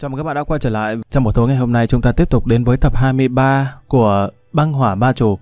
Chào mừng các bạn đã quay trở lại. Trong buổi tối ngày hôm nay chúng ta tiếp tục đến với tập 23 của Băng Hỏa Ba Trù.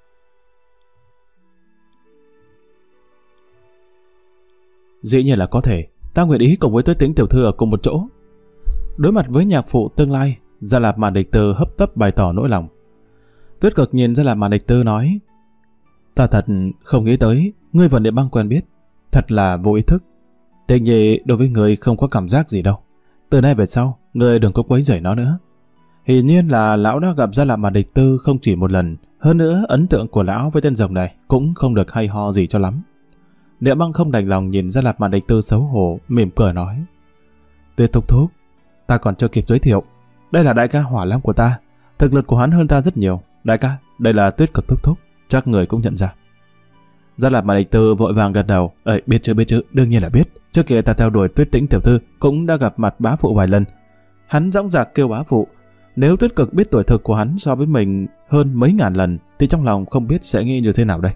Dĩ nhiên là có thể, ta nguyện ý cùng với Tuyết Tĩnh tiểu thư ở cùng một chỗ. Đối mặt với nhạc phụ tương lai, Gia Lạp Mạn Địch Tư hấp tấp bày tỏ nỗi lòng. Tuyết Cực nhìn Gia Lạp Mạn Địch Tư nói: Ta thật không nghĩ tới ngươi và Niệm Băng quen biết, thật là vô ý thức. Tình nhị đối với ngươi không có cảm giác gì đâu. Từ nay về sau, ngươi đừng có quấy rầy nó nữa. Hiển nhiên là lão đã gặp Gia Lạp Mạn Địch Tư không chỉ một lần, hơn nữa ấn tượng của lão với tên rồng này cũng không được hay ho gì cho lắm. Niệm Băng không đành lòng nhìn Gia Lạp Mạn Địch Tư xấu hổ, mỉm cười nói: Tuyết thúc thúc, ta còn chưa kịp giới thiệu, đây là đại ca Hỏa Lam của ta, thực lực của hắn hơn ta rất nhiều. Đại ca, đây là Tuyết Cực thúc thúc, chắc người cũng nhận ra. Gia Lạp Mạn Địch Tư vội vàng gật đầu: biết chứ, đương nhiên là biết. Trước kia ta theo đuổi Tuyết Tĩnh tiểu thư cũng đã gặp mặt bá phụ vài lần. Hắn dõng dạc kêu bá phụ. Nếu Tuyết Cực biết tuổi thực của hắn so với mình hơn mấy ngàn lần, thì trong lòng không biết sẽ nghĩ như thế nào đây.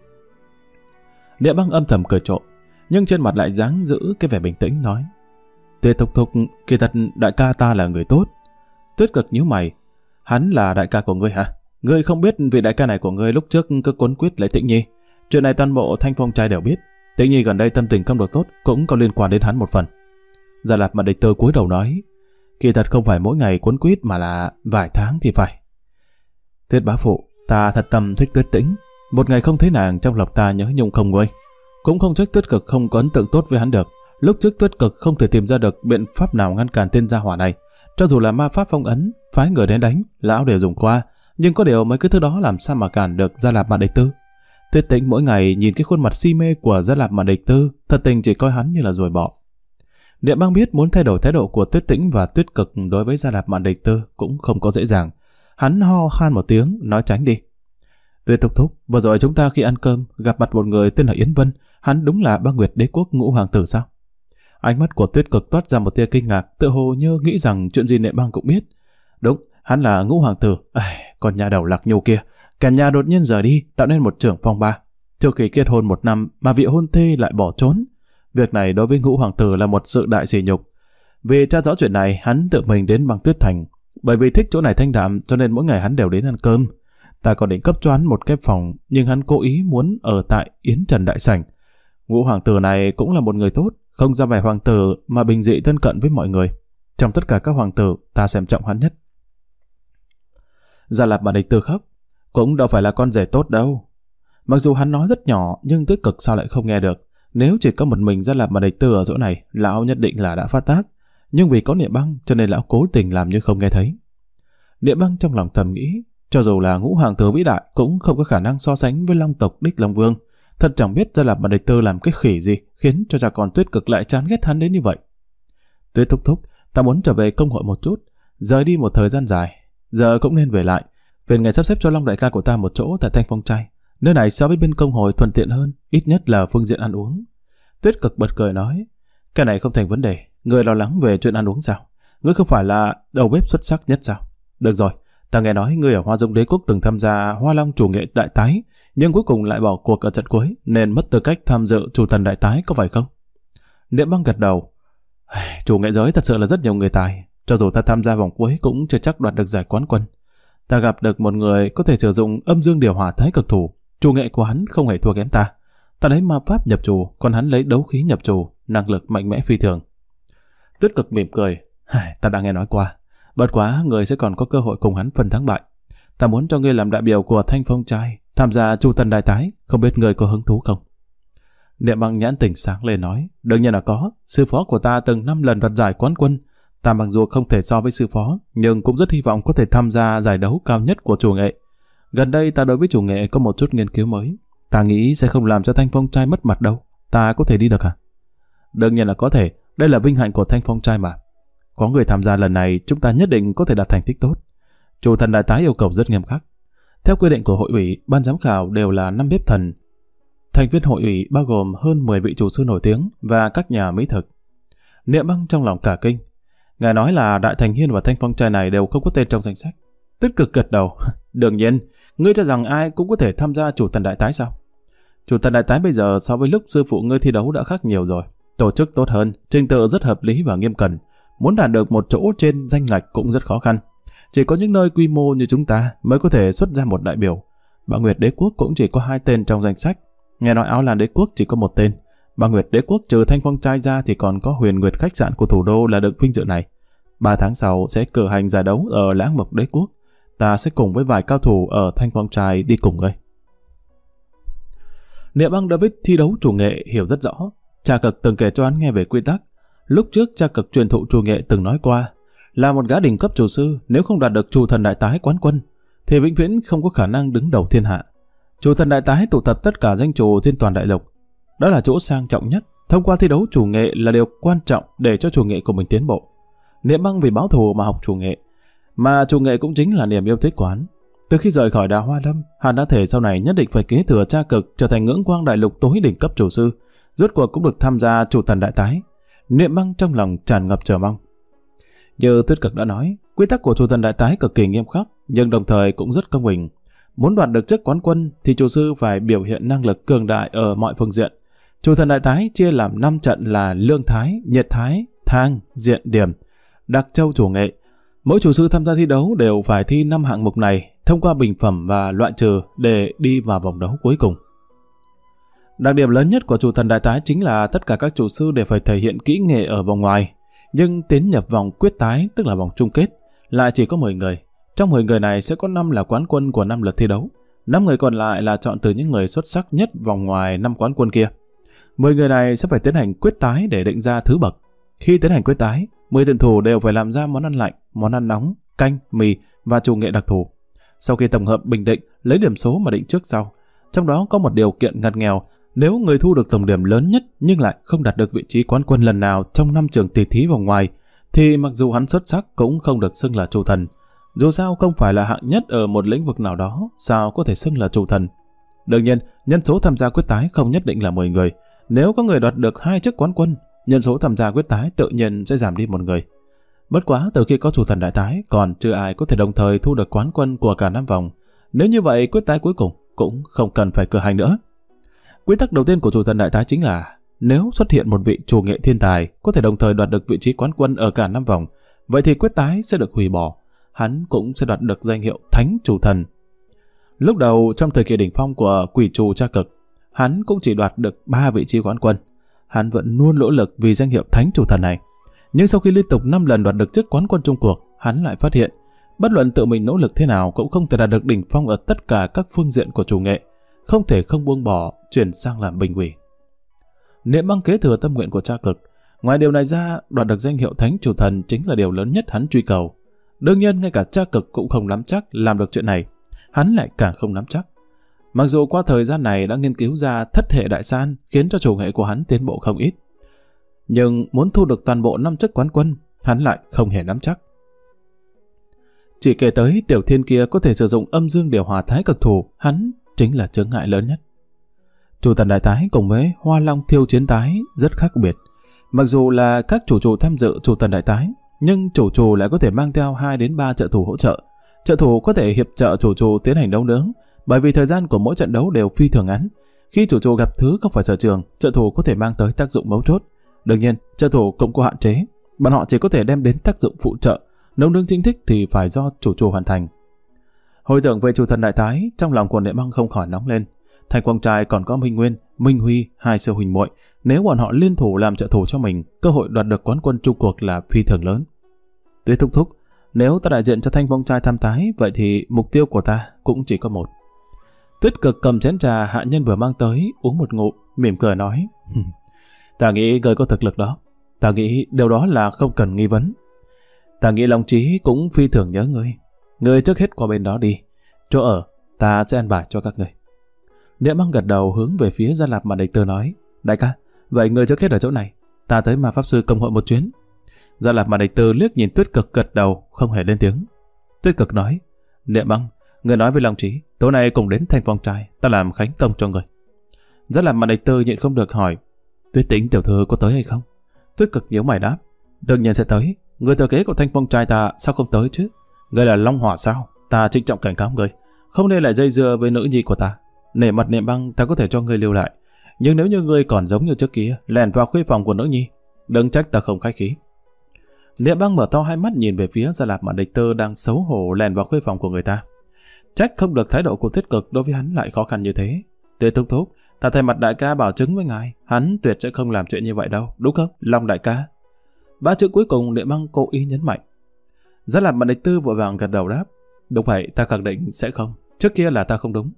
Niệm Băng âm thầm cười trộm, nhưng trên mặt lại dáng giữ cái vẻ bình tĩnh nói: Tuyết thúc thúc, kỳ thật đại ca ta là người tốt. Tuyết Cực nhíu mày: Hắn là đại ca của ngươi hả? Ngươi không biết vị đại ca này của ngươi lúc trước cứ quấn quýt lấy Tĩnh Nhi. Chuyện này toàn bộ Thanh Phong trai đều biết. Tĩnh Nhi gần đây tâm tình không được tốt, cũng có liên quan đến hắn một phần. Gia Lạp Mạn Địch Tư cúi đầu nói: Kỳ thật không phải mỗi ngày quấn quýt mà là vài tháng thì phải. Tuyết bá phụ, ta thật tâm thích Tuyết Tĩnh. Một ngày không thấy nàng, trong lòng ta nhớ nhung không nguôi. Cũng không trách Tuyết Cực không có ấn tượng tốt với hắn được. Lúc trước Tuyết Cực không thể tìm ra được biện pháp nào ngăn cản tên gia hỏa này. Cho dù là ma pháp phong ấn, phái người đến đánh, lão đều dùng qua. Nhưng có điều mấy cái thứ đó làm sao mà cản được Gia Lạp Mạn Địch Tư. Tuyết Tĩnh mỗi ngày nhìn cái khuôn mặt si mê của Gia Lạp Mạn Địch Tư, thật tình chỉ coi hắn như là ruồi bọ. Niệm Băng biết muốn thay đổi thái độ của Tuyết Tĩnh và Tuyết Cực đối với Gia Lạp Mạn Địch Tư cũng không có dễ dàng. Hắn ho khan một tiếng, nói tránh đi. Tuyết thúc thúc, vừa rồi chúng ta khi ăn cơm gặp mặt một người tên là Yến Vân, hắn đúng là Băng Nguyệt Đế Quốc Ngũ Hoàng tử sao? Ánh mắt của Tuyết Cực toát ra một tia kinh ngạc, tựa hồ như nghĩ rằng chuyện gì Niệm Băng cũng biết. Đúng, hắn là Ngũ Hoàng tử. Còn nhà đầu lạc nhô kia, cả nhà đột nhiên rời đi, tạo nên một trưởng phong ba. Trước khi kết hôn 1 năm mà vị hôn thê lại bỏ trốn. Việc này đối với Ngũ Hoàng tử là một sự đại sỉ nhục. Vì tra rõ chuyện này, hắn tự mình đến Băng Tuyết Thành. Bởi vì thích chỗ này thanh đạm, cho nên mỗi ngày hắn đều đến ăn cơm. Ta còn định cấp cho hắn một cái phòng, nhưng hắn cố ý muốn ở tại Yến Trần Đại Sảnh. Ngũ Hoàng tử này cũng là một người tốt, không ra vẻ hoàng tử mà bình dị thân cận với mọi người. Trong tất cả các hoàng tử, ta xem trọng hắn nhất. Gia Lạp Mạn Địch Tư khóc. Cũng đâu phải là con rể tốt đâu. Mặc dù hắn nói rất nhỏ, nhưng Tuyết Cực sao lại không nghe được. Nếu chỉ có một mình Gia Lạp Mạn Địch Tư ở chỗ này, lão nhất định là đã phát tác. Nhưng vì có Niệm Băng, cho nên lão cố tình làm như không nghe thấy. Niệm Băng trong lòng thầm nghĩ, cho dù là Ngũ Hoàng tử vĩ đại, cũng không có khả năng so sánh với Long tộc Đích Long Vương. Thật chẳng biết Gia Lạp Mạn Địch Tư làm cái khỉ gì, khiến cho cha con Tuyết Cực lại chán ghét hắn đến như vậy. Tuyết thúc thúc, ta muốn trở về công hội một chút, rời đi một thời gian dài, giờ cũng nên về lại. Phiền ngài sắp xếp cho Long đại ca của ta một chỗ tại Thanh Phong trai. Nơi này so với bên công hội thuận tiện hơn, ít nhất là phương diện ăn uống. Tuyết Cực bật cười nói: Cái này không thành vấn đề, người lo lắng về chuyện ăn uống sao? Ngươi không phải là đầu bếp xuất sắc nhất sao? Được rồi, ta nghe nói ngươi ở Hoa Dung Đế Quốc từng tham gia Hoa Long chủ nghệ đại tái, nhưng cuối cùng lại bỏ cuộc ở trận cuối, nên mất tư cách tham dự chủ thần đại tái, có phải không? Niệm Băng gật đầu: Chủ nghệ giới thật sự là rất nhiều người tài, cho dù ta tham gia vòng cuối cũng chưa chắc đoạt được giải quán quân. Ta gặp được một người có thể sử dụng âm dương điều hòa thái cực thủ, chủ nghệ của hắn không hề thua kém ta. Ta lấy ma pháp nhập chủ, còn hắn lấy đấu khí nhập chủ, năng lực mạnh mẽ phi thường. Tuyết Cực mỉm cười: Ta đã nghe nói qua, bất quá người sẽ còn có cơ hội cùng hắn phân thắng bại. Ta muốn cho ngươi làm đại biểu của Thanh Phong trai, tham gia chu tân đại tái, không biết ngươi có hứng thú không? Niệm Băng nhãn tỉnh sáng lên nói: Đương nhiên là có, sư phó của ta từng 5 lần đoạt giải quán quân. Ta mặc dù không thể so với sư phó, nhưng cũng rất hy vọng có thể tham gia giải đấu cao nhất của chủ nghệ. Gần đây ta đối với chủ nghệ có một chút nghiên cứu mới. Ta nghĩ sẽ không làm cho Thanh Phong trai mất mặt đâu. Ta có thể đi được hả? Đương nhiên là có thể, đây là vinh hạnh của Thanh Phong trai mà. Có người tham gia lần này, chúng ta nhất định có thể đạt thành tích tốt. Chủ thần đại tái yêu cầu rất nghiêm khắc. Theo quy định của hội ủy, ban giám khảo đều là 5 bếp thần. Thành viên hội ủy bao gồm hơn 10 vị chủ sư nổi tiếng và các nhà mỹ thực. Niệm Băng trong lòng cả kinh. Ngài nói là Đại Thành Hiên và Thanh Phong trai này đều không có tên trong danh sách. Tuyết Cực gật đầu: Đương nhiên, ngươi cho rằng ai cũng có thể tham gia chủ thần đại tái sao? Chủ thần đại tái bây giờ so với lúc sư phụ ngươi thi đấu đã khác nhiều rồi. Tổ chức tốt hơn, trình tự rất hợp lý và nghiêm cẩn. muốn đạt được một chỗ trên danh ngạch cũng rất khó khăn. Chỉ có những nơi quy mô như chúng ta mới có thể xuất ra một đại biểu. Bạo Nguyệt Đế Quốc cũng chỉ có 2 tên trong danh sách. Nghe nói Áo Lan Đế Quốc chỉ có 1 tên. Bạo Nguyệt Đế Quốc trừ Thanh Phong Trai ra thì còn có Huyền Nguyệt khách sạn của thủ đô là được vinh dự này. 3 tháng sau sẽ cử hành giải đấu ở Lãng Mộc Đế Quốc. Ta sẽ cùng với vài cao thủ ở Thanh Phong Trai đi cùng ngươi. Niệm Băng David thi đấu chủ nghệ hiểu rất rõ. Cha Cực từng kể cho hắn nghe về quy tắc. Lúc trước Cha Cực truyền thụ chủ nghệ từng nói qua, là một gã đỉnh cấp chủ sư, nếu không đạt được chủ thần đại tái quán quân thì vĩnh viễn không có khả năng đứng đầu thiên hạ. Chủ thần đại tái tụ tập tất cả danh chủ trên toàn đại lục. Đó là chỗ sang trọng nhất. Thông qua thi đấu chủ nghệ là điều quan trọng để cho chủ nghệ của mình tiến bộ. Niệm Băng vì báo thù mà học chủ nghệ, mà chủ nghệ cũng chính là niềm yêu thích của hắn. Từ khi rời khỏi Đào Hoa Lâm, hắn đã thể sau này nhất định phải kế thừa Cha Cực trở thành ngưỡng quang đại lục tối đỉnh cấp chủ sư. Rốt cuộc cũng được tham gia chủ thần đại tái. Niệm Băng trong lòng tràn ngập chờ mong. Như Tuyết Cực đã nói, quy tắc của chủ thần đại tái cực kỳ nghiêm khắc, nhưng đồng thời cũng rất công bình. Muốn đoạt được chức quán quân thì chủ sư phải biểu hiện năng lực cường đại ở mọi phương diện. Chủ thần đại tái chia làm 5 trận là lương thái, nhiệt thái, thang, diện điểm, đặc châu chủ nghệ. Mỗi chủ sư tham gia thi đấu đều phải thi 5 hạng mục này, thông qua bình phẩm và loại trừ để đi vào vòng đấu cuối cùng. Đặc điểm lớn nhất của chủ thần đại tái chính là tất cả các chủ sư đều phải thể hiện kỹ nghệ ở vòng ngoài, nhưng tiến nhập vòng quyết tái, tức là vòng chung kết, lại chỉ có 10 người. Trong 10 người này sẽ có 5 là quán quân của 5 lượt thi đấu. 5 người còn lại là chọn từ những người xuất sắc nhất vòng ngoài 5 quán quân kia. 10 người này sẽ phải tiến hành quyết tái để định ra thứ bậc. Khi tiến hành quyết tái, 10 tuyển thủ đều phải làm ra món ăn lạnh, món ăn nóng, canh, mì và chủ nghệ đặc thù. Sau khi tổng hợp bình định, lấy điểm số mà định trước sau. Trong đó có một điều kiện ngặt nghèo, nếu người thu được tổng điểm lớn nhất nhưng lại không đạt được vị trí quán quân lần nào trong 5 trường tỷ thí vòng ngoài, thì mặc dù hắn xuất sắc cũng không được xưng là chủ thần. Dù sao không phải là hạng nhất ở một lĩnh vực nào đó, sao có thể xưng là chủ thần. Đương nhiên, nhân số tham gia quyết tái không nhất định là 10 người. Nếu có người đoạt được 2 chức quán quân, nhân số tham gia quyết tái tự nhiên sẽ giảm đi 1 người. Bất quá từ khi có chủ thần đại tái, còn chưa ai có thể đồng thời thu được quán quân của cả 5 vòng. Nếu như vậy, quyết tái cuối cùng cũng không cần phải cử hành nữa. Quy tắc đầu tiên của chủ thần đại tái chính là nếu xuất hiện một vị chủ nghệ thiên tài có thể đồng thời đoạt được vị trí quán quân ở cả 5 vòng, vậy thì quyết tái sẽ được hủy bỏ. Hắn cũng sẽ đoạt được danh hiệu Thánh Chủ Thần. Lúc đầu trong thời kỳ đỉnh phong của quỷ trù Cha Cực, hắn cũng chỉ đoạt được 3 vị trí quán quân. Hắn vẫn luôn nỗ lực vì danh hiệu Thánh Chủ Thần này. Nhưng sau khi liên tục 5 lần đoạt được chức quán quân chung cuộc, hắn lại phát hiện bất luận tự mình nỗ lực thế nào cũng không thể đạt được đỉnh phong ở tất cả các phương diện của chủ nghệ, không thể không buông bỏ chuyển sang làm bình ủy. Niệm Băng kế thừa tâm nguyện của Cha Cực. Ngoài điều này ra, đoạt được danh hiệu Thánh Chủ Thần chính là điều lớn nhất hắn truy cầu. Đương nhiên ngay cả Cha Cực cũng không nắm chắc làm được chuyện này, hắn lại càng không nắm chắc. Mặc dù qua thời gian này đã nghiên cứu ra thất hệ đại san khiến cho chủ nghệ của hắn tiến bộ không ít, nhưng muốn thu được toàn bộ 5 chức quán quân, hắn lại không hề nắm chắc. Chỉ kể tới Tiểu Thiên kia có thể sử dụng âm dương điều hòa thái cực thủ, hắn chính là chướng ngại lớn nhất. Chủ thần đại tái cùng với Hoa Long Thiêu Chiến tái rất khác biệt. Mặc dù là các chủ tham dự chủ thần đại tái, nhưng chủ lại có thể mang theo 2 đến 3 trợ thủ hỗ trợ. Trợ thủ có thể hiệp trợ chủ tiến hành đấu nướng, bởi vì thời gian của mỗi trận đấu đều phi thường ngắn. Khi chủ gặp thứ không phải sở trường, trợ thủ có thể mang tới tác dụng mấu chốt. Đương nhiên, trợ thủ cũng có hạn chế, bọn họ chỉ có thể đem đến tác dụng phụ trợ, nấu nướng chính thức thì phải do chủ hoàn thành. Hồi tưởng về chủ thần đại tái, trong lòng của Niệm Băng không khỏi nóng lên. Thành Quang Trai còn có Minh Nguyên, Minh Huy, 2 siêu huỳnh muội, nếu bọn họ liên thủ làm trợ thủ cho mình, cơ hội đoạt được quán quân chung cuộc là phi thường lớn. Tuyết thúc thúc, nếu ta đại diện cho Thanh Quang Trai tham tái, vậy thì mục tiêu của ta cũng chỉ có một. Tuyết Cực cầm chén trà hạ nhân vừa mang tới, uống một ngụm, mỉm cười nói: Ta nghĩ ngươi có thực lực đó, ta nghĩ điều đó là không cần nghi vấn. Ta nghĩ Long Chí cũng phi thường nhớ ngươi. Ngươi trước hết qua bên đó đi, chỗ ở ta sẽ ăn bài cho các ngươi. Niệm Băng gật đầu hướng về phía Gia Lạp mà địch tử nói: Đại ca, vậy ngươi trước hết ở chỗ này, ta tới Ma Pháp Sư Công hội một chuyến. Gia Lạp mà địch tử liếc nhìn Tuyết Cực gật đầu, không hề lên tiếng. Tuyết Cực nói: Niệm Băng, ngươi nói với Long Chí, tối nay cùng đến Thanh Phong Trai, ta làm khánh công cho ngươi. Gia Lạp mà địch tử nhịn không được hỏi: Tuyết Tĩnh tiểu thư có tới hay không? Tuyết Cực nhíu mày đáp: Đương nhiên sẽ tới. Người thừa kế của Thanh Phong Trai ta sao không tới chứ? Ngươi là Long Hỏa sao? Ta trịnh trọng cảnh cáo ngươi, không nên lại dây dưa với nữ nhi của ta. Nể mặt Niệm Băng, ta có thể cho ngươi lưu lại, nhưng nếu như ngươi còn giống như trước kia lẻn vào khuê phòng của nữ nhi, đừng trách ta không khách khí. Niệm Băng mở to hai mắt nhìn về phía Gia Lạp mà Địch Tư đang xấu hổ lèn vào khuê phòng của người ta. Trách không được thái độ của Tuyết Cực đối với hắn lại khó khăn như thế. Tuyết thúc thúc, ta thay mặt đại ca bảo chứng với ngài, hắn tuyệt sẽ không làm chuyện như vậy đâu, đúng không, Long đại ca? Ba chữ cuối cùng Niệm Băng cố ý nhấn mạnh. Gia Lạp mà Địch Tư vội vàng gật đầu đáp. Đúng vậy, ta khẳng định sẽ không. Trước kia là ta không đúng.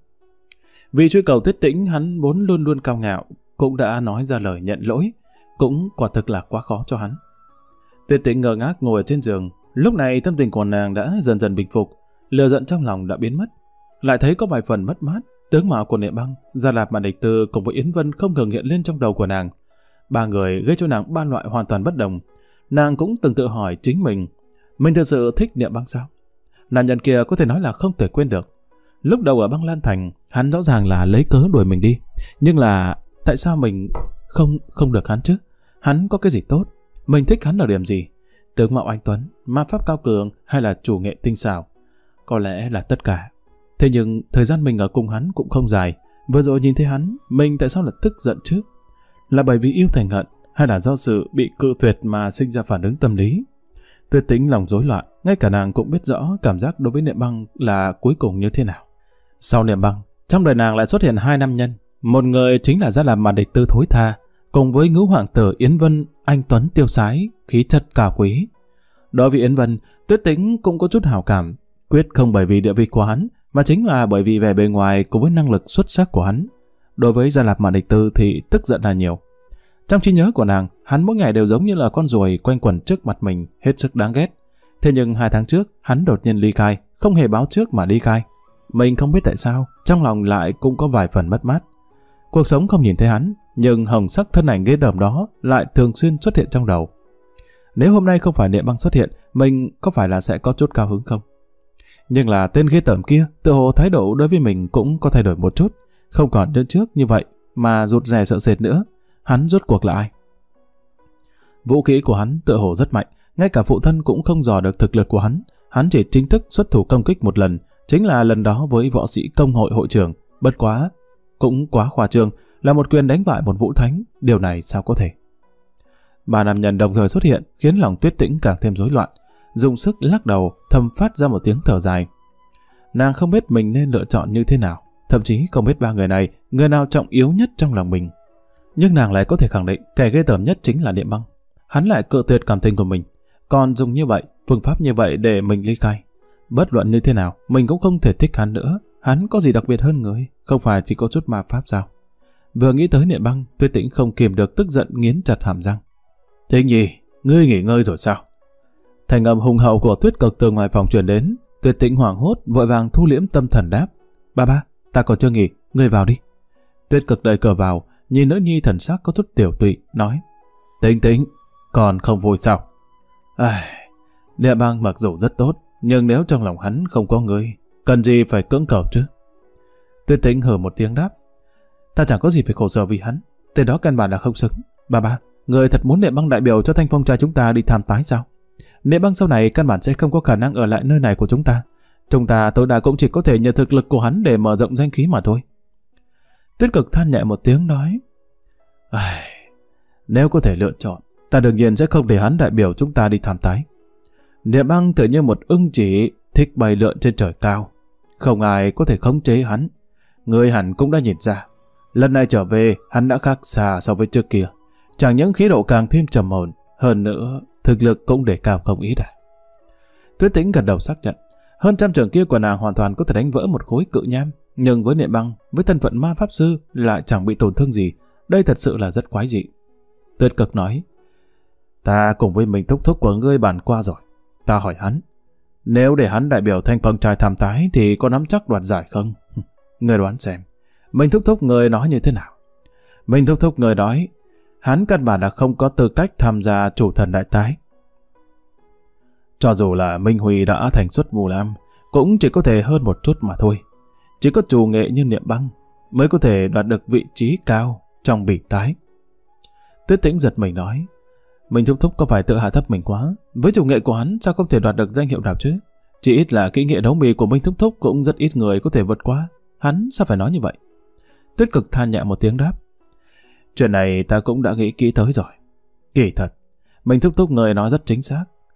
Vì truy cầu Tuyết Tĩnh, hắn vốn luôn luôn cao ngạo, cũng đã nói ra lời nhận lỗi, cũng quả thực là quá khó cho hắn. Tuyết Tĩnh ngơ ngác ngồi ở trên giường, lúc này tâm tình của nàng đã dần dần bình phục, lửa giận trong lòng đã biến mất, lại thấy có vài phần mất mát. Tướng mạo của Niệm Băng, Gia Lạp mà Địch Tư cùng với Yến Vân không ngừng hiện lên trong đầu của nàng. Ba người gây cho nàng ba loại hoàn toàn bất đồng. Nàng cũng từng tự hỏi chính mình thực sự thích Niệm Băng sao? Nam nhân kia có thể nói là không thể quên được. Lúc đầu ở Băng Lan Thành, hắn rõ ràng là lấy cớ đuổi mình đi, nhưng là tại sao mình không được hắn chứ? Hắn có cái gì tốt? Mình thích hắn ở điểm gì? Tướng mạo anh tuấn, ma pháp cao cường hay là chủ nghệ tinh xảo? Có lẽ là tất cả. Thế nhưng thời gian mình ở cùng hắn cũng không dài. Vừa rồi nhìn thấy hắn, mình tại sao lại tức giận chứ? Là bởi vì yêu thành hận hay là do sự bị cự tuyệt mà sinh ra phản ứng tâm lý? Tuyết Tĩnh lòng rối loạn, ngay cả nàng cũng biết rõ cảm giác đối với Niệm Băng là cuối cùng như thế nào. Sau Niệm Băng, trong đời nàng lại xuất hiện hai nam nhân. Một người chính là Gia Lạp mà Địch Tư thối tha, cùng với ngũ hoàng tử Yến Vân, anh tuấn tiêu sái, khí chất cao quý. Đối với Yến Vân, Tuyết Tĩnh cũng có chút hảo cảm, quyết không bởi vì địa vị của hắn, mà chính là bởi vì vẻ bề ngoài cùng với năng lực xuất sắc của hắn. Đối với Gia Lạp mà Địch Tư thì tức giận là nhiều. Trong trí nhớ của nàng, hắn mỗi ngày đều giống như là con ruồi quanh quẩn trước mặt mình, hết sức đáng ghét. Thế nhưng 2 tháng trước, hắn đột nhiên ly khai, không hề báo trước mà ly khai. Mình không biết tại sao, trong lòng lại cũng có vài phần mất mát. Cuộc sống không nhìn thấy hắn, nhưng hồng sắc thân ảnh ghê tởm đó lại thường xuyên xuất hiện trong đầu. Nếu hôm nay không phải Niệm Băng xuất hiện, mình có phải là sẽ có chút cao hứng không? Nhưng là tên ghê tởm kia, tự hồ thái độ đối với mình cũng có thay đổi một chút, không còn như trước như vậy mà rụt rè sợ sệt nữa. Hắn rốt cuộc là ai? Vũ khí của hắn tự hồ rất mạnh, ngay cả phụ thân cũng không dò được thực lực của hắn. Hắn chỉ chính thức xuất thủ công kích một lần, chính là lần đó với võ sĩ công hội hội trưởng. Bất quá, cũng quá khoa trương, là một quyền đánh bại một vũ thánh, điều này sao có thể? Ba nam nhân đồng thời xuất hiện khiến lòng Tuyết Tĩnh càng thêm rối loạn, dùng sức lắc đầu, thầm phát ra một tiếng thở dài. Nàng không biết mình nên lựa chọn như thế nào, thậm chí không biết ba người này người nào trọng yếu nhất trong lòng mình. Nhưng nàng lại có thể khẳng định kẻ ghê tởm nhất chính là Niệm Băng. Hắn lại cự tuyệt cảm tình của mình, còn dùng như vậy, phương pháp như vậy để mình ly khai. Bất luận như thế nào, mình cũng không thể thích hắn nữa. Hắn có gì đặc biệt hơn người, không phải chỉ có chút ma pháp sao? Vừa nghĩ tới Niệm Băng, Tuyết Tĩnh không kiềm được tức giận nghiến chặt hàm răng. Thế Nhi, ngươi nghỉ ngơi rồi sao? Thành âm hùng hậu của Tuyết Cực từ ngoài phòng truyền đến. Tuyết Tĩnh hoảng hốt, vội vàng thu liễm tâm thần đáp. Ba, ta còn chưa nghỉ, ngươi vào đi. Tuyết Cực đẩy cửa vào, nhìn nữ nhi thần sắc có chút tiểu tụy, nói. Tĩnh, còn không vui sao? Niệm Băng mặc dù rất tốt, nhưng nếu trong lòng hắn không có ngươi, cần gì phải cưỡng cầu chứ? Tuyết Tĩnh hừ một tiếng đáp. Ta chẳng có gì phải khổ sở vì hắn, tên đó căn bản là không xứng. Ba, người thật muốn Niệm Băng đại biểu cho Thanh Phong trai chúng ta đi tham tái sao? Niệm Băng sau này căn bản sẽ không có khả năng ở lại nơi này của chúng ta. Chúng ta tối đa cũng chỉ có thể nhờ thực lực của hắn để mở rộng danh khí mà thôi. Tuyết Cực than nhẹ một tiếng nói. Nếu có thể lựa chọn, ta đương nhiên sẽ không để hắn đại biểu chúng ta đi tham tái. Niệm Băng tự như một ưng chỉ thích bay lượn trên trời cao, không ai có thể khống chế hắn. Người hẳn cũng đã nhìn ra, lần này trở về hắn đã khác xa so với trước kia. Chẳng những khí độ càng thêm trầm ổn, hơn nữa thực lực cũng đề cao không ít. Tuyết Tĩnh gật đầu xác nhận, hơn trăm trường kia của nàng hoàn toàn có thể đánh vỡ một khối cự nham, nhưng với Niệm Băng, với thân phận ma pháp sư lại chẳng bị tổn thương gì. Đây thật sự là rất quái dị. Tuyết Cực nói. Ta cùng với mình thúc thúc của ngươi bàn qua rồi. Ta hỏi hắn, nếu để hắn đại biểu Thanh Phong trai tham tái thì có nắm chắc đoạt giải không? Ngươi đoán xem, mình thúc thúc người nói như thế nào? Mình thúc thúc người nói, hắn căn bản là không có tư cách tham gia chủ thần đại tái. Cho dù là Minh Huy đã thành xuất Vu Lam, cũng chỉ có thể hơn một chút mà thôi. Chỉ có chủ nghệ như Niệm Băng mới có thể đoạt được vị trí cao trong bỉ tái. Tuyết Tĩnh giật mình nói, mình thúc thúc có phải tự hạ thấp mình quá? Với chủ nghệ của hắn sao không thể đoạt được danh hiệu nào chứ? Chỉ ít là kỹ nghệ đấu mì của Minh thúc thúc cũng rất ít người có thể vượt qua. Hắn sao phải nói như vậy? Tuyết Cực than nhẹ một tiếng đáp. Chuyện này ta cũng đã nghĩ kỹ tới rồi. Kỳ thật, Minh thúc thúc người nói rất chính xác.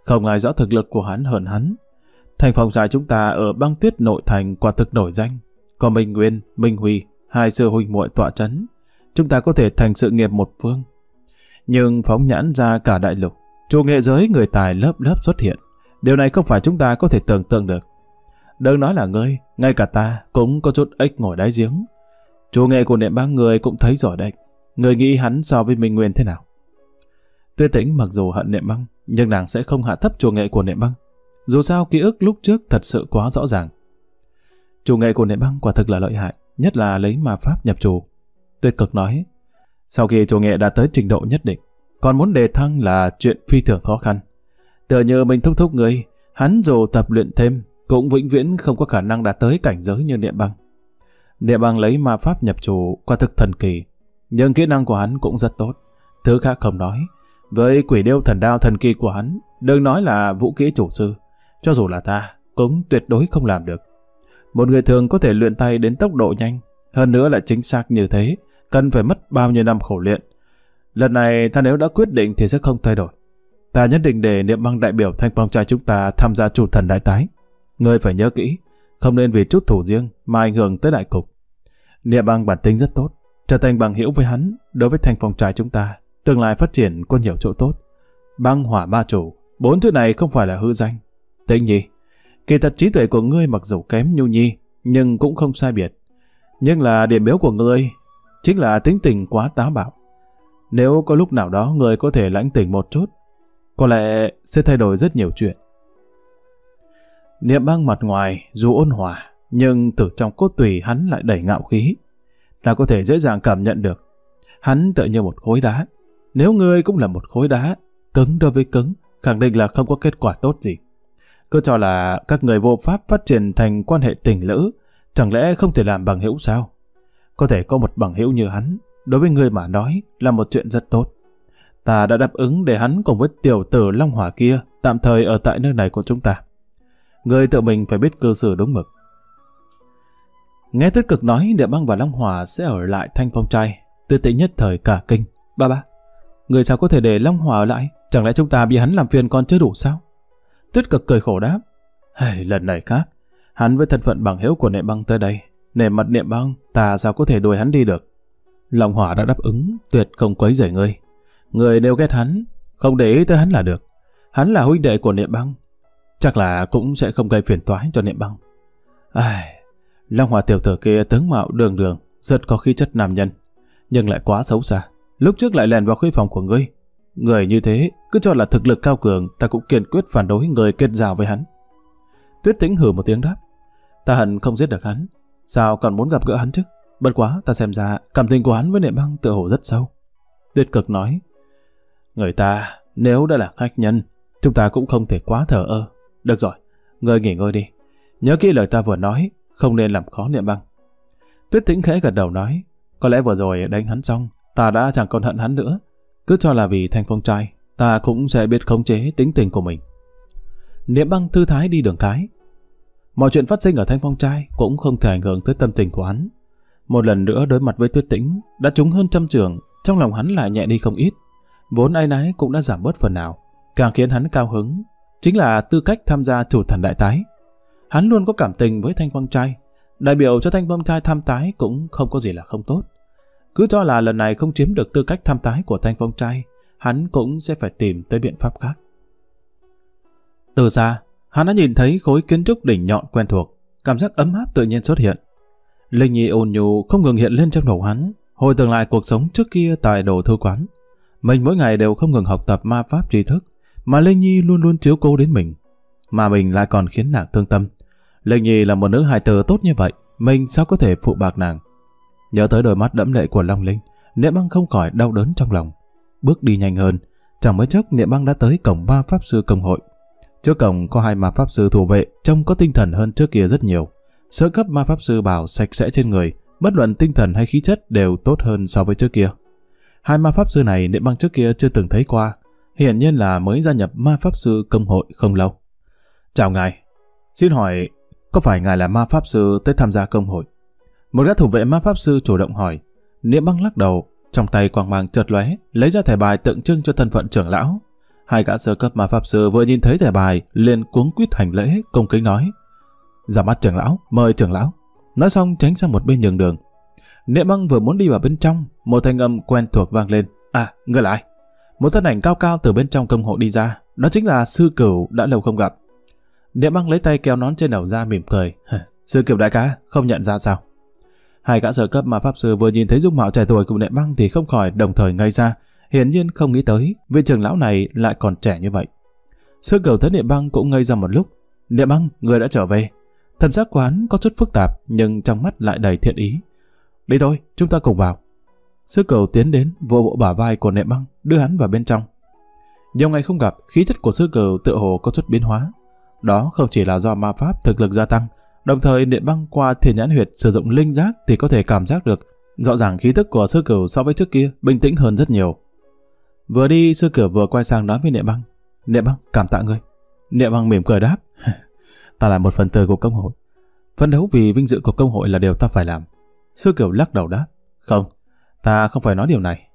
Không ai rõ thực lực của hắn hơn hắn. Thành phong trai chúng ta ở băng tuyết nội thành quả thực nổi danh. Có Minh Nguyên, Minh Huy, hai sư huynh muội tọa trấn, chúng ta có thể thành sự nghiệp một phương. Nhưng phóng nhãn ra cả đại lục, chủ nghệ giới người tài lớp lớp xuất hiện. Điều này không phải chúng ta có thể tưởng tượng được. Đừng nói là ngươi, ngay cả ta cũng có chút ếch ngồi đáy giếng. Chủ nghệ của Niệm Băng người cũng thấy rồi đấy. Người nghĩ hắn so với Minh Nguyên thế nào? Tuyết Tĩnh mặc dù hận Niệm Băng, nhưng nàng sẽ không hạ thấp chủ nghệ của Niệm Băng. Dù sao ký ức lúc trước thật sự quá rõ ràng. Chủ nghệ của Niệm Băng quả thực là lợi hại, nhất là lấy ma pháp nhập chủ. Tuyết Cực nói, sau khi chủ nghệ đã tới trình độ nhất định, còn muốn đề thăng là chuyện phi thường khó khăn. Tựa như mình thúc thúc người, hắn dù tập luyện thêm, cũng vĩnh viễn không có khả năng đạt tới cảnh giới như Niệm Băng. Niệm Băng lấy ma pháp nhập chủ quả thực thần kỳ, nhưng kỹ năng của hắn cũng rất tốt. Thứ khác không nói, với quỷ điêu thần đao thần kỳ của hắn, đừng nói là vũ kỹ chủ sư, cho dù là ta cũng tuyệt đối không làm được. Một người thường có thể luyện tay đến tốc độ nhanh, hơn nữa là chính xác như thế, cần phải mất bao nhiêu năm khổ luyện. Lần này ta nếu đã quyết định thì sẽ không thay đổi. Ta nhất định để Niệm Băng đại biểu Thanh Phong trai chúng ta tham gia chủ thần đại tái. Ngươi phải nhớ kỹ, không nên vì chút thủ riêng mà ảnh hưởng tới đại cục. Niệm Băng bản tính rất tốt, trở thành bằng hữu với hắn, đối với Thanh Phong trai chúng ta, tương lai phát triển có nhiều chỗ tốt. Băng hỏa ma chủ, 4 thứ này không phải là hư danh. Tĩnh Nhi, kỳ thật trí tuệ của ngươi mặc dù kém Nhu Nhi, nhưng cũng không sai biệt. Nhưng là điểm yếu của ngươi chính là tính tình quá táo bạo. Nếu có lúc nào đó ngươi có thể lãnh tỉnh một chút, có lẽ sẽ thay đổi rất nhiều chuyện. Niệm Băng mặt ngoài dù ôn hòa, nhưng từ trong cốt tủy hắn lại đầy ngạo khí. Ta có thể dễ dàng cảm nhận được. Hắn tựa như một khối đá. Nếu ngươi cũng là một khối đá, cứng đối với cứng, khẳng định là không có kết quả tốt gì. Cứ cho là các người vô pháp phát triển thành quan hệ tình lữ, chẳng lẽ không thể làm bằng hữu sao? Có thể có một bằng hữu như hắn, đối với ngươi mà nói là một chuyện rất tốt. Ta đã đáp ứng để hắn cùng với tiểu tử Long Hỏa kia tạm thời ở tại nơi này của chúng ta. Ngươi tự mình phải biết cư xử đúng mực. Nghe Tuyết Cực nói Niệm Băng và Long Hỏa sẽ ở lại Thanh Phong trai, Tuyết Tĩnh nhất thời cả kinh. Ba, người sao có thể để Long Hỏa ở lại? Chẳng lẽ chúng ta bị hắn làm phiền còn chưa đủ sao? Tuyết Cực cười khổ đáp, lần này khác, hắn với thân phận bằng hữu của Niệm Băng tới đây, nể mặt Niệm Băng, ta sao có thể đuổi hắn đi được? Long Hỏa đã đáp ứng, tuyệt không quấy rầy ngươi. Người đều ghét hắn, không để ý tới hắn là được. Hắn là huynh đệ của Niệm Băng, chắc là cũng sẽ không gây phiền toái cho Niệm Băng. Long Hỏa tiểu tử kia tướng mạo đường đường, rất có khí chất nam nhân, nhưng lại quá xấu xa. Lúc trước lại lèn vào khuê phòng của ngươi. Người như thế, cứ cho là thực lực cao cường, ta cũng kiên quyết phản đối người kết giao với hắn. Tuyết Tĩnh hừ một tiếng đáp, ta hận không giết được hắn, sao còn muốn gặp gỡ hắn chứ? Bất quá ta xem ra cảm tình của hắn với Niệm Băng tựa hồ rất sâu. Tuyết Cực nói, người ta nếu đã là khách nhân, chúng ta cũng không thể quá thờ ơ. Được rồi, ngươi nghỉ ngơi đi, nhớ kỹ lời ta vừa nói, không nên làm khó Niệm Băng. Tuyết Tĩnh khẽ gật đầu nói, có lẽ vừa rồi đánh hắn xong, ta đã chẳng còn hận hắn nữa. Cứ cho là vì Thanh Phong trai, ta cũng sẽ biết khống chế tính tình của mình. Niệm Băng thư thái đi đường cái. Mọi chuyện phát sinh ở Thanh Phong trai cũng không thể ảnh hưởng tới tâm tình của hắn. Một lần nữa đối mặt với Tuyết Tĩnh, đã trúng hơn trăm trường, trong lòng hắn lại nhẹ đi không ít. Vốn áy náy cũng đã giảm bớt phần nào. Càng khiến hắn cao hứng chính là tư cách tham gia chủ thần đại tái. Hắn luôn có cảm tình với Thanh Phong trai, đại biểu cho Thanh Phong trai tham tái cũng không có gì là không tốt. Cứ cho là lần này không chiếm được tư cách tham tái của Thanh Phong trai, hắn cũng sẽ phải tìm tới biện pháp khác. Từ xa, hắn đã nhìn thấy khối kiến trúc đỉnh nhọn quen thuộc, cảm giác ấm áp tự nhiên xuất hiện. Linh Nhi ôn nhu không ngừng hiện lên trong đầu hắn, hồi tưởng lại cuộc sống trước kia tại đồ thư quán. Mình mỗi ngày đều không ngừng học tập ma pháp tri thức, mà Linh Nhi luôn luôn chiếu cố đến mình, mà mình lại còn khiến nàng thương tâm. Linh Nhi là một nữ hài tử tốt như vậy, mình sao có thể phụ bạc nàng? Nhớ tới đôi mắt đẫm lệ của Long Linh, Niệm Băng không khỏi đau đớn trong lòng. Bước đi nhanh hơn, chẳng mấy chốc Niệm Băng đã tới cổng ma pháp sư công hội. Trước cổng có 2 ma pháp sư thủ vệ, trông có tinh thần hơn trước kia rất nhiều. Sơ cấp ma pháp sư bào sạch sẽ trên người, bất luận tinh thần hay khí chất đều tốt hơn so với trước kia. 2 ma pháp sư này Niệm Băng trước kia chưa từng thấy qua, hiển nhiên là mới gia nhập ma pháp sư công hội không lâu. Chào ngài, xin hỏi có phải ngài là ma pháp sư tới tham gia công hội? Một gã thủ vệ ma pháp sư chủ động hỏi. Niệm Băng lắc đầu, trong tay quang mang chợt lóe, lấy ra thẻ bài tượng trưng cho thân phận trưởng lão. Hai gã sơ cấp ma pháp sư vừa nhìn thấy thẻ bài liền cuống quýt hành lễ, cung kính nói: "Ra mắt trưởng lão, mời trưởng lão." Nói xong tránh sang một bên nhường đường. Niệm Băng vừa muốn đi vào bên trong, một thanh âm quen thuộc vang lên: "À, ngươi là ai?" Một thân ảnh cao cao từ bên trong công hội đi ra, đó chính là Sư Cửu đã lâu không gặp. Niệm Băng lấy tay kéo nón trên đầu ra mỉm cười: "Sư Cửu đại ca, không nhận ra sao?" Hai gã sơ cấp ma pháp sư vừa nhìn thấy dung mạo trẻ tuổi của Niệm Băng thì không khỏi đồng thời ngây ra, hiển nhiên không nghĩ tới vị trưởng lão này lại còn trẻ như vậy. Sư Cửu thấy Niệm Băng cũng ngây ra một lúc. "Niệm Băng, người đã trở về." Thần sắc của hắn có chút phức tạp nhưng trong mắt lại đầy thiện ý. "Đi thôi, chúng ta cùng vào." Sư Cửu tiến đến vỗ vỗ bả vai của Niệm Băng, đưa hắn vào bên trong. Nhiều ngày không gặp, khí chất của Sư Cửu tựa hồ có chút biến hóa. Đó không chỉ là do ma pháp thực lực gia tăng, đồng thời Niệm Băng qua Thiên Nhãn Huyệt sử dụng linh giác thì có thể cảm giác được rõ ràng khí tức của Sư Cửu so với trước kia bình tĩnh hơn rất nhiều. Vừa đi, Sư Cửu vừa quay sang nói với Niệm Băng: "Niệm Băng, cảm tạ ngươi." Niệm Băng mỉm cười đáp: "Ta là một phần tử của công hội. Phấn đấu vì vinh dự của công hội là điều ta phải làm." Sư Cửu lắc đầu đáp: "Không, ta không phải nói điều này.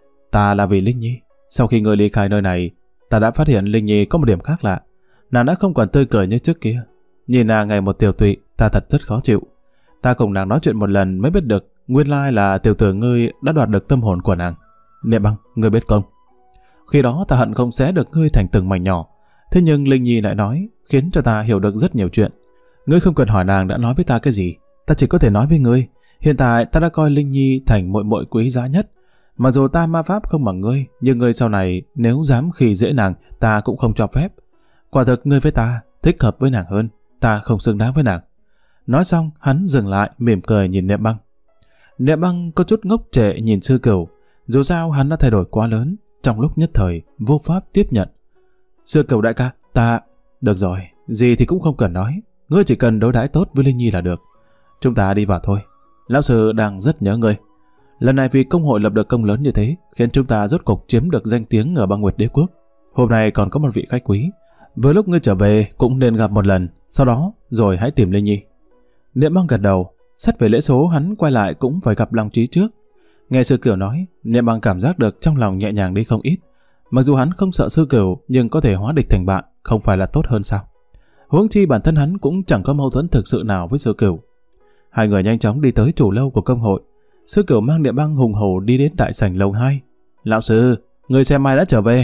Ta là vì Linh Nhi. Sau khi ngươi ly khai nơi này, ta đã phát hiện Linh Nhi có một điểm khác lạ. Nàng đã không còn tươi cười như trước kia. Nhìn nàng ngày một tiều tụy, ta thật rất khó chịu. Ta cùng nàng nói chuyện một lần mới biết được nguyên lai là tiểu tử ngươi đã đoạt được tâm hồn của nàng. Niệm Băng, ngươi biết không? Khi đó ta hận không xé được ngươi thành từng mảnh nhỏ. Thế nhưng Linh Nhi lại nói, khiến cho ta hiểu được rất nhiều chuyện. Ngươi không cần hỏi nàng đã nói với ta cái gì. Ta chỉ có thể nói với ngươi. Hiện tại ta đã coi Linh Nhi thành muội muội quý giá nhất. Mặc dù ta ma pháp không bằng ngươi, nhưng ngươi sau này nếu dám khi dễ nàng, ta cũng không cho phép. Quả thực ngươi với ta thích hợp với nàng hơn. Ta không xứng đáng với nàng." Nói xong, hắn dừng lại, mỉm cười nhìn Niệm Băng. Niệm Băng có chút ngốc trệ nhìn Sư Cửu. Dù sao hắn đã thay đổi quá lớn, trong lúc nhất thời vô pháp tiếp nhận. "Sư Cửu đại ca, ta..." "Được rồi, gì thì cũng không cần nói. Ngươi chỉ cần đối đãi tốt với Linh Nhi là được. Chúng ta đi vào thôi. Lão sư đang rất nhớ ngươi. Lần này vì công hội lập được công lớn như thế, khiến chúng ta rốt cục chiếm được danh tiếng ở Băng Nguyệt Đế Quốc. Hôm nay còn có một vị khách quý. Vừa lúc ngươi trở về cũng nên gặp một lần, sau đó rồi hãy tìm Linh Nhi." Niệm Băng gật đầu. Xét về lễ số, hắn quay lại cũng phải gặp Long Trí trước. Nghe Sư Cửu nói, Niệm Băng cảm giác được trong lòng nhẹ nhàng đi không ít. Mặc dù hắn không sợ Sư Cửu, nhưng có thể hóa địch thành bạn không phải là tốt hơn sao? Huống chi bản thân hắn cũng chẳng có mâu thuẫn thực sự nào với Sư Cửu. Hai người nhanh chóng đi tới chủ lâu của công hội. Sư Cửu mang Niệm Băng hùng hổ đi đến đại sảnh lầu 2. "Lão sư, người xem ai đã trở về?"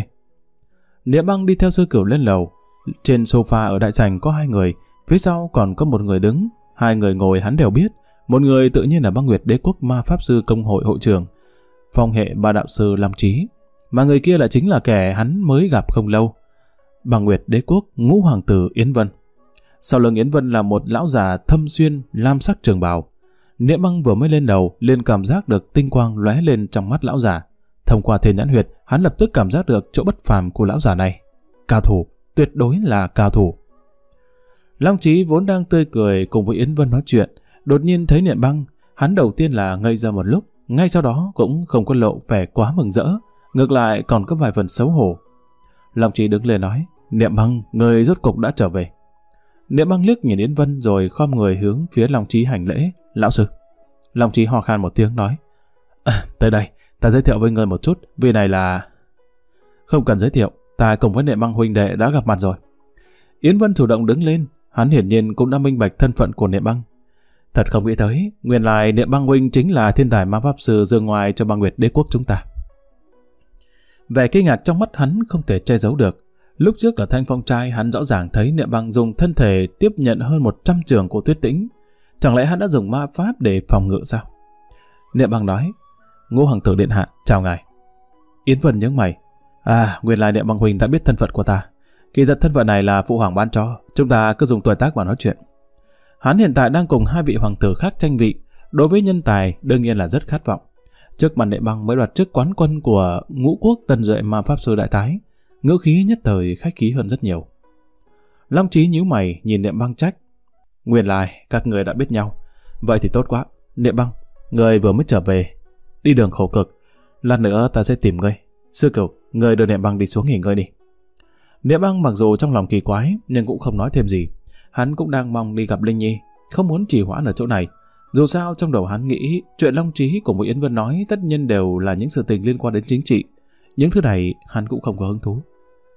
Niệm Băng đi theo Sư Cửu lên lầu. Trên sofa ở đại sảnh có hai người, phía sau còn có một người đứng. Hai người ngồi hắn đều biết. Một người tự nhiên là Băng Nguyệt Đế Quốc ma pháp sư công hội hội trưởng, phong hệ ba đạo sư Long Trí, mà người kia lại chính là kẻ hắn mới gặp không lâu, Băng Nguyệt Đế Quốc ngũ hoàng tử Yến Vân. Sau lưng Yến Vân là một lão già thâm xuyên lam sắc trường bào. Niệm Băng vừa mới lên đầu liền cảm giác được tinh quang lóe lên trong mắt lão già. Thông qua Thiên Nhãn Huyệt, hắn lập tức cảm giác được chỗ bất phàm của lão già này. Cao thủ, tuyệt đối là cao thủ. Long Trí vốn đang tươi cười cùng với Yến Vân nói chuyện, đột nhiên thấy Niệm Băng, hắn đầu tiên là ngây ra một lúc, ngay sau đó cũng không có lộ vẻ quá mừng rỡ, ngược lại còn có vài phần xấu hổ. Long Trí đứng lên nói: "Niệm Băng, người rốt cục đã trở về." Niệm Băng liếc nhìn Yến Vân rồi khom người hướng phía Long Trí hành lễ: "Lão sư." Long Trí ho khan một tiếng nói: "Tới đây, ta giới thiệu với người một chút, vị này là..." "Không cần giới thiệu, ta cùng với Niệm Băng huynh đệ đã gặp mặt rồi." Yến Vân chủ động đứng lên, hắn hiển nhiên cũng đã minh bạch thân phận của Niệm Băng. Thật không nghĩ tới, nguyên lai Niệm Băng huynh chính là thiên tài ma pháp sư dương ngoài cho Băng Nguyệt Đế Quốc chúng ta. Vẻ kinh ngạc trong mắt hắn không thể che giấu được. Lúc trước ở Thanh Phong Trai hắn rõ ràng thấy Niệm Băng dùng thân thể tiếp nhận hơn 100 trường của Tuyết Tĩnh. Chẳng lẽ hắn đã dùng ma pháp để phòng ngự sao? Niệm Băng nói: "Ngũ hoàng tử điện hạ, chào ngài." Yến Vân nhướng mày: Nguyên lai Niệm Băng huynh đã biết thân phận của ta. Kỳ thật thân phận này là phụ hoàng ban cho, chúng ta cứ dùng tuổi tác mà nói chuyện. Hắn hiện tại đang cùng hai vị hoàng tử khác tranh vị, đối với nhân tài đương nhiên là rất khát vọng. Trước mặt Niệm Băng mới đoạt chức quán quân của Ngũ Quốc Tân Duệ ma pháp sư đại tái, ngữ khí nhất thời khách khí hơn rất nhiều. Long Trí nhíu mày nhìn Niệm Băng trách: "Nguyên lai các người đã biết nhau, vậy thì tốt quá. Niệm Băng, người vừa mới trở về, đi đường khổ cực, lát nữa ta sẽ tìm ngươi. Sư Cửu, người đưa Niệm Băng đi xuống nghỉ ngơi đi." Niệm Băng mặc dù trong lòng kỳ quái nhưng cũng không nói thêm gì. Hắn cũng đang mong đi gặp Linh Nhi, không muốn trì hoãn ở chỗ này. Dù sao trong đầu hắn nghĩ chuyện Long Trí cùng với Yến Vân nói tất nhiên đều là những sự tình liên quan đến chính trị. Những thứ này hắn cũng không có hứng thú.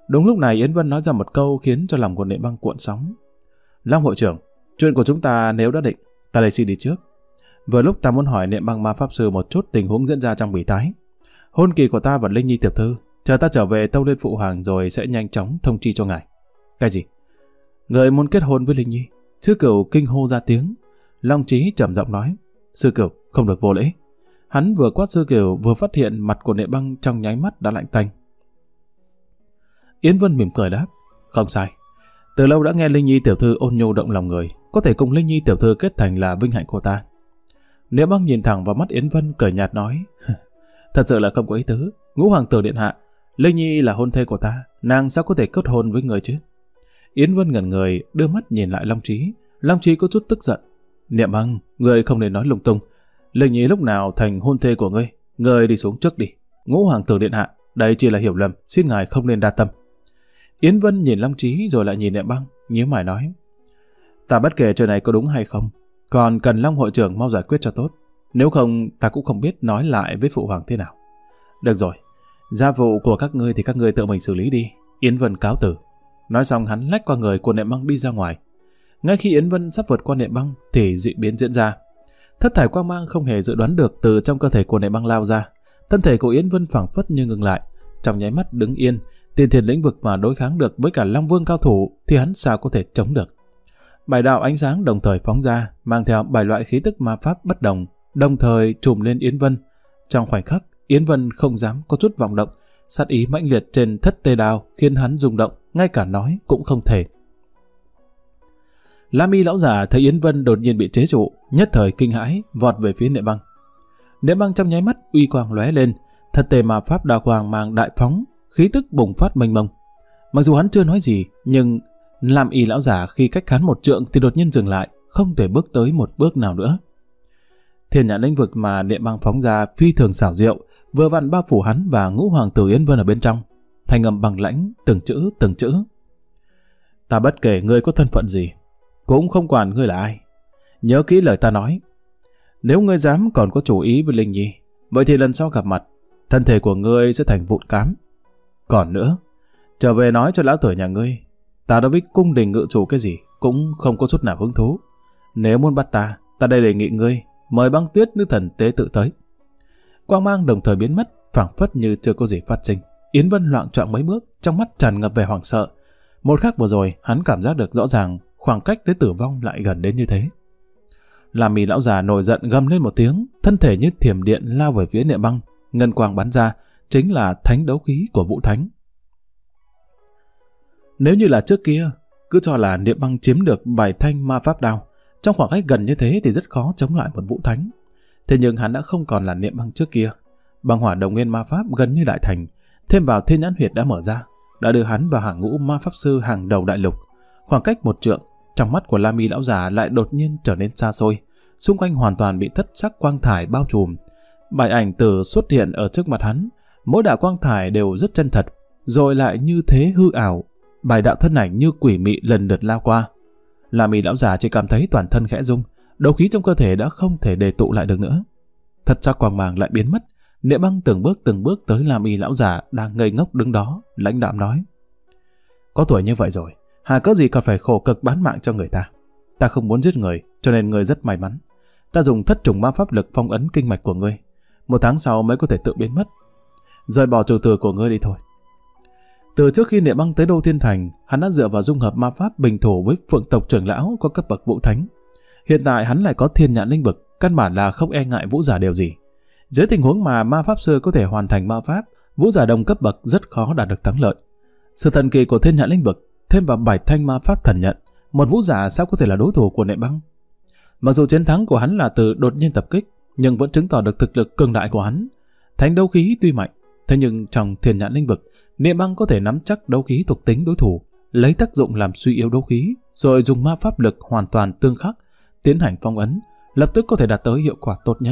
Đúng lúc này Yến Vân nói ra một câu khiến cho lòng của Niệm Băng cuộn sóng. Long hội trưởng, chuyện của chúng ta nếu đã định, ta đây xin đi trước. Vừa lúc ta muốn hỏi Niệm Băng ma pháp sư một chút tình huống diễn ra trong bỉ tái. Hôn kỳ của ta và Linh Nhi tiểu thư, chờ ta trở về tâu lên phụ hoàng rồi sẽ nhanh chóng thông chi cho ngài. Cái gì? Người muốn kết hôn với Linh Nhi? Sư Cửu kinh hô ra tiếng. Long Chí trầm giọng nói, Sư Cửu không được vô lễ. Hắn vừa quát Sư Cửu vừa phát hiện mặt của Niệm Băng trong nháy mắt đã lạnh tanh. Yến Vân mỉm cười đáp, không sai. Từ lâu đã nghe Linh Nhi tiểu thư ôn nhu động lòng người, có thể cùng Linh Nhi tiểu thư kết thành là vinh hạnh của ta. Niệm Băng nhìn thẳng vào mắt Yến Vân cười nhạt nói, thật sự là không có ý tứ. Ngũ hoàng tử điện hạ, Linh Nhi là hôn thê của ta, nàng sao có thể kết hôn với người chứ? Yến Vân ngẩn người, đưa mắt nhìn lại Long Chí. Long Chí có chút tức giận. Niệm Băng, ngươi không nên nói lung tung. Linh Nhi lúc nào thành hôn thê của ngươi? Ngươi đi xuống trước đi. Ngũ hoàng tử điện hạ, đây chỉ là hiểu lầm, xin ngài không nên đa tâm. Yến Vân nhìn Long Chí rồi lại nhìn Niệm Băng, nhíu mày nói, ta bất kể chuyện này có đúng hay không, còn cần Long hội trưởng mau giải quyết cho tốt. Nếu không, ta cũng không biết nói lại với phụ hoàng thế nào. Được rồi, gia vụ của các ngươi thì các ngươi tự mình xử lý đi. Yến Vân cáo từ. Nói xong hắn lách qua người của Niệm Băng đi ra ngoài. Ngay khi Yến Vân sắp vượt qua Niệm Băng thì dị biến diễn ra. Thất thải quang mang không hề dự đoán được từ trong cơ thể của Niệm Băng lao ra. Thân thể của Yến Vân phảng phất như ngừng lại, trong nháy mắt đứng yên. Tiên thiên lĩnh vực mà đối kháng được với cả Long Vương cao thủ thì hắn sao có thể chống được. 7 đạo ánh sáng đồng thời phóng ra, mang theo 7 loại khí tức ma pháp bất đồng, đồng thời trùm lên Yến Vân. Trong khoảnh khắc, Yến Vân không dám có chút vọng động, sát ý mãnh liệt trên thất tê đao khiến hắn rung động, ngay cả nói cũng không thể. La Mi lão giả thấy Yến Vân đột nhiên bị chế trụ, nhất thời kinh hãi, vọt về phía Niệm Băng. Niệm Băng trong nháy mắt uy quang lóe lên, thật tề ma pháp đao quang mang đại phóng, khí tức bùng phát mênh mông. Mặc dù hắn chưa nói gì, nhưng La Mi lão giả khi cách hắn một trượng thì đột nhiên dừng lại, không thể bước tới một bước nào nữa. Thiên nhãn lĩnh vực mà Niệm Băng phóng ra phi thường xảo diệu, vừa vặn bao phủ hắn và ngũ hoàng tử Yến Vân ở bên trong. Thanh âm bằng lãnh, từng chữ. Ta bất kể ngươi có thân phận gì, cũng không quản ngươi là ai. Nhớ kỹ lời ta nói. Nếu ngươi dám còn có chủ ý với Linh Nhi, vậy thì lần sau gặp mặt, thân thể của ngươi sẽ thành vụn cám. Còn nữa, trở về nói cho lão tử nhà ngươi, ta đối với cung đình ngự chủ cái gì cũng không có chút nào hứng thú. Nếu muốn bắt ta đây đề nghị ngươi mời Băng Tuyết nữ thần tế tự tới. Quang mang đồng thời biến mất, phảng phất như chưa có gì phát sinh. Yến Vân loạng choạng mấy bước, trong mắt tràn ngập vẻ hoảng sợ. Một khắc vừa rồi, hắn cảm giác được rõ ràng khoảng cách tới tử vong lại gần đến như thế. La Mi lão già nổi giận gầm lên một tiếng, thân thể như thiểm điện lao về phía Niệm Băng. Ngân quang bắn ra, chính là thánh đấu khí của Vũ Thánh. Nếu như là trước kia, cứ cho là Niệm Băng chiếm được 7 thanh ma pháp đao, trong khoảng cách gần như thế thì rất khó chống lại một Vũ Thánh. Thế nhưng hắn đã không còn là Niệm Băng trước kia. Băng hỏa đồng nguyên ma pháp gần như đại thành, thêm vào thiên nhãn huyệt đã mở ra, đã đưa hắn vào hàng ngũ ma pháp sư hàng đầu đại lục. Khoảng cách một trượng, trong mắt của La Mi lão già lại đột nhiên trở nên xa xôi, xung quanh hoàn toàn bị thất sắc quang thải bao trùm. 7 ảnh tử xuất hiện ở trước mặt hắn, mỗi đạo quang thải đều rất chân thật, rồi lại như thế hư ảo. 7 đạo thân ảnh như quỷ mị lần lượt lao qua. La Mi lão già chỉ cảm thấy toàn thân khẽ rung, đấu khí trong cơ thể đã không thể đề tụ lại được nữa. Thất sắc quang mang lại biến mất. Niệm Băng từng bước tới La Mi lão già đang ngây ngốc đứng đó, lãnh đạm nói: có tuổi như vậy rồi, hà cớ gì còn phải khổ cực bán mạng cho người ta. Ta không muốn giết người, cho nên ngươi rất may mắn. Ta dùng thất trùng ma pháp lực phong ấn kinh mạch của ngươi, 1 tháng sau mới có thể tự biến mất. Rời bỏ chủ tử của ngươi đi thôi. Từ trước khi Niệm Băng tới Đô Thiên Thành, hắn đã dựa vào dung hợp ma pháp bình thủ với Phượng tộc trưởng lão có cấp bậc Vũ Thánh. Hiện tại hắn lại có thiên nhãn linh vực, căn bản là không e ngại vũ giả điều gì. Dưới tình huống mà ma pháp sư có thể hoàn thành ma pháp, vũ giả đồng cấp bậc rất khó đạt được thắng lợi. Sự thần kỳ của thiên nhãn linh vực thêm vào 7 thanh ma pháp thần nhận, một vũ giả sao có thể là đối thủ của Niệm Băng? Mặc dù chiến thắng của hắn là từ đột nhiên tập kích, nhưng vẫn chứng tỏ được thực lực cường đại của hắn. Thánh đấu khí tuy mạnh, thế nhưng trong thiên nhãn linh vực, Niệm Băng có thể nắm chắc đấu khí thuộc tính đối thủ, lấy tác dụng làm suy yếu đấu khí, rồi dùng ma pháp lực hoàn toàn tương khắc, tiến hành phong ấn, lập tức có thể đạt tới hiệu quả tốt nhất.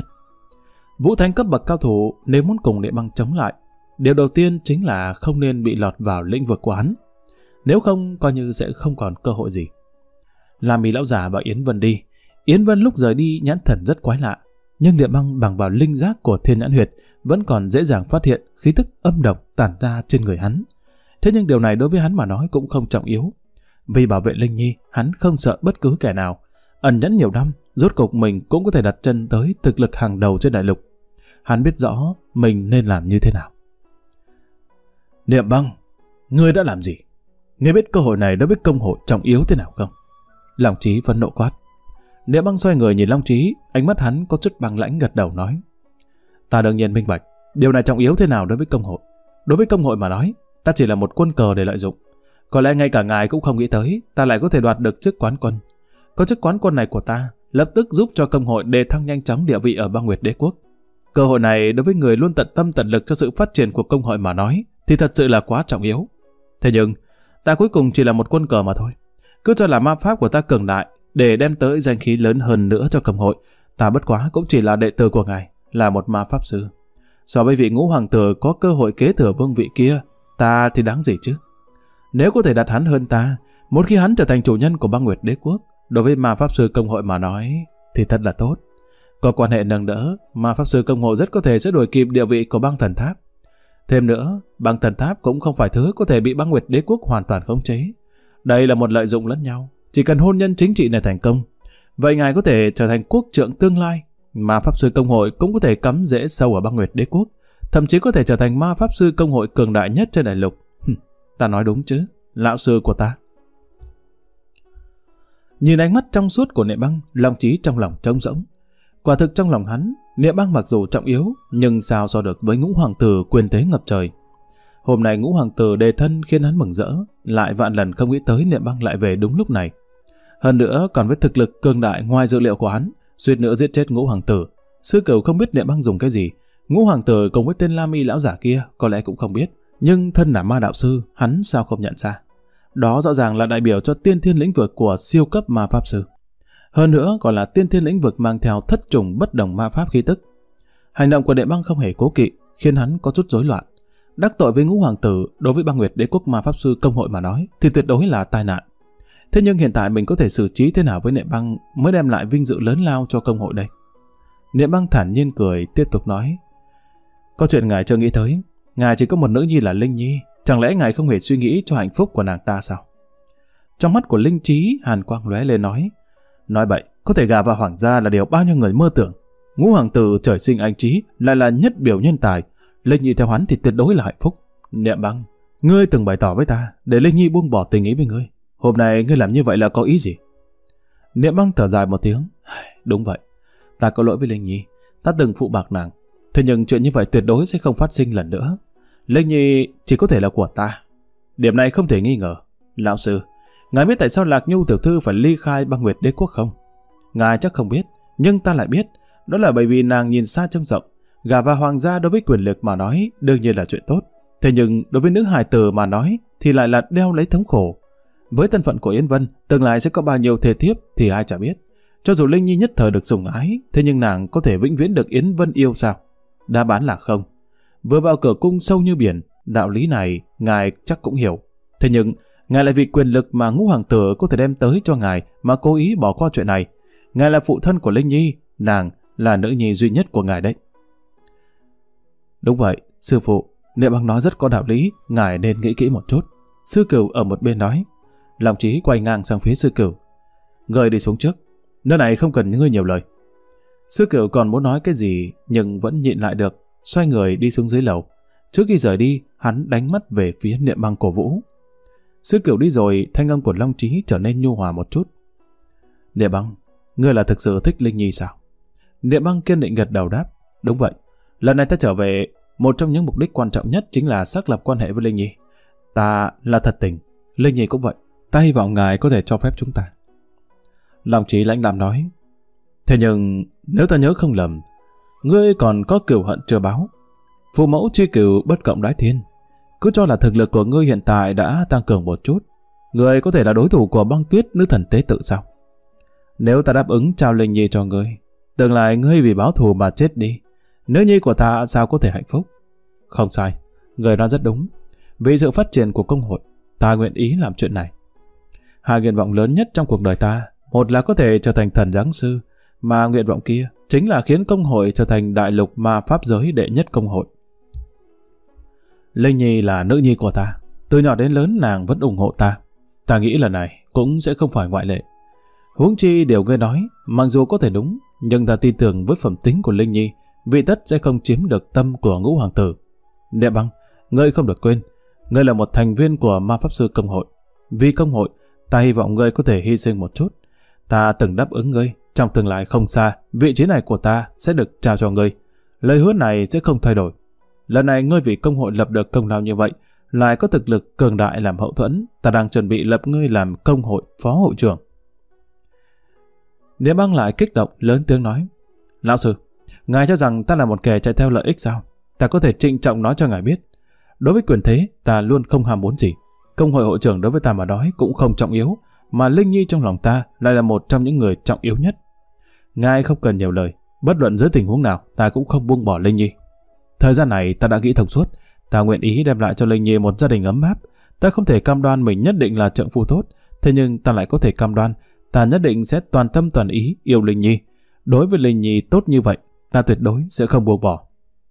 Vũ Thánh cấp bậc cao thủ nếu muốn cùng Niệm Băng chống lại, điều đầu tiên chính là không nên bị lọt vào lĩnh vực của hắn. Nếu không, coi như sẽ không còn cơ hội gì. La Mi lão giả và Yến Vân đi. Yến Vân lúc rời đi nhãn thần rất quái lạ, nhưng Niệm Băng bằng vào linh giác của thiên nhãn huyệt vẫn còn dễ dàng phát hiện khí tức âm độc tản ra trên người hắn. Thế nhưng điều này đối với hắn mà nói cũng không trọng yếu. Vì bảo vệ Linh Nhi, hắn không sợ bất cứ kẻ nào. Ẩn nhẫn nhiều năm, rốt cục mình cũng có thể đặt chân tới thực lực hàng đầu trên đại lục. Hắn biết rõ mình nên làm như thế nào. Niệm Băng, ngươi đã làm gì? Ngươi biết cơ hội này đối với công hội trọng yếu thế nào không? Long Chí phẫn nộ quát. Niệm Băng xoay người nhìn Long Chí, ánh mắt hắn có chút băng lãnh gật đầu nói. Ta đương nhiên minh bạch, điều này trọng yếu thế nào đối với công hội. Đối với công hội mà nói, ta chỉ là một quân cờ để lợi dụng. Có lẽ ngay cả ngài cũng không nghĩ tới, ta lại có thể đoạt được chức quán quân. Có chức quán quân này của ta, lập tức giúp cho công hội đề thăng nhanh chóng địa vị ở Băng Nguyệt Đế Quốc. Cơ hội này đối với người luôn tận tâm tận lực cho sự phát triển của công hội mà nói, thì thật sự là quá trọng yếu. Thế nhưng, ta cuối cùng chỉ là một quân cờ mà thôi. Cứ cho là ma pháp của ta cường đại, để đem tới danh khí lớn hơn nữa cho công hội, ta bất quá cũng chỉ là đệ tử của ngài, là một ma pháp sư. So với vị Ngũ Hoàng tử có cơ hội kế thừa vương vị kia, ta thì đáng gì chứ? Nếu có thể đặt hắn hơn ta, một khi hắn trở thành chủ nhân của Băng Nguyệt Đế Quốc, đối với ma pháp sư công hội mà nói, thì thật là tốt. Có quan hệ nâng đỡ, ma pháp sư công hội rất có thể sẽ đuổi kịp địa vị của Băng Thần Tháp. Thêm nữa, Băng Thần Tháp cũng không phải thứ có thể bị Băng Nguyệt Đế Quốc hoàn toàn khống chế. Đây là một lợi dụng lẫn nhau. Chỉ cần hôn nhân chính trị này thành công, vậy ngài có thể trở thành quốc trượng tương lai. Ma pháp sư công hội cũng có thể cắm rễ sâu ở Băng Nguyệt Đế Quốc, thậm chí có thể trở thành ma pháp sư công hội cường đại nhất trên đại lục. Ta nói đúng chứ, lão sư của ta. Nhìn ánh mắt trong suốt của Niệm Băng, Long Chí trong lòng trống rỗng. Quả thực trong lòng hắn, Niệm Băng mặc dù trọng yếu, nhưng sao so được với Ngũ Hoàng tử quyền thế ngập trời. Hôm nay Ngũ Hoàng tử đề thân khiến hắn mừng rỡ, lại vạn lần không nghĩ tới Niệm Băng lại về đúng lúc này. Hơn nữa còn với thực lực cường đại ngoài dự liệu của hắn, suýt nữa giết chết Ngũ Hoàng tử. Sư Cửu không biết Niệm Băng dùng cái gì, Ngũ Hoàng tử cùng với tên La Mi lão giả kia có lẽ cũng không biết, nhưng thân là ma đạo sư, hắn sao không nhận ra. Đó rõ ràng là đại biểu cho tiên thiên lĩnh vực của siêu cấp ma pháp sư. Hơn nữa còn là tiên thiên lĩnh vực mang theo thất trùng bất đồng ma pháp khí tức. Hành động của Niệm Băng không hề cố kỵ, khiến hắn có chút rối loạn. Đắc tội với Ngũ Hoàng tử đối với Băng Nguyệt Đế Quốc ma pháp sư công hội mà nói thì tuyệt đối là tai nạn. Thế nhưng hiện tại mình có thể xử trí thế nào với Niệm Băng mới đem lại vinh dự lớn lao cho công hội đây? Niệm Băng thản nhiên cười, tiếp tục nói. Có chuyện ngài chưa nghĩ tới. Ngài chỉ có một nữ nhi là Linh Nhi, chẳng lẽ ngài không hề suy nghĩ cho hạnh phúc của nàng ta sao? Trong mắt của Linh Chí hàn quang lóe lên nói bậy, có thể gả vào hoàng gia là điều bao nhiêu người mơ tưởng. Ngũ Hoàng tử trời sinh anh trí, lại là nhất biểu nhân tài. Linh Nhi theo hắn thì tuyệt đối là hạnh phúc. Niệm Băng, ngươi từng bày tỏ với ta để Linh Nhi buông bỏ tình ý với ngươi. Hôm nay ngươi làm như vậy là có ý gì? Niệm Băng thở dài một tiếng. Đúng vậy, ta có lỗi với Linh Nhi, ta từng phụ bạc nàng. Thế nhưng chuyện như vậy tuyệt đối sẽ không phát sinh lần nữa. Linh Nhi chỉ có thể là của ta. Điểm này không thể nghi ngờ. Lão sư, ngài biết tại sao Lạc Nhu tiểu thư phải ly khai Băng Nguyệt Đế Quốc không? Ngài chắc không biết, nhưng ta lại biết. Đó là bởi vì nàng nhìn xa trông rộng. Gả vào hoàng gia đối với quyền lực mà nói đương nhiên là chuyện tốt. Thế nhưng đối với nữ hài tử mà nói thì lại là đeo lấy thống khổ. Với thân phận của Yến Vân, tương lai sẽ có bao nhiêu thê thiếp thì ai chả biết. Cho dù Linh Nhi nhất thời được sủng ái, thế nhưng nàng có thể vĩnh viễn được Yến Vân yêu sao? Đáp án là không. Vừa vào cửa cung sâu như biển, đạo lý này ngài chắc cũng hiểu. Thế nhưng ngài lại vì quyền lực mà Ngũ Hoàng tử có thể đem tới cho ngài mà cố ý bỏ qua chuyện này. Ngài là phụ thân của Linh Nhi, nàng là nữ nhi duy nhất của ngài đấy. Đúng vậy, sư phụ, Niệm Băng nói rất có đạo lý, ngài nên nghĩ kỹ một chút. Sư Cửu ở một bên nói. Long Chí quay ngang sang phía Sư Cửu. Ngươi đi xuống trước, nơi này không cần ngươi nhiều lời. Sư Cửu còn muốn nói cái gì nhưng vẫn nhịn lại được, xoay người đi xuống dưới lầu. Trước khi rời đi, hắn đánh mắt về phía Niệm Băng cổ vũ. Sư Cửu đi rồi, thanh âm của Long Chí trở nên nhu hòa một chút. Niệm Băng, ngươi là thực sự thích Linh Nhi sao? Niệm Băng kiên định gật đầu đáp. Đúng vậy, lần này ta trở về, một trong những mục đích quan trọng nhất chính là xác lập quan hệ với Linh Nhi. Ta là thật tình, Linh Nhi cũng vậy. Ta hy vọng ngài có thể cho phép chúng ta. Long Chí lãnh đạm nói. Thế nhưng nếu ta nhớ không lầm, ngươi còn có cừu hận chưa báo. Phụ mẫu chi cừu bất cộng đái thiên. Cứ cho là thực lực của ngươi hiện tại đã tăng cường một chút, ngươi có thể là đối thủ của Băng Tuyết nữ thần tế tự sao? Nếu ta đáp ứng trao Linh Nhi cho ngươi, tương lai ngươi vì báo thù mà chết đi, nữ nhi của ta sao có thể hạnh phúc? Không sai, ngươi nói rất đúng. Vì sự phát triển của công hội, ta nguyện ý làm chuyện này. Hai nguyện vọng lớn nhất trong cuộc đời ta, một là có thể trở thành thần giáng sư, mà nguyện vọng kia chính là khiến công hội trở thành đại lục ma pháp giới đệ nhất công hội. Linh Nhi là nữ nhi của ta, Từ nhỏ đến lớn nàng vẫn ủng hộ ta. Ta nghĩ lần này cũng sẽ không phải ngoại lệ. Huống chi điều ngươi nói, mặc dù có thể đúng, nhưng ta tin tưởng với phẩm tính của Linh Nhi, vị tất sẽ không chiếm được tâm của Ngũ Hoàng tử. Niệm Băng, ngươi không được quên, ngươi là một thành viên của Ma Pháp Sư Công hội. Vì công hội, ta hy vọng ngươi có thể hy sinh một chút. Ta từng đáp ứng ngươi, trong tương lai không xa, vị trí này của ta sẽ được trao cho ngươi. Lời hứa này sẽ không thay đổi. Lần này ngươi vì công hội lập được công lao như vậy, lại có thực lực cường đại làm hậu thuẫn, ta đang chuẩn bị lập ngươi làm công hội phó hội trưởng. Niệm Băng lại kích động lớn tiếng nói: Lão sư, ngài cho rằng ta là một kẻ chạy theo lợi ích sao? Ta có thể trịnh trọng nói cho ngài biết, đối với quyền thế ta luôn không ham muốn gì. Công hội hội trưởng đối với ta mà nói cũng không trọng yếu, mà Linh Nhi trong lòng ta lại là một trong những người trọng yếu nhất. Ngài không cần nhiều lời, bất luận dưới tình huống nào ta cũng không buông bỏ Linh Nhi. Thời gian này ta đã nghĩ thông suốt, ta nguyện ý đem lại cho Linh Nhi một gia đình ấm áp. Ta không thể cam đoan mình nhất định là trượng phu tốt, thế nhưng ta lại có thể cam đoan ta nhất định sẽ toàn tâm toàn ý yêu Linh Nhi. Đối với Linh Nhi tốt như vậy, ta tuyệt đối sẽ không buông bỏ.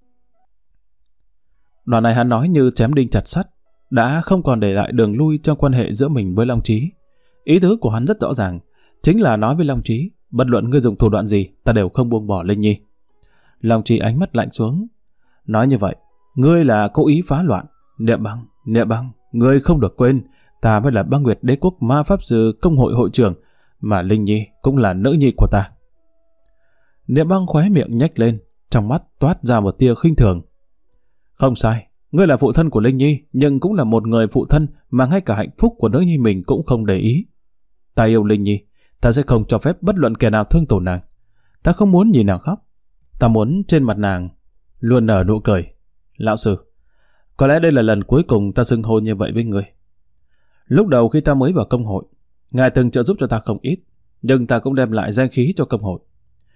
Đoạn này hắn nói như chém đinh chặt sắt, đã không còn để lại đường lui trong quan hệ giữa mình với Long Chí. Ý tứ của hắn rất rõ ràng, chính là nói với Long Chí, bất luận ngươi dùng thủ đoạn gì, ta đều không buông bỏ Linh Nhi. Long Chí ánh mắt lạnh xuống, nói như vậy, ngươi là cố ý phá loạn. Niệm Băng, ngươi không được quên, ta mới là Băng Nguyệt Đế Quốc Ma Pháp Sư Công hội hội trưởng, mà Linh Nhi cũng là nữ nhi của ta. Niệm Băng khóe miệng nhếch lên, trong mắt toát ra một tia khinh thường. Không sai, ngươi là phụ thân của Linh Nhi, nhưng cũng là một người phụ thân mà ngay cả hạnh phúc của nữ nhi mình cũng không để ý. Ta yêu Linh Nhi, ta sẽ không cho phép bất luận kẻ nào thương tổn nàng. Ta không muốn nhìn nàng khóc, ta muốn trên mặt nàng luôn nở nụ cười. Lão sư, có lẽ đây là lần cuối cùng ta xưng hô như vậy với ngươi. Lúc đầu khi ta mới vào công hội, ngài từng trợ giúp cho ta không ít, nhưng ta cũng đem lại danh khí cho công hội.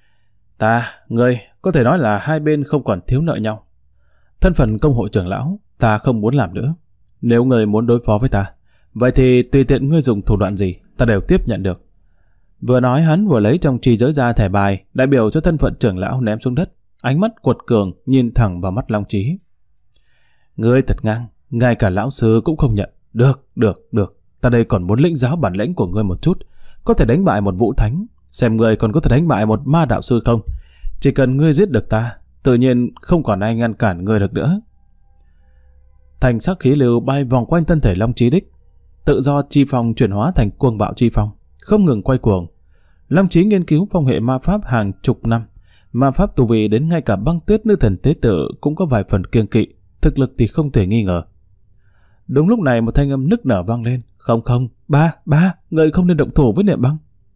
Ngươi có thể nói là hai bên không còn thiếu nợ nhau. Thân phận công hội trưởng lão, ta không muốn làm nữa. Nếu ngươi muốn đối phó với ta, vậy thì tùy tiện ngươi dùng thủ đoạn gì, ta đều tiếp nhận được. Vừa nói hắn vừa lấy trong chi giới ra thẻ bài đại biểu cho thân phận trưởng lão ném xuống đất, ánh mắt quật cường nhìn thẳng vào mắt Long Chí. Ngươi thật ngang, ngay cả lão sư cũng không nhận. Được, ta đây còn muốn lĩnh giáo bản lĩnh của ngươi một chút, có thể đánh bại một vũ thánh, xem ngươi còn có thể đánh bại một ma đạo sư không. Chỉ cần ngươi giết được ta, tự nhiên không còn ai ngăn cản ngươi được nữa. Thành sắc khí lưu bay vòng quanh thân thể Long Chí đích, tự do chi phong chuyển hóa thành cuồng bạo chi phong, không ngừng quay cuồng. Long Chí nghiên cứu phong hệ ma pháp hàng chục năm, ma pháp tu vi đến ngay cả Băng Tuyết nữ thần tế tự cũng có vài phần kiêng kỵ, thực lực thì không thể nghi ngờ. Đúng lúc này một thanh âm nức nở vang lên. Không, ba, người không nên động thủ với Niệm Băng.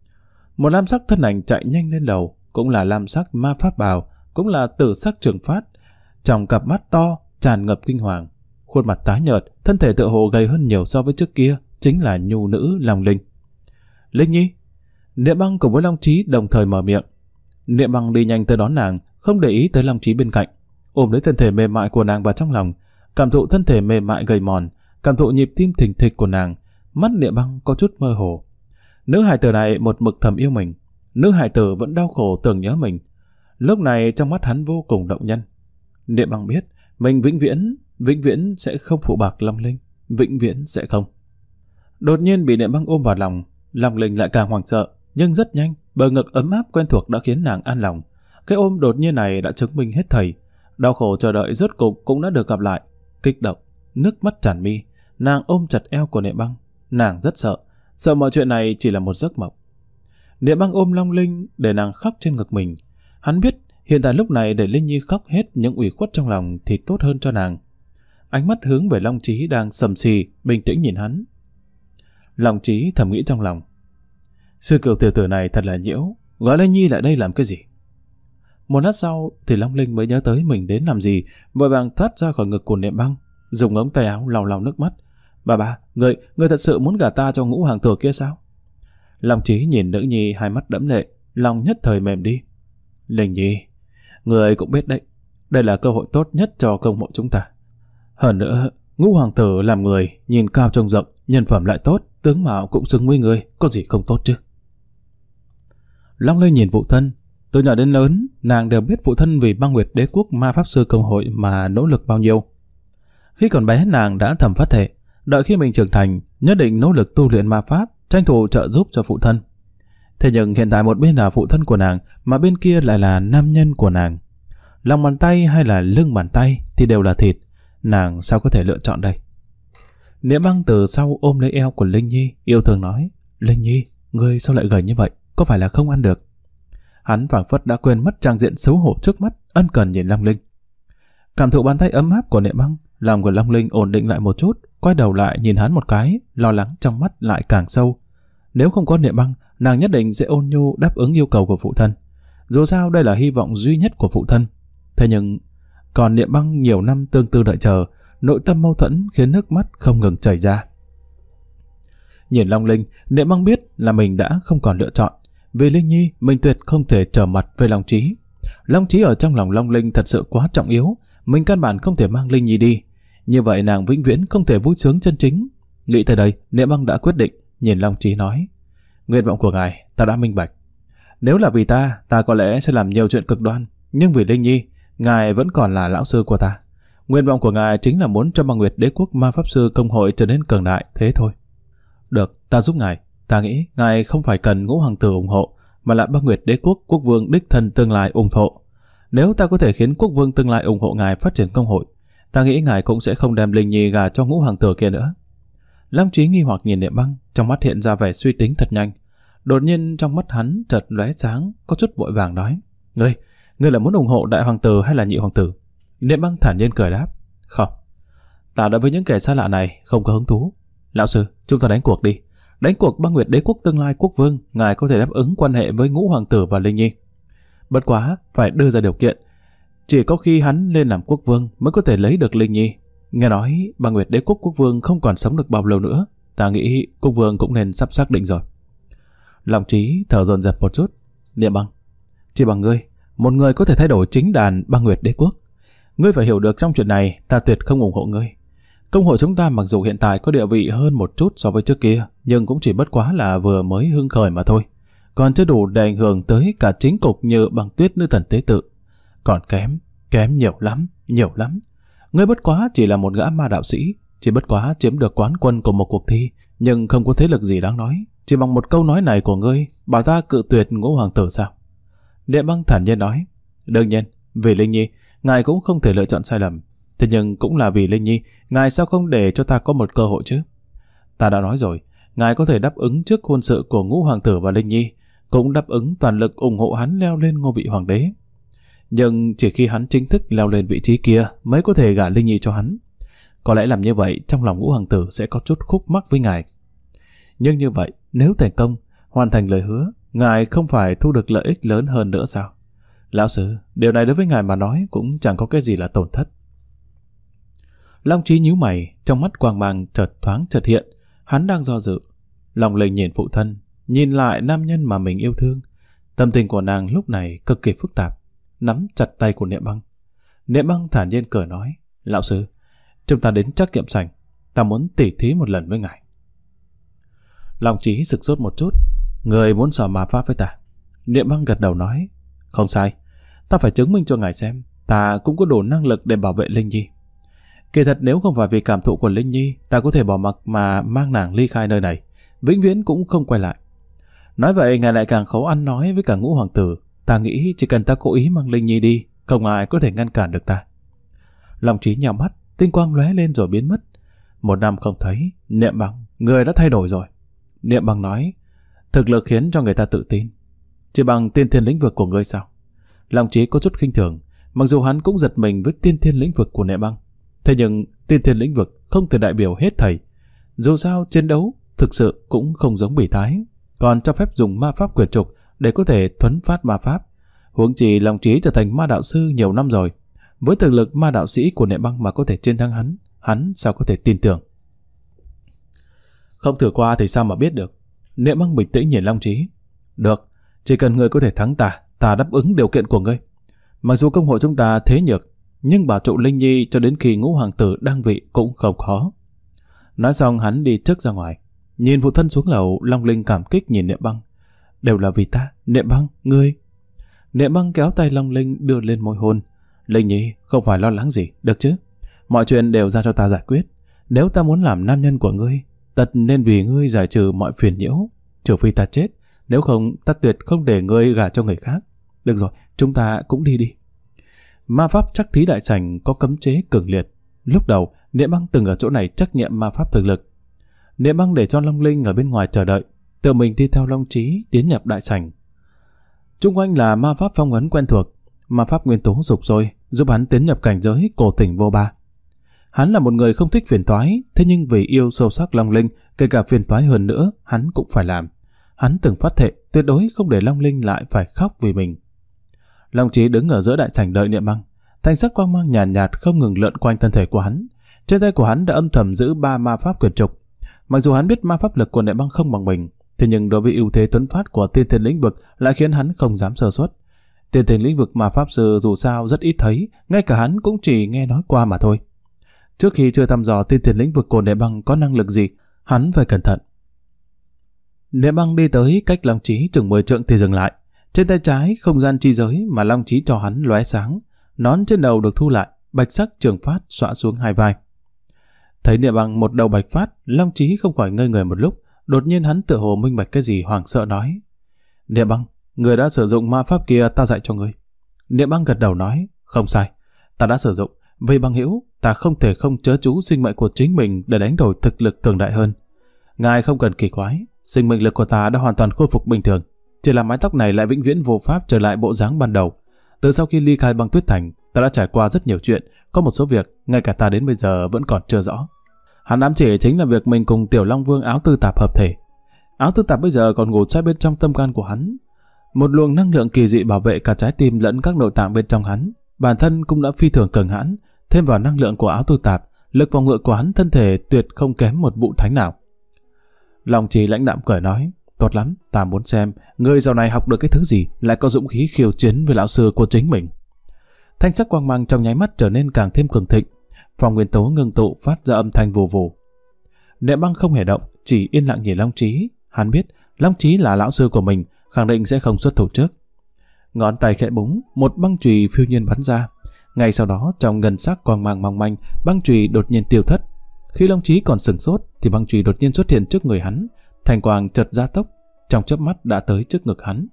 Một lam sắc thân ảnh chạy nhanh lên lầu, cũng là lam sắc ma pháp bào, cũng là tử sắc Trường Phát, trong cặp mắt to tràn ngập kinh hoàng, khuôn mặt tái nhợt, thân thể tựa hồ gầy hơn nhiều so với trước kia, chính là nhu nữ Long Linh. Linh Nhi. Niệm Băng cùng với Long Chí đồng thời mở miệng. Niệm Băng đi nhanh tới đón nàng, không để ý tới Long Chí bên cạnh, ôm lấy thân thể mềm mại của nàng vào trong lòng, cảm thụ thân thể mềm mại gầy mòn, cảm thụ nhịp tim thình thịch của nàng. Mắt Niệm Băng có chút mơ hồ. Nữ hài tử này một mực thầm yêu mình, nữ hài tử vẫn đau khổ tưởng nhớ mình. Lúc này trong mắt hắn vô cùng động nhân. Niệm Băng biết mình vĩnh viễn sẽ không phụ bạc Long Linh, vĩnh viễn sẽ không. Đột nhiên bị Niệm Băng ôm vào lòng, Long Linh lại càng hoảng sợ, nhưng rất nhanh bờ ngực ấm áp quen thuộc đã khiến nàng an lòng. Cái ôm đột nhiên này đã chứng minh hết thảy, đau khổ chờ đợi rốt cục cũng đã được gặp lại. Kích động, nước mắt tràn mi, nàng ôm chặt eo của Niệm Băng. Nàng rất sợ mọi chuyện này chỉ là một giấc mộng. Niệm Băng ôm Long Linh để nàng khóc trên ngực mình. Hắn biết hiện tại lúc này để Linh Nhi khóc hết những ủy khuất trong lòng thì tốt hơn cho nàng. Ánh mắt hướng về Long Chí đang sầm xì, bình tĩnh nhìn hắn. Long Chí thầm nghĩ trong lòng, sư cửu tiểu tử này thật là nhiễu, gọi Linh Nhi lại đây làm cái gì? Một lát sau thì Long Linh mới nhớ tới mình đến làm gì, vội vàng thoát ra khỏi ngực của Niệm Băng, dùng ống tay áo lau nước mắt. Bà, người thật sự muốn gả ta cho Ngũ Hoàng tử kia sao? Long Chí nhìn nữ nhi hai mắt đẫm lệ, lòng nhất thời mềm đi. Linh Nhi, người cũng biết đấy, đây là cơ hội tốt nhất cho công hội chúng ta. Hơn nữa, Ngũ Hoàng tử làm người nhìn cao trông rộng, nhân phẩm lại tốt, tướng mạo cũng xứng với người, có gì không tốt chứ? Long Linh nhìn phụ thân, từ nhỏ đến lớn, nàng đều biết phụ thân vì Băng Nguyệt Đế Quốc Ma Pháp Sư Công hội mà nỗ lực bao nhiêu. Khi còn bé nàng đã thầm phát thệ, Đợi khi mình trưởng thành, nhất định nỗ lực tu luyện ma pháp, tranh thủ trợ giúp cho phụ thân. Thế nhưng hiện tại một bên là phụ thân của nàng, mà bên kia lại là nam nhân của nàng. Lòng bàn tay hay là lưng bàn tay thì đều là thịt, nàng sao có thể lựa chọn đây? Niệm Băng từ sau ôm lấy eo của Linh Nhi, yêu thương nói: Linh Nhi, ngươi sao lại gầy như vậy? Có phải là không ăn được? Hắn phảng phất đã quên mất trang diện xấu hổ trước mắt, ân cần nhìn Long Linh. Cảm thụ bàn tay ấm áp của Niệm Băng, lòng của Long Linh ổn định lại một chút, quay đầu lại nhìn hắn một cái, lo lắng trong mắt lại càng sâu. Nếu không có Niệm Băng, nàng nhất định sẽ ôn nhu đáp ứng yêu cầu của phụ thân. Dù sao đây là hy vọng duy nhất của phụ thân. Thế nhưng, còn Niệm Băng nhiều năm tương tư đợi chờ, nội tâm mâu thuẫn khiến nước mắt không ngừng chảy ra. Nhìn Long Linh, Niệm Băng biết là mình đã không còn lựa chọn. Vì Linh Nhi, mình tuyệt không thể trở mặt với Long Chí. Long Chí ở trong lòng Long Linh thật sự quá trọng yếu, mình căn bản không thể mang Linh Nhi đi. Như vậy nàng vĩnh viễn không thể vui sướng chân chính. Nghĩ tới đây, Niệm Băng đã quyết định, nhìn Long Chí nói: Nguyện vọng của ngài, ta đã minh bạch. Nếu là vì ta có lẽ sẽ làm nhiều chuyện cực đoan. Nhưng vì Linh Nhi, ngài vẫn còn là lão sư của ta. Nguyện vọng của ngài chính là muốn cho Băng Nguyệt Đế Quốc Ma Pháp Sư Công hội trở nên cường đại, thế thôi. Được, ta giúp ngài. Ta nghĩ ngài không phải cần Ngũ Hoàng tử ủng hộ, mà là Băng Nguyệt Đế Quốc quốc vương đích thân tương lai ủng hộ. Nếu ta có thể khiến quốc vương tương lai ủng hộ ngài phát triển công hội, ta nghĩ ngài cũng sẽ không đem Linh Nhi gà cho Ngũ Hoàng tử kia nữa. Long Chí nghi hoặc nhìn Niệm Băng, trong mắt hiện ra vẻ suy tính thật nhanh. Đột nhiên trong mắt hắn chợt lóe sáng, có chút vội vàng nói: Ngươi là muốn ủng hộ đại hoàng tử hay là nhị hoàng tử? Niệm Băng thản nhiên cười đáp: Không, ta đối với những kẻ xa lạ này không có hứng thú. Lão sư, chúng ta đánh cuộc đi. Đánh cuộc Băng Nguyệt Đế Quốc tương lai quốc vương, ngài có thể đáp ứng quan hệ với Ngũ Hoàng tử và Linh Nhi. Bất quá phải đưa ra điều kiện, chỉ có khi hắn lên làm quốc vương mới có thể lấy được Linh Nhi. Nghe nói Băng Nguyệt Đế Quốc quốc vương không còn sống được bao lâu nữa, ta nghĩ quốc vương cũng nên sắp xác định rồi. Long Chí thở dồn dập một chút. Niệm Băng, chỉ bằng ngươi, một người có thể thay đổi chính đàn Băng Nguyệt Đế Quốc. Ngươi phải hiểu được trong chuyện này, ta tuyệt không ủng hộ ngươi. Công hội chúng ta mặc dù hiện tại có địa vị hơn một chút so với trước kia, nhưng cũng chỉ bất quá là vừa mới hưng khởi mà thôi. Còn chưa đủ để ảnh hưởng tới cả chính cục như Băng Tuyết nữ thần tế tự. Còn kém nhiều lắm. Ngươi bất quá chỉ là một gã ma đạo sĩ, chỉ bất quá chiếm được quán quân của một cuộc thi, nhưng không có thế lực gì đáng nói. Chỉ bằng một câu nói này của ngươi, bảo ta cự tuyệt Ngũ Hoàng tử sao? Niệm Băng thản nhiên nói: Đương nhiên, vì Linh Nhi, ngài cũng không thể lựa chọn sai lầm. Thế nhưng cũng là vì Linh Nhi, ngài sao không để cho ta có một cơ hội chứ? Ta đã nói rồi, ngài có thể đáp ứng trước hôn sự của Ngũ Hoàng tử và Linh Nhi, cũng đáp ứng toàn lực ủng hộ hắn leo lên ngôi vị hoàng đế. Nhưng chỉ khi hắn chính thức leo lên vị trí kia mới có thể gả Linh Nhi cho hắn. Có lẽ làm như vậy trong lòng Ngũ Hoàng tử sẽ có chút khúc mắc với ngài. Nhưng như vậy, nếu thành công, hoàn thành lời hứa, ngài không phải thu được lợi ích lớn hơn nữa sao? Lão sư, điều này đối với ngài mà nói cũng chẳng có cái gì là tổn thất. Long Chí nhíu mày, trong mắt quang mang chợt thoáng chợt hiện, hắn đang do dự. Long Linh nhìn phụ thân, nhìn lại nam nhân mà mình yêu thương. Tâm tình của nàng lúc này cực kỳ phức tạp, nắm chặt tay của Niệm Băng. Niệm Băng thản nhiên cười nói: Lão sư, chúng ta đến trắc nghiệm sảnh, ta muốn tỉ thí một lần với ngài. Long Chí sửng sốt một chút: Người muốn sò ma pháp với ta? Niệm Băng gật đầu nói: Không sai, ta phải chứng minh cho ngài xem, ta cũng có đủ năng lực để bảo vệ Linh Nhi. Kỳ thật nếu không phải vì cảm thụ của Linh Nhi, ta có thể bỏ mặc mà mang nàng ly khai nơi này, vĩnh viễn cũng không quay lại. Nói vậy ngài lại càng khó ăn nói với cả Ngũ Hoàng tử. Ta nghĩ chỉ cần ta cố ý mang Linh Nhi đi, không ai có thể ngăn cản được ta. Long Chí nhắm mắt, tinh quang lóe lên rồi biến mất. 1 năm không thấy, Niệm Băng, người đã thay đổi rồi. Niệm Băng nói: Thực lực khiến cho người ta tự tin. Chỉ bằng tiên thiên lĩnh vực của ngươi sao? Long Chí có chút khinh thường, mặc dù hắn cũng giật mình với tiên thiên lĩnh vực của Niệm Băng. Thế nhưng tiên thiên lĩnh vực không thể đại biểu hết thảy. Dù sao chiến đấu thực sự cũng không giống Bỉ Thái, còn cho phép dùng ma pháp quyển trục để có thể thuấn phát ma pháp. Huống chi Long Chí trở thành ma đạo sư nhiều năm rồi, với thực lực ma đạo sĩ của Niệm Băng mà có thể chiến thắng hắn sao có thể tin tưởng? Không thử qua thì sao mà biết được? Niệm Băng bình tĩnh nhìn Long Chí. Được, chỉ cần ngươi có thể thắng ta đáp ứng điều kiện của ngươi. Mặc dù công hội chúng ta thế nhược, nhưng bảo trụ Linh Nhi cho đến khi Ngũ Hoàng tử đăng vị cũng không khó. Nói xong hắn đi trước ra ngoài. Nhìn phụ thân xuống lầu, Long Linh cảm kích nhìn Niệm Băng. Đều là vì ta, Niệm Băng, ngươi. Niệm Băng kéo tay Long Linh đưa lên môi hôn. Linh Nhi, không phải lo lắng gì, được chứ? Mọi chuyện đều ra cho ta giải quyết. Nếu ta muốn làm nam nhân của ngươi, tất nên vì ngươi giải trừ mọi phiền nhiễu, trừ phi ta chết, nếu không ta tuyệt không để ngươi gả cho người khác. Được rồi, chúng ta cũng đi đi. Ma pháp Trắc Thí Đại Sảnh có cấm chế cường liệt. Lúc đầu, Niệm Băng từng ở chỗ này trắc nghiệm ma pháp thực lực. Niệm Băng để cho Long Linh ở bên ngoài chờ đợi, tự mình đi theo Long Chí tiến nhập đại sảnh. Chung quanh là ma pháp phong ấn quen thuộc, ma pháp nguyên tố dục rồi giúp hắn tiến nhập cảnh giới cổ tỉnh vô ba. Hắn là một người không thích phiền toái, thế nhưng vì yêu sâu sắc Long Linh, kể cả phiền toái hơn nữa, hắn cũng phải làm. Hắn từng phát thệ tuyệt đối không để Long Linh lại phải khóc vì mình. Long Chí đứng ở giữa đại sảnh đợi Niệm Băng. Thanh sắc quang mang nhàn nhạt không ngừng lượn quanh thân thể của hắn. Trên tay của hắn đã âm thầm giữ 3 ma pháp quyển trục. Mặc dù hắn biết ma pháp lực của Niệm Băng không bằng mình, thế nhưng đối với ưu thế tuấn phát của tiên thiên lĩnh vực lại khiến hắn không dám sơ suất. Tiên thiên lĩnh vực ma pháp sư dù sao rất ít thấy, ngay cả hắn cũng chỉ nghe nói qua mà thôi. Trước khi chưa thăm dò tiên thiên lĩnh vực của Niệm Băng có năng lực gì, hắn phải cẩn thận. Niệm Băng đi tới cách Long Chí chừng 10 trượng thì dừng lại. Trên tay trái không gian chi giới mà Long Chí cho hắn lóe sáng, nón trên đầu được thu lại, bạch sắc trường phát xõa xuống hai vai. Thấy Niệm Băng một đầu bạch phát, Long Chí không khỏi ngây người một lúc, đột nhiên hắn tựa hồ minh bạch cái gì hoảng sợ nói: Niệm Băng, người đã sử dụng ma pháp kia ta dạy cho ngươi. Niệm Băng gật đầu nói: Không sai, ta đã sử dụng. Vì bằng hữu, ta không thể không chớ chú sinh mệnh của chính mình để đánh đổi thực lực cường đại hơn. Ngài không cần kỳ quái, sinh mệnh lực của ta đã hoàn toàn khôi phục bình thường, chỉ là mái tóc này lại vĩnh viễn vô pháp trở lại bộ dáng ban đầu. Từ sau khi ly khai băng tuyết thành, ta đã trải qua rất nhiều chuyện, có một số việc ngay cả ta đến bây giờ vẫn còn chưa rõ. Hắn ám chỉ chính là việc mình cùng Tiểu Long Vương Áo Tư Tạp hợp thể. Áo Tư Tạp bây giờ còn ngủ say bên trong tâm can của hắn. Một luồng năng lượng kỳ dị bảo vệ cả trái tim lẫn các nội tạng bên trong hắn. Bản thân cũng đã phi thường cường hãn, thêm vào năng lượng của Áo Tư Tạp, lực phòng ngự của hắn thân thể tuyệt không kém một vũ thánh nào. Long Chí lãnh đạm cười nói: Tốt lắm, ta muốn xem người dạo này học được cái thứ gì lại có dũng khí khiêu chiến với lão sư của chính mình. Thanh sắc quang mang trong nháy mắt trở nên càng thêm cường thịnh, phòng nguyên tố ngưng tụ phát ra âm thanh vù vù. Niệm Băng không hề động, chỉ yên lặng nhìn Long Chí. Hắn biết Long Chí là lão sư của mình, khẳng định sẽ không xuất thủ trước. Ngón tay khẽ búng, một băng chùy phiêu nhiên bắn ra. Ngay sau đó, trong ngân sắc quang mang mong manh, băng chùy đột nhiên tiêu thất. Khi Long Chí còn sửng sốt, thì băng chùy đột nhiên xuất hiện trước người hắn, thành quang chợt gia tốc, trong chớp mắt đã tới trước ngực hắn.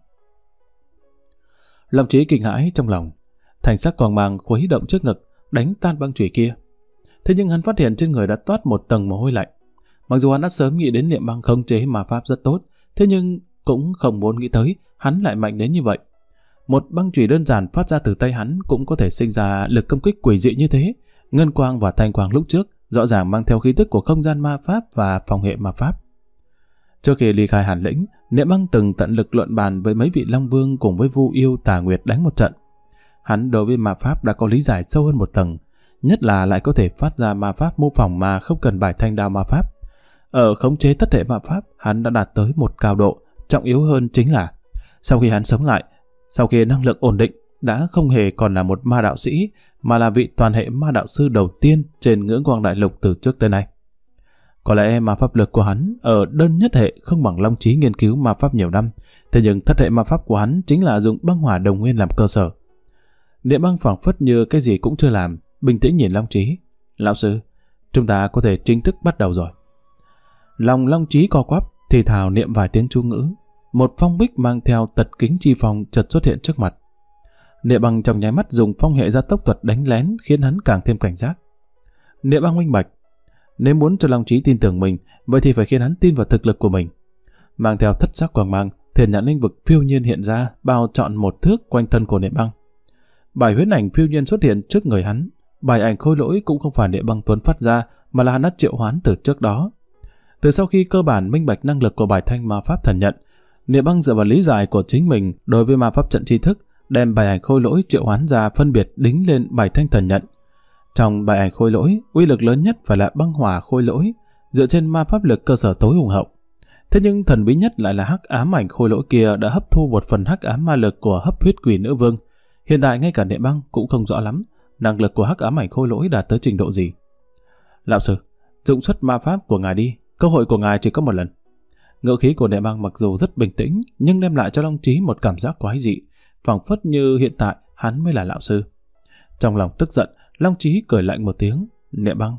Long Chí kinh hãi trong lòng, thành sắc quang mang khuấy động trước ngực, đánh tan băng chùy kia. Thế nhưng hắn phát hiện trên người đã toát một tầng mồ hôi lạnh. Mặc dù hắn đã sớm nghĩ đến Niệm Băng khống chế ma pháp rất tốt, thế nhưng cũng không muốn nghĩ tới hắn lại mạnh đến như vậy. Một băng chùy đơn giản phát ra từ tay hắn cũng có thể sinh ra lực công kích quỷ dị như thế. Ngân quang và thanh quang lúc trước rõ ràng mang theo khí tức của không gian ma pháp và phòng hệ ma pháp. Trước khi ly khai Hàn Lĩnh, Niệm Băng từng tận lực luận bàn với mấy vị Long Vương cùng với Vu Yêu Tà Nguyệt đánh một trận. Hắn đối với ma pháp đã có lý giải sâu hơn một tầng, nhất là lại có thể phát ra ma pháp mô phỏng mà không cần bài thanh đao ma pháp. Ở khống chế tất thể ma pháp, hắn đã đạt tới một cao độ. Trọng yếu hơn chính là sau khi hắn sống lại, sau khi năng lượng ổn định, đã không hề còn là một ma đạo sĩ, mà là vị toàn hệ ma đạo sư đầu tiên trên ngưỡng quang đại lục từ trước tới nay. Có lẽ ma pháp lực của hắn ở đơn nhất hệ không bằng Long Chí nghiên cứu ma pháp nhiều năm, thế nhưng thất hệ ma pháp của hắn chính là dùng băng hỏa đồng nguyên làm cơ sở. Niệm Băng phảng phất như cái gì cũng chưa làm, bình tĩnh nhìn Long Chí. Lão sư, chúng ta có thể chính thức bắt đầu rồi. Lòng Long Chí co quắp, thì thào niệm vài tiếng chú ngữ. Một phong bích mang theo tật kính chi phong chợt xuất hiện trước mặt. Niệm Băng trong nháy mắt dùng phong hệ gia tốc thuật đánh lén, khiến hắn càng thêm cảnh giác. Niệm Băng minh bạch, nếu muốn cho Long Chí tin tưởng mình, vậy thì phải khiến hắn tin vào thực lực của mình. Mang theo thất sắc quang mang, Thiền Nhãn linh vực phiêu nhiên hiện ra, bao trọn một thước quanh thân của Niệm Băng. Bài huyễn ảnh phiêu nhiên xuất hiện trước người hắn. Bài ảnh khôi lỗi cũng không phải Niệm Băng tuấn phát ra, mà là hắn đã triệu hoán từ trước đó. Từ sau khi cơ bản minh bạch năng lực của bài thanh ma pháp thần nhận, Niệm Băng dựa vào lý giải của chính mình đối với ma pháp trận tri thức, đem bài ảnh khôi lỗi triệu hoán ra phân biệt đính lên bài thanh thần nhận. Trong bài ảnh khôi lỗi, uy lực lớn nhất phải là băng hỏa khôi lỗi, dựa trên ma pháp lực cơ sở tối hùng hậu. Thế nhưng thần bí nhất lại là hắc ám ảnh khôi lỗi kia đã hấp thu một phần hắc ám ma lực của hấp huyết quỷ nữ vương. Hiện tại ngay cả Niệm Băng cũng không rõ lắm năng lực của hắc ám ảnh khôi lỗi đạt tới trình độ gì. Lão sư, dụng xuất ma pháp của ngài đi, cơ hội của ngài chỉ có một lần. Ngữ khí của Niệm Băng mặc dù rất bình tĩnh, nhưng đem lại cho Long Chí một cảm giác quái dị, phảng phất như hiện tại hắn mới là lão sư. Trong lòng tức giận, Long Chí cười lạnh một tiếng. Niệm Băng,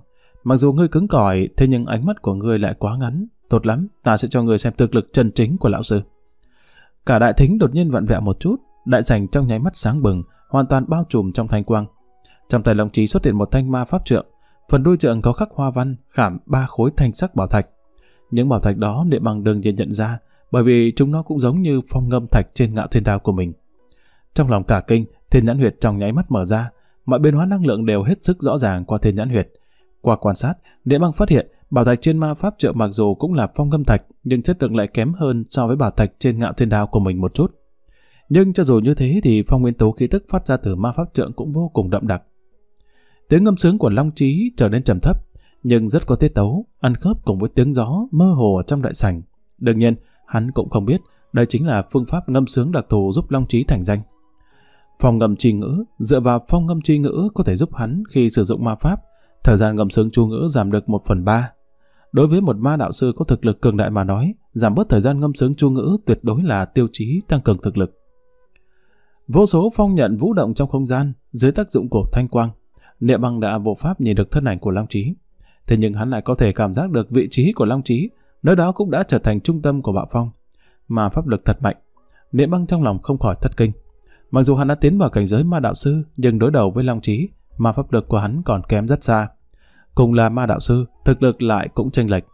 Mặc dù ngươi cứng cỏi, thế nhưng ánh mắt của ngươi lại quá ngắn. Tốt lắm, ta sẽ cho ngươi xem thực lực chân chính của lão sư. Cả đại thính đột nhiên vặn vẹo một chút, đại sảnh trong nháy mắt sáng bừng, hoàn toàn bao trùm trong thanh quang. Trong tay Long Chí xuất hiện một thanh ma pháp trượng, phần đuôi trượng có khắc hoa văn, khảm 3 khối thanh sắc bảo thạch. Những bảo thạch đó Niệm Băng đương nhiên nhận ra, bởi vì chúng nó cũng giống như phong ngâm thạch trên Ngạo Thiên Đao của mình. Trong lòng cả kinh, Thiên Nhãn Huyệt trong nháy mắt mở ra, mọi biến hóa năng lượng đều hết sức rõ ràng qua Thiên Nhãn Huyệt. Qua quan sát, Niệm Băng phát hiện bảo thạch trên ma pháp trượng mặc dù cũng là phong ngâm thạch, nhưng chất lượng lại kém hơn so với bảo thạch trên Ngạo Thiên Đao của mình một chút. Nhưng cho dù như thế thì phong nguyên tố khí tức phát ra từ ma pháp trượng cũng vô cùng đậm đặc. Tiếng ngâm sướng của Long Chí trở nên trầm thấp, nhưng rất có tiết tấu, ăn khớp cùng với tiếng gió mơ hồ ở trong đại sảnh. Đương nhiên, hắn cũng không biết đây chính là phương pháp ngâm sướng đặc thù giúp Long Chí thành danh. Phong ngâm chi ngữ, dựa vào phong ngâm chi ngữ có thể giúp hắn khi sử dụng ma pháp, thời gian ngâm sướng chú ngữ giảm được 1/3. Đối với một ma đạo sư có thực lực cường đại mà nói, giảm bớt thời gian ngâm sướng chú ngữ tuyệt đối là tiêu chí tăng cường thực lực. Vô số phong nhận vũ động trong không gian, dưới tác dụng của thanh quang. Niệm Băng đã vô pháp nhìn được thân ảnh của Long Chí. Thế nhưng hắn lại có thể cảm giác được vị trí của Long Chí, nơi đó cũng đã trở thành trung tâm của bạo phong. Mà pháp lực thật mạnh. Niệm Băng trong lòng không khỏi thất kinh. Mặc dù hắn đã tiến vào cảnh giới ma đạo sư, nhưng đối đầu với Long Chí, mà pháp lực của hắn còn kém rất xa. Cùng là ma đạo sư, thực lực lại cũng chênh lệch.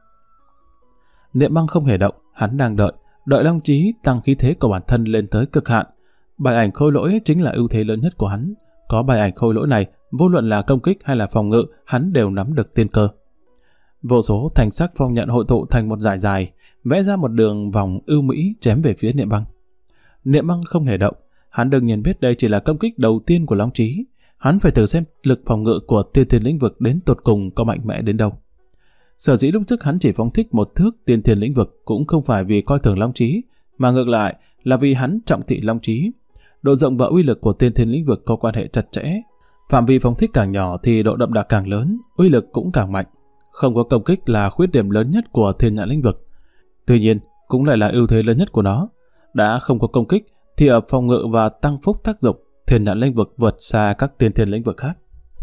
Niệm Băng không hề động, hắn đang đợi Long Chí tăng khí thế của bản thân lên tới cực hạn. Bài ảnh khôi lỗi chính là ưu thế lớn nhất của hắn. Có bài ảnh khôi lỗi này, vô luận là công kích hay là phòng ngự, hắn đều nắm được tiên cơ. Vô số thanh sắc phong nhận hội tụ thành một dải dài, vẽ ra một đường vòng ưu mỹ chém về phía Niệm Băng. Niệm Băng không hề động, hắn đương nhiên biết đây chỉ là công kích đầu tiên của Long Chí. Hắn phải thử xem lực phòng ngự của tiên thiên lĩnh vực đến tột cùng có mạnh mẽ đến đâu. Sở dĩ lúc trước hắn chỉ phóng thích một thước tiên thiên lĩnh vực cũng không phải vì coi thường Long Chí, mà ngược lại là vì hắn trọng thị Long Chí. Độ rộng và uy lực của tiên thiên lĩnh vực có quan hệ chặt chẽ. Phạm vi phóng thích càng nhỏ thì độ đậm đặc càng lớn, uy lực cũng càng mạnh. Không có công kích là khuyết điểm lớn nhất của thiên nhãn lĩnh vực. Tuy nhiên, cũng lại là ưu thế lớn nhất của nó. Đã không có công kích thì ở phòng ngự và tăng phúc tác dụng, thiên nhãn lĩnh vực vượt xa các tiên thiên lĩnh vực khác.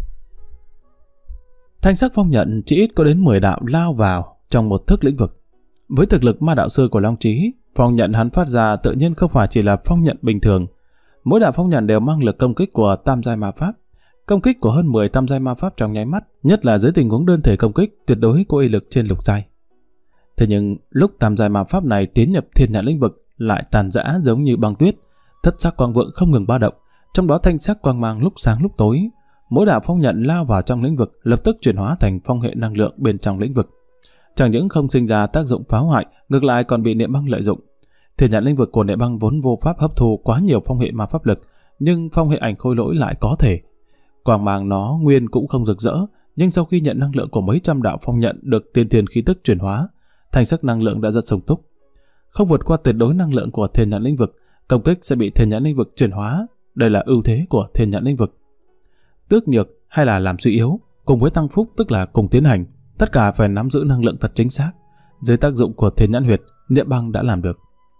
Thanh sắc phong nhận chỉ ít có đến 10 đạo lao vào trong một thức lĩnh vực. Với thực lực ma đạo sư của Long Chí, phong nhận hắn phát ra tự nhiên không phải chỉ là phong nhận bình thường. Mỗi đạo phong nhận đều mang lực công kích của tam giai ma pháp. Công kích của hơn 10 tam giai ma pháp trong nháy mắt, nhất là dưới tình huống đơn thể công kích, tuyệt đối có uy lực trên lục giai. Thế nhưng lúc tam giai ma pháp này tiến nhập thiên nhãn lĩnh vực lại tàn rã giống như băng tuyết, thất sắc quang vượng không ngừng ba động, trong đó thanh sắc quang mang lúc sáng lúc tối. Mỗi đạo phong nhận lao vào trong lĩnh vực lập tức chuyển hóa thành phong hệ năng lượng bên trong lĩnh vực. Chẳng những không sinh ra tác dụng phá hoại, ngược lại còn bị Niệm Băng lợi dụng. Thiên nhãn lĩnh vực của Niệm Băng vốn vô pháp hấp thu quá nhiều phong hệ ma pháp lực, nhưng phong hệ ảnh khôi lỗi lại có thể. Quang mang nó nguyên cũng không rực rỡ, nhưng sau khi nhận năng lượng của mấy trăm đạo phong nhận được tiên thiên khí tức chuyển hóa, thanh sắc năng lượng đã rất sung túc. Không vượt qua tuyệt đối năng lượng của thiên nhãn lĩnh vực, công kích sẽ bị thiên nhãn lĩnh vực chuyển hóa. Đây là ưu thế của thiên nhãn lĩnh vực. Tước nhược hay là làm suy yếu, cùng với tăng phúc tức là cùng tiến hành, tất cả phải nắm giữ năng lượng thật chính xác. Dưới tác dụng của thiên nhãn huyệt, Niệm Băng đã làm được.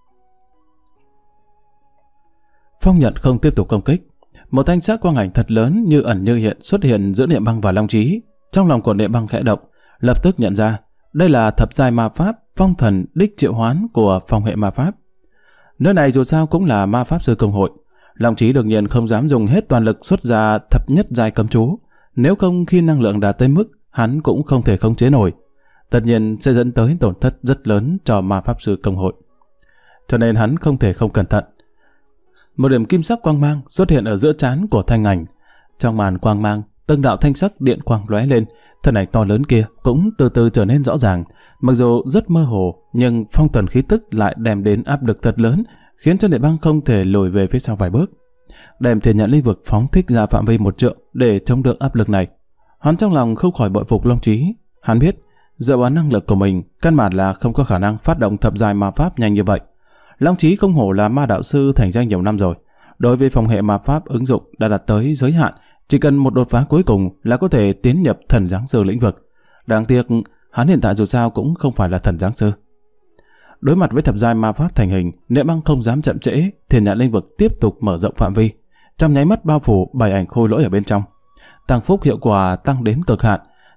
Phong nhận không tiếp tục công kích. Một thanh sắc quang ảnh thật lớn như ẩn như hiện xuất hiện giữa Niệm Băng và Long Chí. Trong lòng của Niệm Băng khẽ động, lập tức nhận ra đây là thập giai ma pháp phong thần đích triệu hoán của phong hệ ma pháp. Nơi này dù sao cũng là ma pháp sư công hội. Long Chí đương nhiên không dám dùng hết toàn lực xuất ra thập nhất giai cấm chú, nếu không khi năng lượng đạt tới mức hắn cũng không thể khống chế nổi, tất nhiên sẽ dẫn tới tổn thất rất lớn cho ma pháp sư công hội. Cho nên hắn không thể không cẩn thận. Một điểm kim sắc quang mang xuất hiện ở giữa trán của thanh ảnh. Trong màn quang mang, từng đạo thanh sắc điện quang lóe lên, thân ảnh to lớn kia cũng từ từ trở nên rõ ràng. Mặc dù rất mơ hồ, nhưng phong thần khí tức lại đem đến áp lực thật lớn, khiến cho Niệm Băng không thể lùi về phía sau vài bước. Đem thiên nhãn lĩnh vực phóng thích ra phạm vi 1 trượng để chống đỡ áp lực này. Hắn trong lòng không khỏi bội phục Long Chí. Hắn biết, dựa vào năng lực của mình, căn bản là không có khả năng phát động thập giai ma pháp nhanh như vậy. Long Chí không hổ là ma đạo sư thành danh nhiều năm rồi. Đối với phong hệ ma pháp ứng dụng đã đạt tới giới hạn, chỉ cần một đột phá cuối cùng là có thể tiến nhập thần giáng sư lĩnh vực. Đáng tiếc, hắn hiện tại dù sao cũng không phải là thần giáng sư. Đối mặt với thập giai ma pháp thành hình, Niệm Băng không dám chậm trễ, thiên nhãn lĩnh vực tiếp tục mở rộng phạm vi, trong nháy mắt bao phủ 7 ảnh khôi lỗi ở bên trong. Tăng phúc hiệu quả tăng đến cực hạn,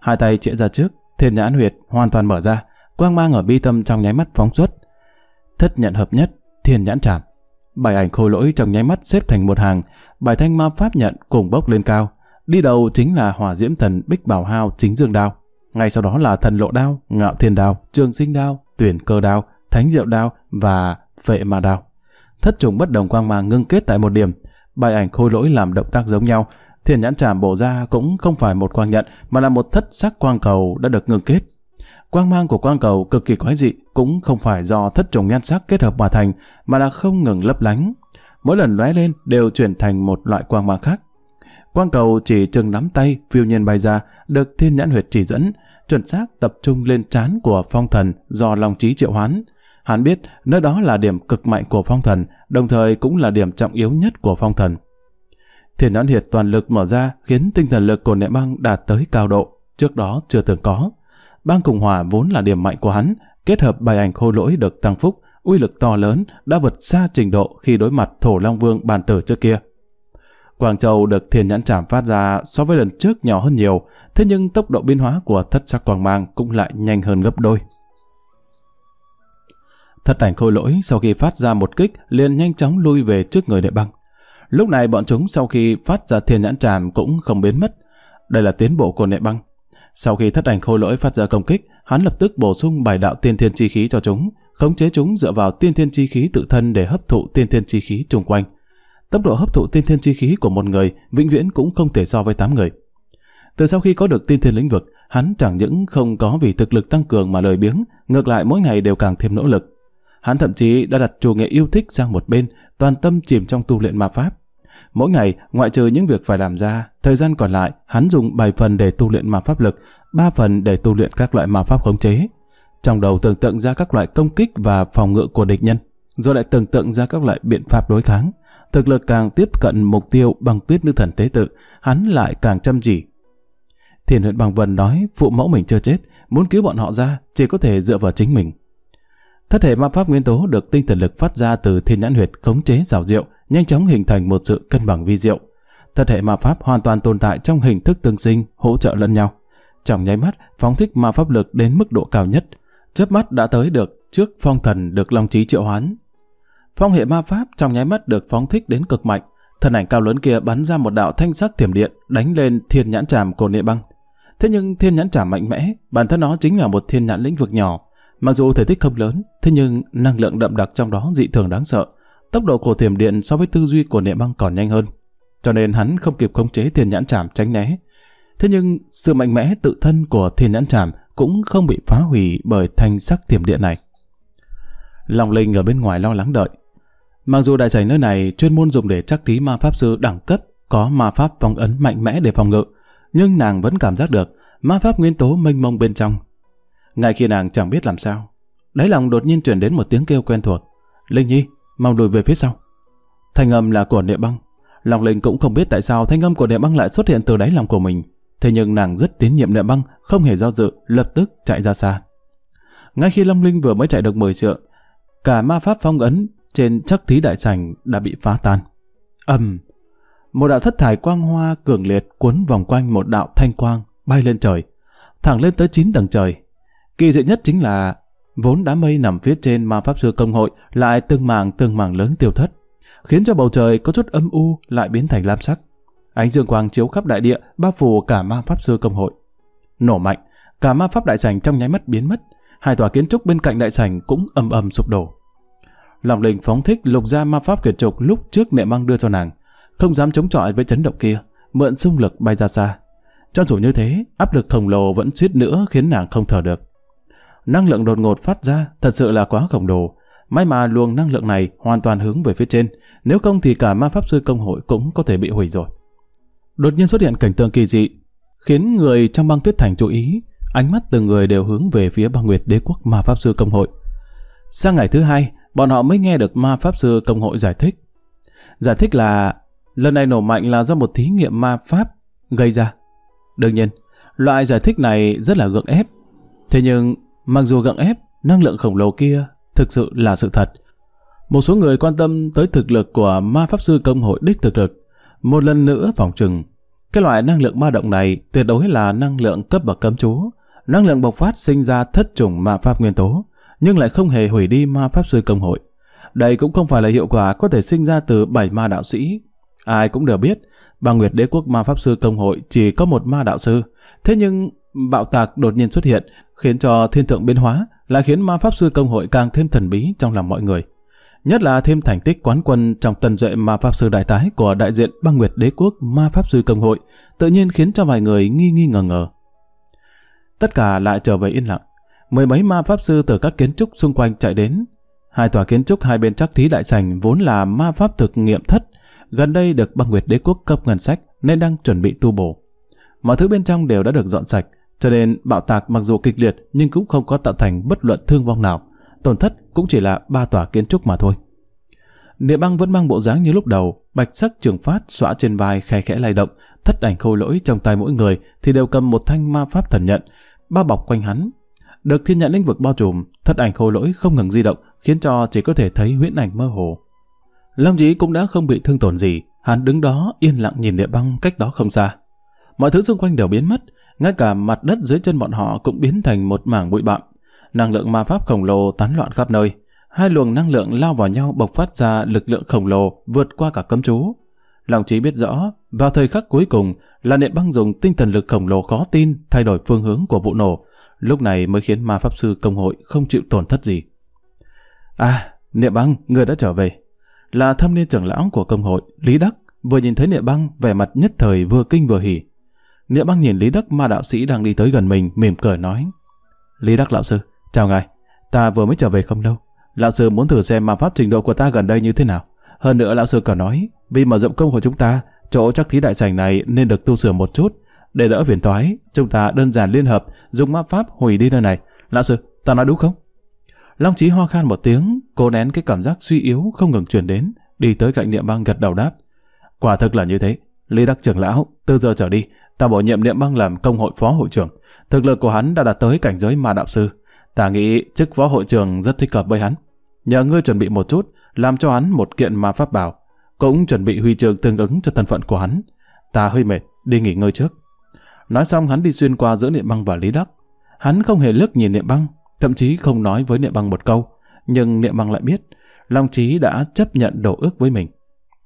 Hai tay chĩa ra trước, thiên nhãn huyệt hoàn toàn mở ra, quang mang ở bi tâm trong nháy mắt phóng xuất. Thất nhận hợp nhất, thiên nhãn trảm. 7 ảnh khôi lỗi trong nháy mắt xếp thành một hàng, 7 thanh ma pháp nhận cùng bốc lên cao. Đi đầu chính là Hỏa Diễm Thần Bích Bảo Hao Chính Dương Đao, ngay sau đó là Thần Lộ Đao, Ngạo Thiên Đao, Trường Sinh Đao, Tuyển Cơ Đao, Thánh Diệu Đao và Phệ Ma Đao. Thất trùng bất đồng quang mang ngưng kết tại một điểm. 7 ảnh khôi lỗi làm động tác giống nhau. Thiên nhãn trảm bổ ra cũng không phải một quang nhận, mà là một thất sắc quang cầu đã được ngưng kết. Quang mang của quang cầu cực kỳ quái dị, cũng không phải do thất trùng nhan sắc kết hợp mà thành, mà là không ngừng lấp lánh. Mỗi lần lóe lên đều chuyển thành một loại quang mang khác. Quang cầu chỉ chừng nắm tay phiêu nhiên bay ra, được thiên nhãn huyệt chỉ dẫn, chuẩn xác tập trung lên trán của phong thần do long trí triệu hoán. Hắn biết nơi đó là điểm cực mạnh của phong thần, đồng thời cũng là điểm trọng yếu nhất của phong thần. Thiên nhãn huyệt toàn lực mở ra khiến tinh thần lực của Niệm Băng đạt tới cao độ trước đó chưa từng có. Băng cùng hỏa vốn là điểm mạnh của hắn, kết hợp 7 ảnh khôi lỗi được tăng phúc, uy lực to lớn đã vượt xa trình độ khi đối mặt Thổ Long Vương bàn tử trước kia. Quang châu được thiên nhãn trảm phát ra so với lần trước nhỏ hơn nhiều, thế nhưng tốc độ biến hóa của thất sắc quang mang cũng lại nhanh hơn gấp đôi. Thất ảnh khôi lỗi sau khi phát ra một kích liền nhanh chóng lui về trước người Niệm Băng. Lúc này bọn chúng sau khi phát ra thiên nhãn trảm cũng không biến mất. Đây là tiến bộ của Niệm Băng. Sau khi thất ảnh khôi lỗi phát ra công kích, hắn lập tức bổ sung 7 đạo tiên thiên chi khí cho chúng, khống chế chúng dựa vào tiên thiên chi khí tự thân để hấp thụ tiên thiên chi khí xung quanh. Tốc độ hấp thụ tiên thiên chi khí của một người vĩnh viễn cũng không thể so với 8 người. Từ sau khi có được tiên thiên lĩnh vực, hắn chẳng những không có vì thực lực tăng cường mà lười biếng, ngược lại mỗi ngày đều càng thêm nỗ lực. Hắn thậm chí đã đặt chủ nghệ yêu thích sang một bên, toàn tâm chìm trong tu luyện ma pháp. Mỗi ngày, ngoại trừ những việc phải làm ra, thời gian còn lại, hắn dùng 7 phần để tu luyện ma pháp lực, 3 phần để tu luyện các loại ma pháp khống chế. Trong đầu tưởng tượng ra các loại công kích và phòng ngự của địch nhân, rồi lại tưởng tượng ra các loại biện pháp đối kháng. Thực lực càng tiếp cận mục tiêu bằng Tuyết Nữ Thần tế tự, hắn lại càng chăm chỉ. Thiên Huyễn Băng Vân nói phụ mẫu mình chưa chết, muốn cứu bọn họ ra chỉ có thể dựa vào chính mình. Thất hệ ma pháp nguyên tố được tinh thần lực phát ra từ thiên nhãn huyệt khống chế xảo diệu, nhanh chóng hình thành một sự cân bằng vi diệu. Thất hệ ma pháp hoàn toàn tồn tại trong hình thức tương sinh, hỗ trợ lẫn nhau. Trong nháy mắt, phóng thích ma pháp lực đến mức độ cao nhất, chớp mắt đã tới được trước phong thần được long trí triệu hoán. Phong hệ ma pháp trong nháy mắt được phóng thích đến cực mạnh, thân ảnh cao lớn kia bắn ra một đạo thanh sắc thiểm điện đánh lên thiên nhãn trảm của Niệm Băng. Thế nhưng thiên nhãn trảm mạnh mẽ, bản thân nó chính là một thiên nhãn lĩnh vực nhỏ, mặc dù thể tích không lớn, thế nhưng năng lượng đậm đặc trong đó dị thường đáng sợ. Tốc độ của thiểm điện so với tư duy của Niệm Băng còn nhanh hơn, cho nên hắn không kịp khống chế thiên nhãn trảm tránh né. Thế nhưng sự mạnh mẽ tự thân của thiên nhãn trảm cũng không bị phá hủy bởi thanh sắc thiểm điện này. Long Linh ở bên ngoài lo lắng đợi. Mặc dù đại sảnh nơi này chuyên môn dùng để trắc thí ma pháp sư đẳng cấp, có ma pháp phong ấn mạnh mẽ để phòng ngự, nhưng nàng vẫn cảm giác được ma pháp nguyên tố mênh mông bên trong. Ngay khi nàng chẳng biết làm sao, đáy lòng đột nhiên truyền đến một tiếng kêu quen thuộc. Linh Nhi, mau lùi về phía sau. Thanh âm là của Niệm Băng. Long Linh cũng không biết tại sao thanh âm của Niệm Băng lại xuất hiện từ đáy lòng của mình. Thế nhưng nàng rất tín nhiệm Niệm Băng, không hề do dự, lập tức chạy ra xa. Ngay khi Long Linh vừa mới chạy được 10 trượng, cả ma pháp phong ấn trên trắc thí đại sảnh đã bị phá tan. Một đạo thất thải quang hoa cường liệt cuốn vòng quanh một đạo thanh quang bay lên trời, thẳng lên tới 9 tầng trời. Kỳ dị nhất chính là vốn đám mây nằm phía trên ma pháp sư công hội lại từng mảng lớn tiêu thất, khiến cho bầu trời có chút âm u lại biến thành lam sắc. Ánh dương quang chiếu khắp đại địa, bao phủ cả ma pháp sư công hội. Nổ mạnh, cả ma pháp đại sảnh trong nháy mắt biến mất. Hai tòa kiến trúc bên cạnh đại sảnh cũng ầm ầm sụp đổ. Long Linh phóng thích lục gia ma pháp quyển trục lúc trước Niệm Băng đưa cho nàng, không dám chống chọi với chấn động kia, mượn xung lực bay ra xa. Cho dù như thế, áp lực khổng lồ vẫn suýt nữa khiến nàng không thở được. Năng lượng đột ngột phát ra thật sự là quá khổng lồ. May mà luồng năng lượng này hoàn toàn hướng về phía trên, nếu không thì cả ma pháp sư công hội cũng có thể bị hủy rồi. Đột nhiên xuất hiện cảnh tượng kỳ dị, khiến người trong Băng Tuyết Thành chú ý. Ánh mắt từng người đều hướng về phía Băng Nguyệt Đế Quốc ma pháp sư công hội. Sang ngày thứ hai, bọn họ mới nghe được ma pháp sư công hội giải thích. Giải thích là lần này nổ mạnh là do một thí nghiệm ma pháp gây ra. Đương nhiên, loại giải thích này rất là gượng ép. Thế nhưng, mặc dù gượng ép, năng lượng khổng lồ kia thực sự là sự thật. Một số người quan tâm tới thực lực của ma pháp sư công hội đích thực lực, một lần nữa phỏng chừng Cái loại năng lượng ma động này tuyệt đối là năng lượng cấp bậc cấm chú, năng lượng bộc phát sinh ra thất chủng ma pháp nguyên tố, nhưng lại không hề hủy đi ma pháp sư công hội. Đây cũng không phải là hiệu quả có thể sinh ra từ 7 ma đạo sĩ. Ai cũng đều biết, Băng Nguyệt Đế quốc ma pháp sư công hội chỉ có một ma đạo sư. Thế nhưng bạo tạc đột nhiên xuất hiện, khiến cho thiên tượng biến hóa, lại khiến ma pháp sư công hội càng thêm thần bí trong lòng mọi người. Nhất là thêm thành tích quán quân trong tần duệ ma pháp sư đại tái của đại diện Băng Nguyệt Đế quốc ma pháp sư công hội, tự nhiên khiến cho vài người nghi ngờ. Tất cả lại trở về yên lặng. Mười mấy ma pháp sư từ các kiến trúc xung quanh chạy đến. Hai tòa kiến trúc hai bên trắc thí đại sảnh vốn là ma pháp thực nghiệm thất, gần đây được Băng Nguyệt Đế quốc cấp ngân sách nên đang chuẩn bị tu bổ. Mọi thứ bên trong đều đã được dọn sạch, cho nên bạo tạc mặc dù kịch liệt nhưng cũng không có tạo thành bất luận thương vong nào. Tổn thất cũng chỉ là 3 tòa kiến trúc mà thôi. Niệm Băng vẫn mang bộ dáng như lúc đầu, bạch sắc trường phát xõa trên vai khẽ khẽ lay động, thất ảnh khôi lỗi trong tay mỗi người thì đều cầm một thanh ma pháp thần nhận bao bọc quanh hắn. Được thiên nhận lĩnh vực bao trùm, thất ảnh khôi lỗi không ngừng di động, khiến cho chỉ có thể thấy huyễn ảnh mơ hồ. Long Chí cũng đã không bị thương tổn gì, hắn đứng đó yên lặng nhìn Niệm Băng cách đó không xa. Mọi thứ xung quanh đều biến mất, ngay cả mặt đất dưới chân bọn họ cũng biến thành một mảng bụi bặm. Năng lượng ma pháp khổng lồ tán loạn khắp nơi. Hai luồng năng lượng lao vào nhau bộc phát ra lực lượng khổng lồ vượt qua cả cấm chú. Long Chí biết rõ, vào thời khắc cuối cùng là Niệm Băng dùng tinh thần lực khổng lồ khó tin thay đổi phương hướng của vụ nổ, lúc này mới khiến ma pháp sư công hội không chịu tổn thất gì. À, Niệm Băng, người đã trở về. Là thâm niên trưởng lão của công hội, Lý Đắc, vừa nhìn thấy Niệm Băng, vẻ mặt nhất thời vừa kinh vừa hỉ. Niệm Băng nhìn Lý Đắc ma đạo sĩ đang đi tới gần mình, mỉm cười nói: Lý Đắc lão sư, chào ngài, ta vừa mới trở về không lâu. Lão sư muốn thử xem ma pháp trình độ của ta gần đây như thế nào. Hơn nữa lão sư còn nói, vì mở rộng công hội chúng ta, chỗ trắc thí đại sảnh này nên được tu sửa một chút. Để đỡ phiền toái, chúng ta đơn giản liên hợp dùng ma pháp hủy đi nơi này. Lão sư, ta nói đúng không? Long Chí ho khan một tiếng, cố nén cái cảm giác suy yếu không ngừng truyền đến, đi tới cạnh Niệm Băng gật đầu đáp: Quả thực là như thế. Lý Đắc trưởng lão, từ giờ trở đi, ta bổ nhiệm Niệm Băng làm công hội phó hội trưởng. Thực lực của hắn đã đạt tới cảnh giới ma đạo sư. Ta nghĩ chức phó hội trưởng rất thích hợp với hắn. Nhờ ngươi chuẩn bị một chút, làm cho hắn một kiện ma pháp bảo, cũng chuẩn bị huy chương tương ứng cho thân phận của hắn. Ta hơi mệt, đi nghỉ ngơi trước. Nói xong hắn đi xuyên qua giữa Niệm Băng và Lý Đắc. Hắn không hề liếc nhìn Niệm Băng, thậm chí không nói với Niệm Băng một câu, nhưng Niệm Băng lại biết Long Chí đã chấp nhận đổ ước với mình.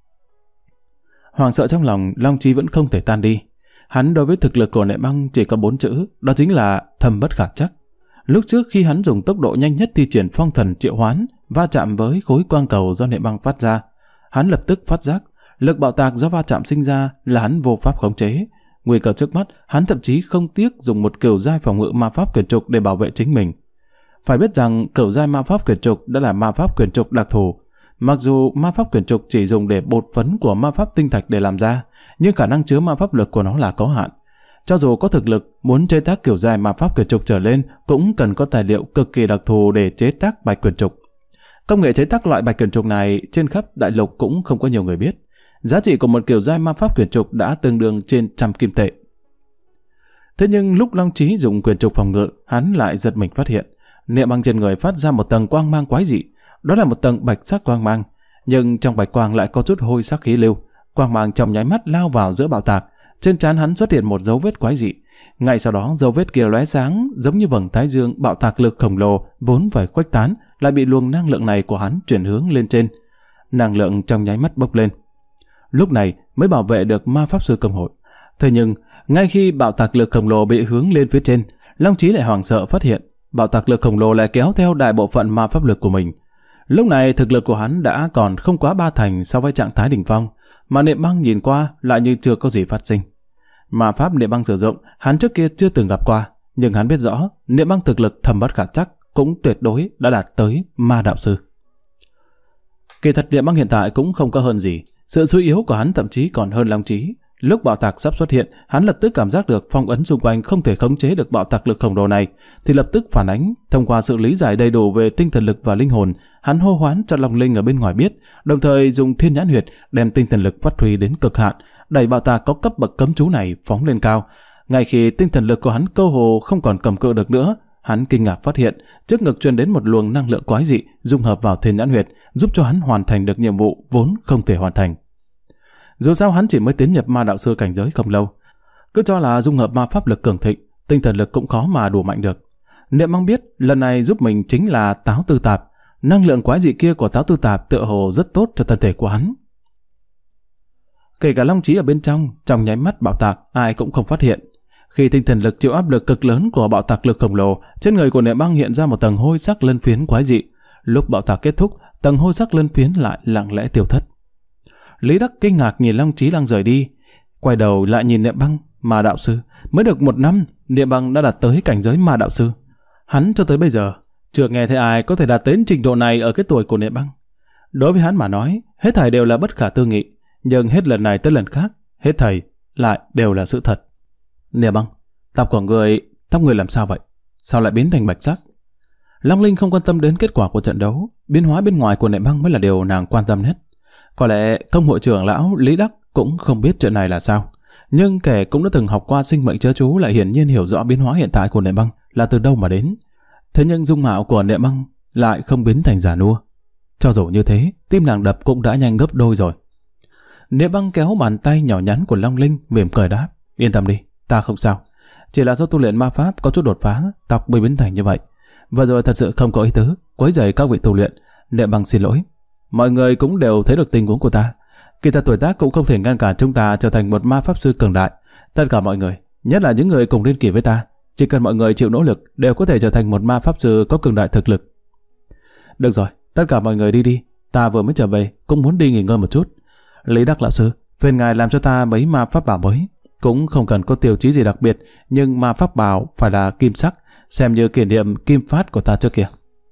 Hoàng sợ trong lòng, Long Chí vẫn không thể tan đi. Hắn đối với thực lực của Niệm Băng chỉ có 4 chữ, đó chính là thâm bất khả trắc. Lúc trước khi hắn dùng tốc độ nhanh nhất thi triển phong thần triệu hoán, va chạm với khối quang cầu do Niệm Băng phát ra, hắn lập tức phát giác lực bạo tạc do va chạm sinh ra là hắn vô pháp khống chế. Nguy cơ trước mắt, hắn thậm chí không tiếc dùng một kiểu giai phòng ngự ma pháp quyển trục để bảo vệ chính mình. Phải biết rằng kiểu giai ma pháp quyển trục đã là ma pháp quyển trục đặc thù. Mặc dù ma pháp quyển trục chỉ dùng để bột phấn của ma pháp tinh thạch để làm ra, nhưng khả năng chứa ma pháp lực của nó là có hạn. Cho dù có thực lực, muốn chế tác kiểu giai ma pháp quyển trục trở lên cũng cần có tài liệu cực kỳ đặc thù để chế tác bạch quyển trục. Công nghệ chế tác loại bạch quyển trục này trên khắp đại lục cũng không có nhiều người biết. Giá trị của một kiểu giai ma pháp quyển trục đã tương đương trên 100 kim tệ. Thế nhưng lúc Long Chí dùng quyển trục phòng ngự, hắn lại giật mình phát hiện Niệm Băng trên người phát ra một tầng quang mang quái dị. Đó là một tầng bạch sắc quang mang, nhưng trong bạch quang lại có chút hôi sắc khí lưu. Quang mang trong nháy mắt lao vào giữa bạo tạc. Trên trán hắn xuất hiện một dấu vết quái dị. Ngay sau đó dấu vết kia lóe sáng, giống như vầng thái dương. Bạo tạc lực khổng lồ vốn phải khuếch tán lại bị luồng năng lượng này của hắn chuyển hướng lên trên. Năng lượng trong nháy mắt bốc lên. Lúc này mới bảo vệ được ma pháp sư công hội. Thế nhưng ngay khi bạo tạc lực khổng lồ bị hướng lên phía trên, Long Chí lại hoảng sợ phát hiện bạo tạc lực khổng lồ lại kéo theo đại bộ phận ma pháp lực của mình. Lúc này thực lực của hắn đã còn không quá 3 thành so với trạng thái đỉnh phong, mà Niệm Băng nhìn qua lại như chưa có gì phát sinh. Ma pháp Niệm Băng sử dụng hắn trước kia chưa từng gặp qua, nhưng hắn biết rõ Niệm Băng thực lực thâm bất khả trắc, cũng tuyệt đối đã đạt tới ma đạo sư. Kỳ thật Niệm Băng hiện tại cũng không có hơn gì, sự suy yếu của hắn thậm chí còn hơn Long Chí. Lúc bạo tạc sắp xuất hiện, hắn lập tức cảm giác được phong ấn xung quanh không thể khống chế được bạo tạc lực khổng lồ này, thì lập tức phản ánh. Thông qua sự lý giải đầy đủ về tinh thần lực và linh hồn, hắn hô hoán cho Long Linh ở bên ngoài biết, đồng thời dùng Thiên Nhãn Huyệt đem tinh thần lực phát huy đến cực hạn, đẩy bạo tạc có cấp bậc cấm chú này phóng lên cao. Ngay khi tinh thần lực của hắn cơ hồ không còn cầm cự được nữa, hắn kinh ngạc phát hiện trước ngực truyền đến một luồng năng lượng quái dị dung hợp vào Thiên Nhãn Huyệt, giúp cho hắn hoàn thành được nhiệm vụ vốn không thể hoàn thành. Dù sao hắn chỉ mới tiến nhập ma đạo sư cảnh giới không lâu, Cứ cho là dung hợp ma pháp lực cường thịnh, tinh thần lực cũng khó mà đủ mạnh được. Niệm Băng biết lần này giúp mình chính là táo tư tạp. Năng lượng quái dị kia của táo tư tạp tựa hồ rất tốt cho thân thể của hắn. Kể cả Long Chí ở bên trong nháy mắt bạo tạc, ai cũng không phát hiện. Khi tinh thần lực chịu áp lực cực lớn của bạo tạc lực khổng lồ, trên người của Niệm Băng hiện ra một tầng hôi sắc lân phiến quái dị. Lúc bạo tạc kết thúc, tầng hôi sắc lân phiến lại lặng lẽ tiêu thất. Lý Đắc kinh ngạc nhìn Long Chí đang rời đi, quay đầu lại nhìn Niệm Băng, ma đạo sư. Mới được 1 năm, Niệm Băng đã đạt tới cảnh giới ma đạo sư. Hắn cho tới bây giờ chưa nghe thấy ai có thể đạt đến trình độ này ở cái tuổi của Niệm Băng. Đối với hắn mà nói, hết thảy đều là bất khả tư nghị, nhưng hết lần này tới lần khác, hết thảy lại đều là sự thật. Niệm Băng, tóc người làm sao vậy? Sao lại biến thành bạch sắc? Long Linh không quan tâm đến kết quả của trận đấu, biến hóa bên ngoài của Niệm Băng mới là điều nàng quan tâm nhất. Có lẽ công hội trưởng lão Lý Đắc cũng không biết chuyện này là sao, nhưng kẻ cũng đã từng học qua sinh mệnh chớ chú lại hiển nhiên hiểu rõ biến hóa hiện tại của Niệm Băng là từ đâu mà đến. Thế nhưng dung mạo của Niệm Băng lại không biến thành già nua. Cho dù như thế, tim nàng đập cũng đã nhanh gấp đôi rồi. Niệm Băng kéo bàn tay nhỏ nhắn của Long Linh, mỉm cười đáp: Yên tâm đi, ta không sao. Chỉ là do tu luyện ma pháp có chút đột phá, tóc mới biến thành như vậy. Vừa rồi thật sự không có ý tứ quấy rầy các vị tu luyện. Niệm Băng xin lỗi. Mọi người cũng đều thấy được tình huống của ta. Kỳ thật tuổi tác cũng không thể ngăn cản chúng ta trở thành một ma pháp sư cường đại. Tất cả mọi người, nhất là những người cùng niên kỷ với ta, chỉ cần mọi người chịu nỗ lực đều có thể trở thành một ma pháp sư có cường đại thực lực. Được rồi, tất cả mọi người đi đi. Ta vừa mới trở về, cũng muốn đi nghỉ ngơi một chút. Lý Đắc lão sư, phiền ngài làm cho ta mấy ma pháp bảo mới. Cũng không cần có tiêu chí gì đặc biệt, nhưng ma pháp bảo phải là kim sắc, xem như kỷ niệm kim phát của ta trước kia.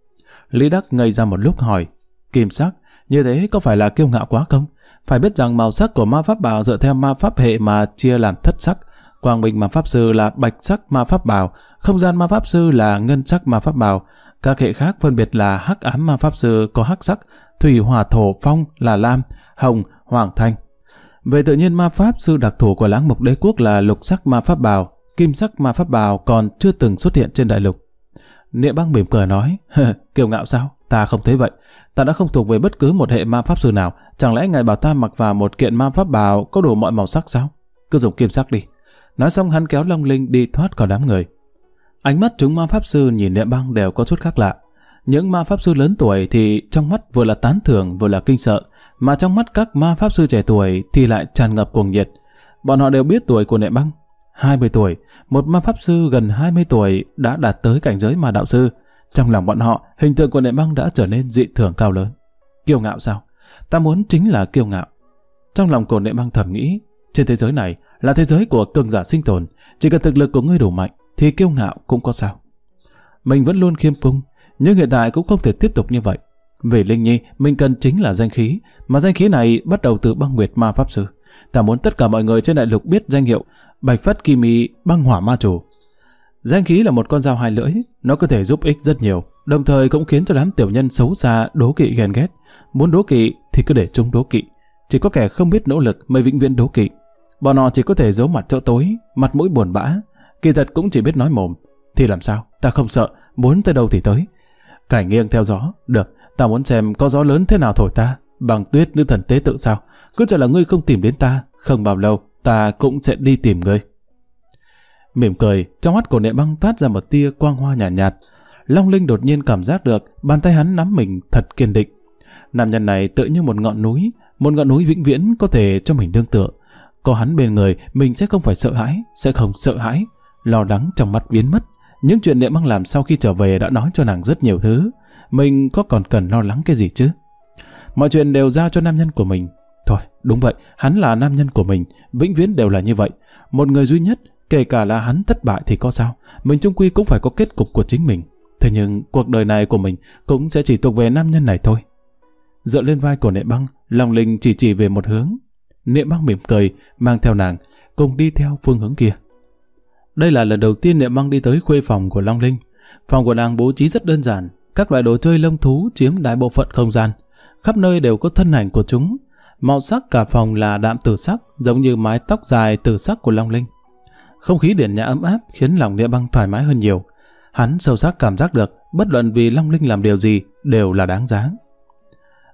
Lý Đắc ngây ra một lúc hỏi: Kim sắc, như thế có phải là kiêu ngạo quá không? Phải biết rằng màu sắc của ma pháp bảo dựa theo ma pháp hệ mà chia làm thất sắc. Quang minh ma pháp sư là bạch sắc ma pháp bảo, không gian ma pháp sư là ngân sắc ma pháp bảo, các hệ khác phân biệt là hắc ám ma pháp sư có hắc sắc, thủy hỏa thổ phong là lam, hồng, hoàng thanh. Về tự nhiên ma pháp sư đặc thù của Lãng Mộc Đế quốc là lục sắc ma pháp bảo, kim sắc ma pháp bảo còn chưa từng xuất hiện trên đại lục. Niệm Băng mỉm cười nói: Kiêu ngạo sao? Ta không thấy vậy. Ta đã không thuộc về bất cứ một hệ ma pháp sư nào. Chẳng lẽ ngài bảo ta mặc vào một kiện ma pháp bào có đủ mọi màu sắc sao? Cứ dùng kim sắc đi. Nói xong hắn kéo Long Linh đi thoát khỏi đám người. Ánh mắt chúng ma pháp sư nhìn Niệm Băng đều có chút khác lạ. Những ma pháp sư lớn tuổi thì trong mắt vừa là tán thưởng vừa là kinh sợ, mà trong mắt các ma pháp sư trẻ tuổi thì lại tràn ngập cuồng nhiệt. Bọn họ đều biết tuổi của Niệm Băng, 20 tuổi, một ma pháp sư gần 20 tuổi đã đạt tới cảnh giới ma đạo sư. Trong lòng bọn họ, hình tượng của Niệm Băng đã trở nên dị thường cao lớn. Kiêu ngạo sao? Ta muốn chính là kiêu ngạo. Trong lòng của Niệm Băng thầm nghĩ, trên thế giới này là thế giới của cường giả sinh tồn, chỉ cần thực lực của ngươi đủ mạnh thì kiêu ngạo cũng có sao. Mình vẫn luôn khiêm cung, nhưng hiện tại cũng không thể tiếp tục như vậy. Về Linh Nhi, mình cần chính là danh khí, mà danh khí này bắt đầu từ Băng Nguyệt ma pháp sư. Ta muốn tất cả mọi người trên đại lục biết danh hiệu Bạch Phất Kim Y Băng Hỏa Ma Chủ. Danh khí là một con dao hai lưỡi, nó có thể giúp ích rất nhiều, đồng thời cũng khiến cho đám tiểu nhân xấu xa đố kỵ ghen ghét. Muốn đố kỵ thì cứ để chúng đố kỵ. Chỉ có kẻ không biết nỗ lực mới vĩnh viễn đố kỵ. Bọn họ chỉ có thể giấu mặt chỗ tối, mặt mũi buồn bã, kỳ thật cũng chỉ biết nói mồm. Thì làm sao? Ta không sợ, muốn tới đâu thì tới. Cảnh nghiêng theo gió, được, ta muốn xem có gió lớn thế nào thổi ta. Bằng Tuyết nữ thần tế tự sao? Cứ cho là ngươi không tìm đến ta, không bao lâu ta cũng sẽ đi tìm ngươi. Mỉm cười, trong mắt của Niệm Băng toát ra một tia quang hoa nhàn nhạt. Long Linh đột nhiên cảm giác được bàn tay hắn nắm mình thật kiên định. Nam nhân này tựa như một ngọn núi vĩnh viễn có thể cho mình nương tựa. Có hắn bên người, mình sẽ không phải sợ hãi, sẽ không sợ hãi. Lo lắng trong mắt biến mất. Những chuyện Niệm Băng làm sau khi trở về đã nói cho nàng rất nhiều thứ. Mình có còn cần lo lắng cái gì chứ? Mọi chuyện đều giao cho nam nhân của mình. Thôi, đúng vậy, hắn là nam nhân của mình, vĩnh viễn đều là như vậy. Một người duy nhất, kể cả là hắn thất bại thì có sao? Mình chung quy cũng phải có kết cục của chính mình. Thế nhưng cuộc đời này của mình cũng sẽ chỉ thuộc về nam nhân này thôi. Dựa lên vai của Niệm Băng, Long Linh chỉ về một hướng. Niệm Băng mỉm cười, mang theo nàng, cùng đi theo phương hướng kia. Đây là lần đầu tiên Niệm Băng đi tới khuê phòng của Long Linh. Phòng của nàng bố trí rất đơn giản, các loại đồ chơi lông thú chiếm đại bộ phận không gian. Khắp nơi đều có thân ảnh của chúng. Màu sắc cả phòng là đạm tử sắc, giống như mái tóc dài tử sắc của Long Linh. Không khí điển nhã ấm áp khiến lòng Niệm Băng thoải mái hơn nhiều. Hắn sâu sắc cảm giác được, bất luận vì Long Linh làm điều gì đều là đáng giá.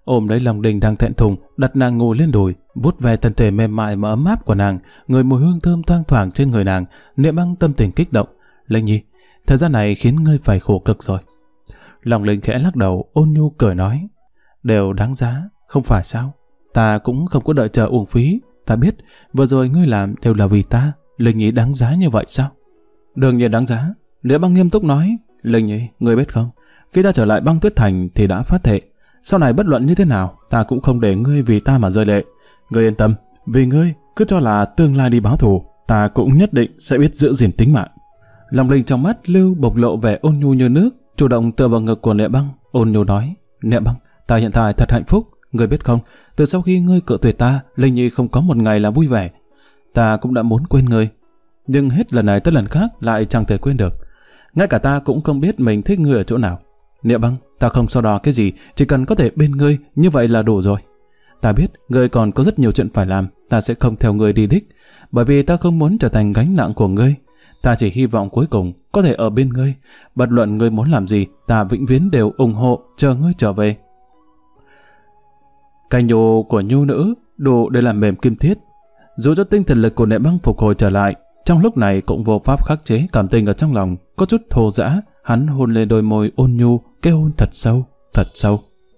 ôm lấy Long Linh đang thẹn thùng, đặt nàng ngồi lên đùi, vuốt ve thân thể mềm mại mà ấm áp của nàng, ngửi mùi hương thơm thoang thoảng trên người nàng. Niệm Băng tâm tình kích động. Linh Nhi, thời gian này khiến ngươi phải khổ cực rồi. Long Linh khẽ lắc đầu, ôn nhu cười nói, đều đáng giá, không phải sao? Ta cũng không có đợi chờ uổng phí. Ta biết vừa rồi ngươi làm đều là vì ta. Linh Nhi đáng giá như vậy sao? Đương nhiên đáng giá. Niệm Băng nghiêm túc nói, Linh Nhi, ngươi biết không, khi ta trở lại Băng Tuyết Thành thì đã phát thệ, sau này bất luận như thế nào, ta cũng không để ngươi vì ta mà rơi lệ. Ngươi yên tâm, vì ngươi, cứ cho là tương lai đi báo thù, ta cũng nhất định sẽ biết giữ gìn tính mạng. Long Linh trong mắt lưu bộc lộ vẻ ôn nhu như nước, chủ động tựa vào ngực của Niệm Băng, ôn nhu nói, Niệm Băng, ta hiện tại thật hạnh phúc. Ngươi biết không, từ sau khi ngươi cự tuyệt ta, Linh Nhi không có một ngày là vui vẻ. Ta cũng đã muốn quên ngươi, nhưng hết lần này tới lần khác lại chẳng thể quên được. Ngay cả ta cũng không biết mình thích ngươi ở chỗ nào. Niệm Băng, ta không so đo cái gì, chỉ cần có thể bên ngươi, như vậy là đủ rồi. Ta biết ngươi còn có rất nhiều chuyện phải làm, ta sẽ không theo ngươi đi đích, bởi vì ta không muốn trở thành gánh nặng của ngươi. Ta chỉ hy vọng cuối cùng có thể ở bên ngươi, bất luận ngươi muốn làm gì, ta vĩnh viễn đều ủng hộ, chờ ngươi trở về. Cái nhô của nhu nữ đủ để làm mềm kim thiết. Dù cho tinh thần lực của Niệm Băng phục hồi trở lại, trong lúc này cũng vô pháp khắc chế cảm tình ở trong lòng, có chút thô dã. Hắn hôn lên đôi môi ôn nhu, cái hôn thật sâu, thật sâu.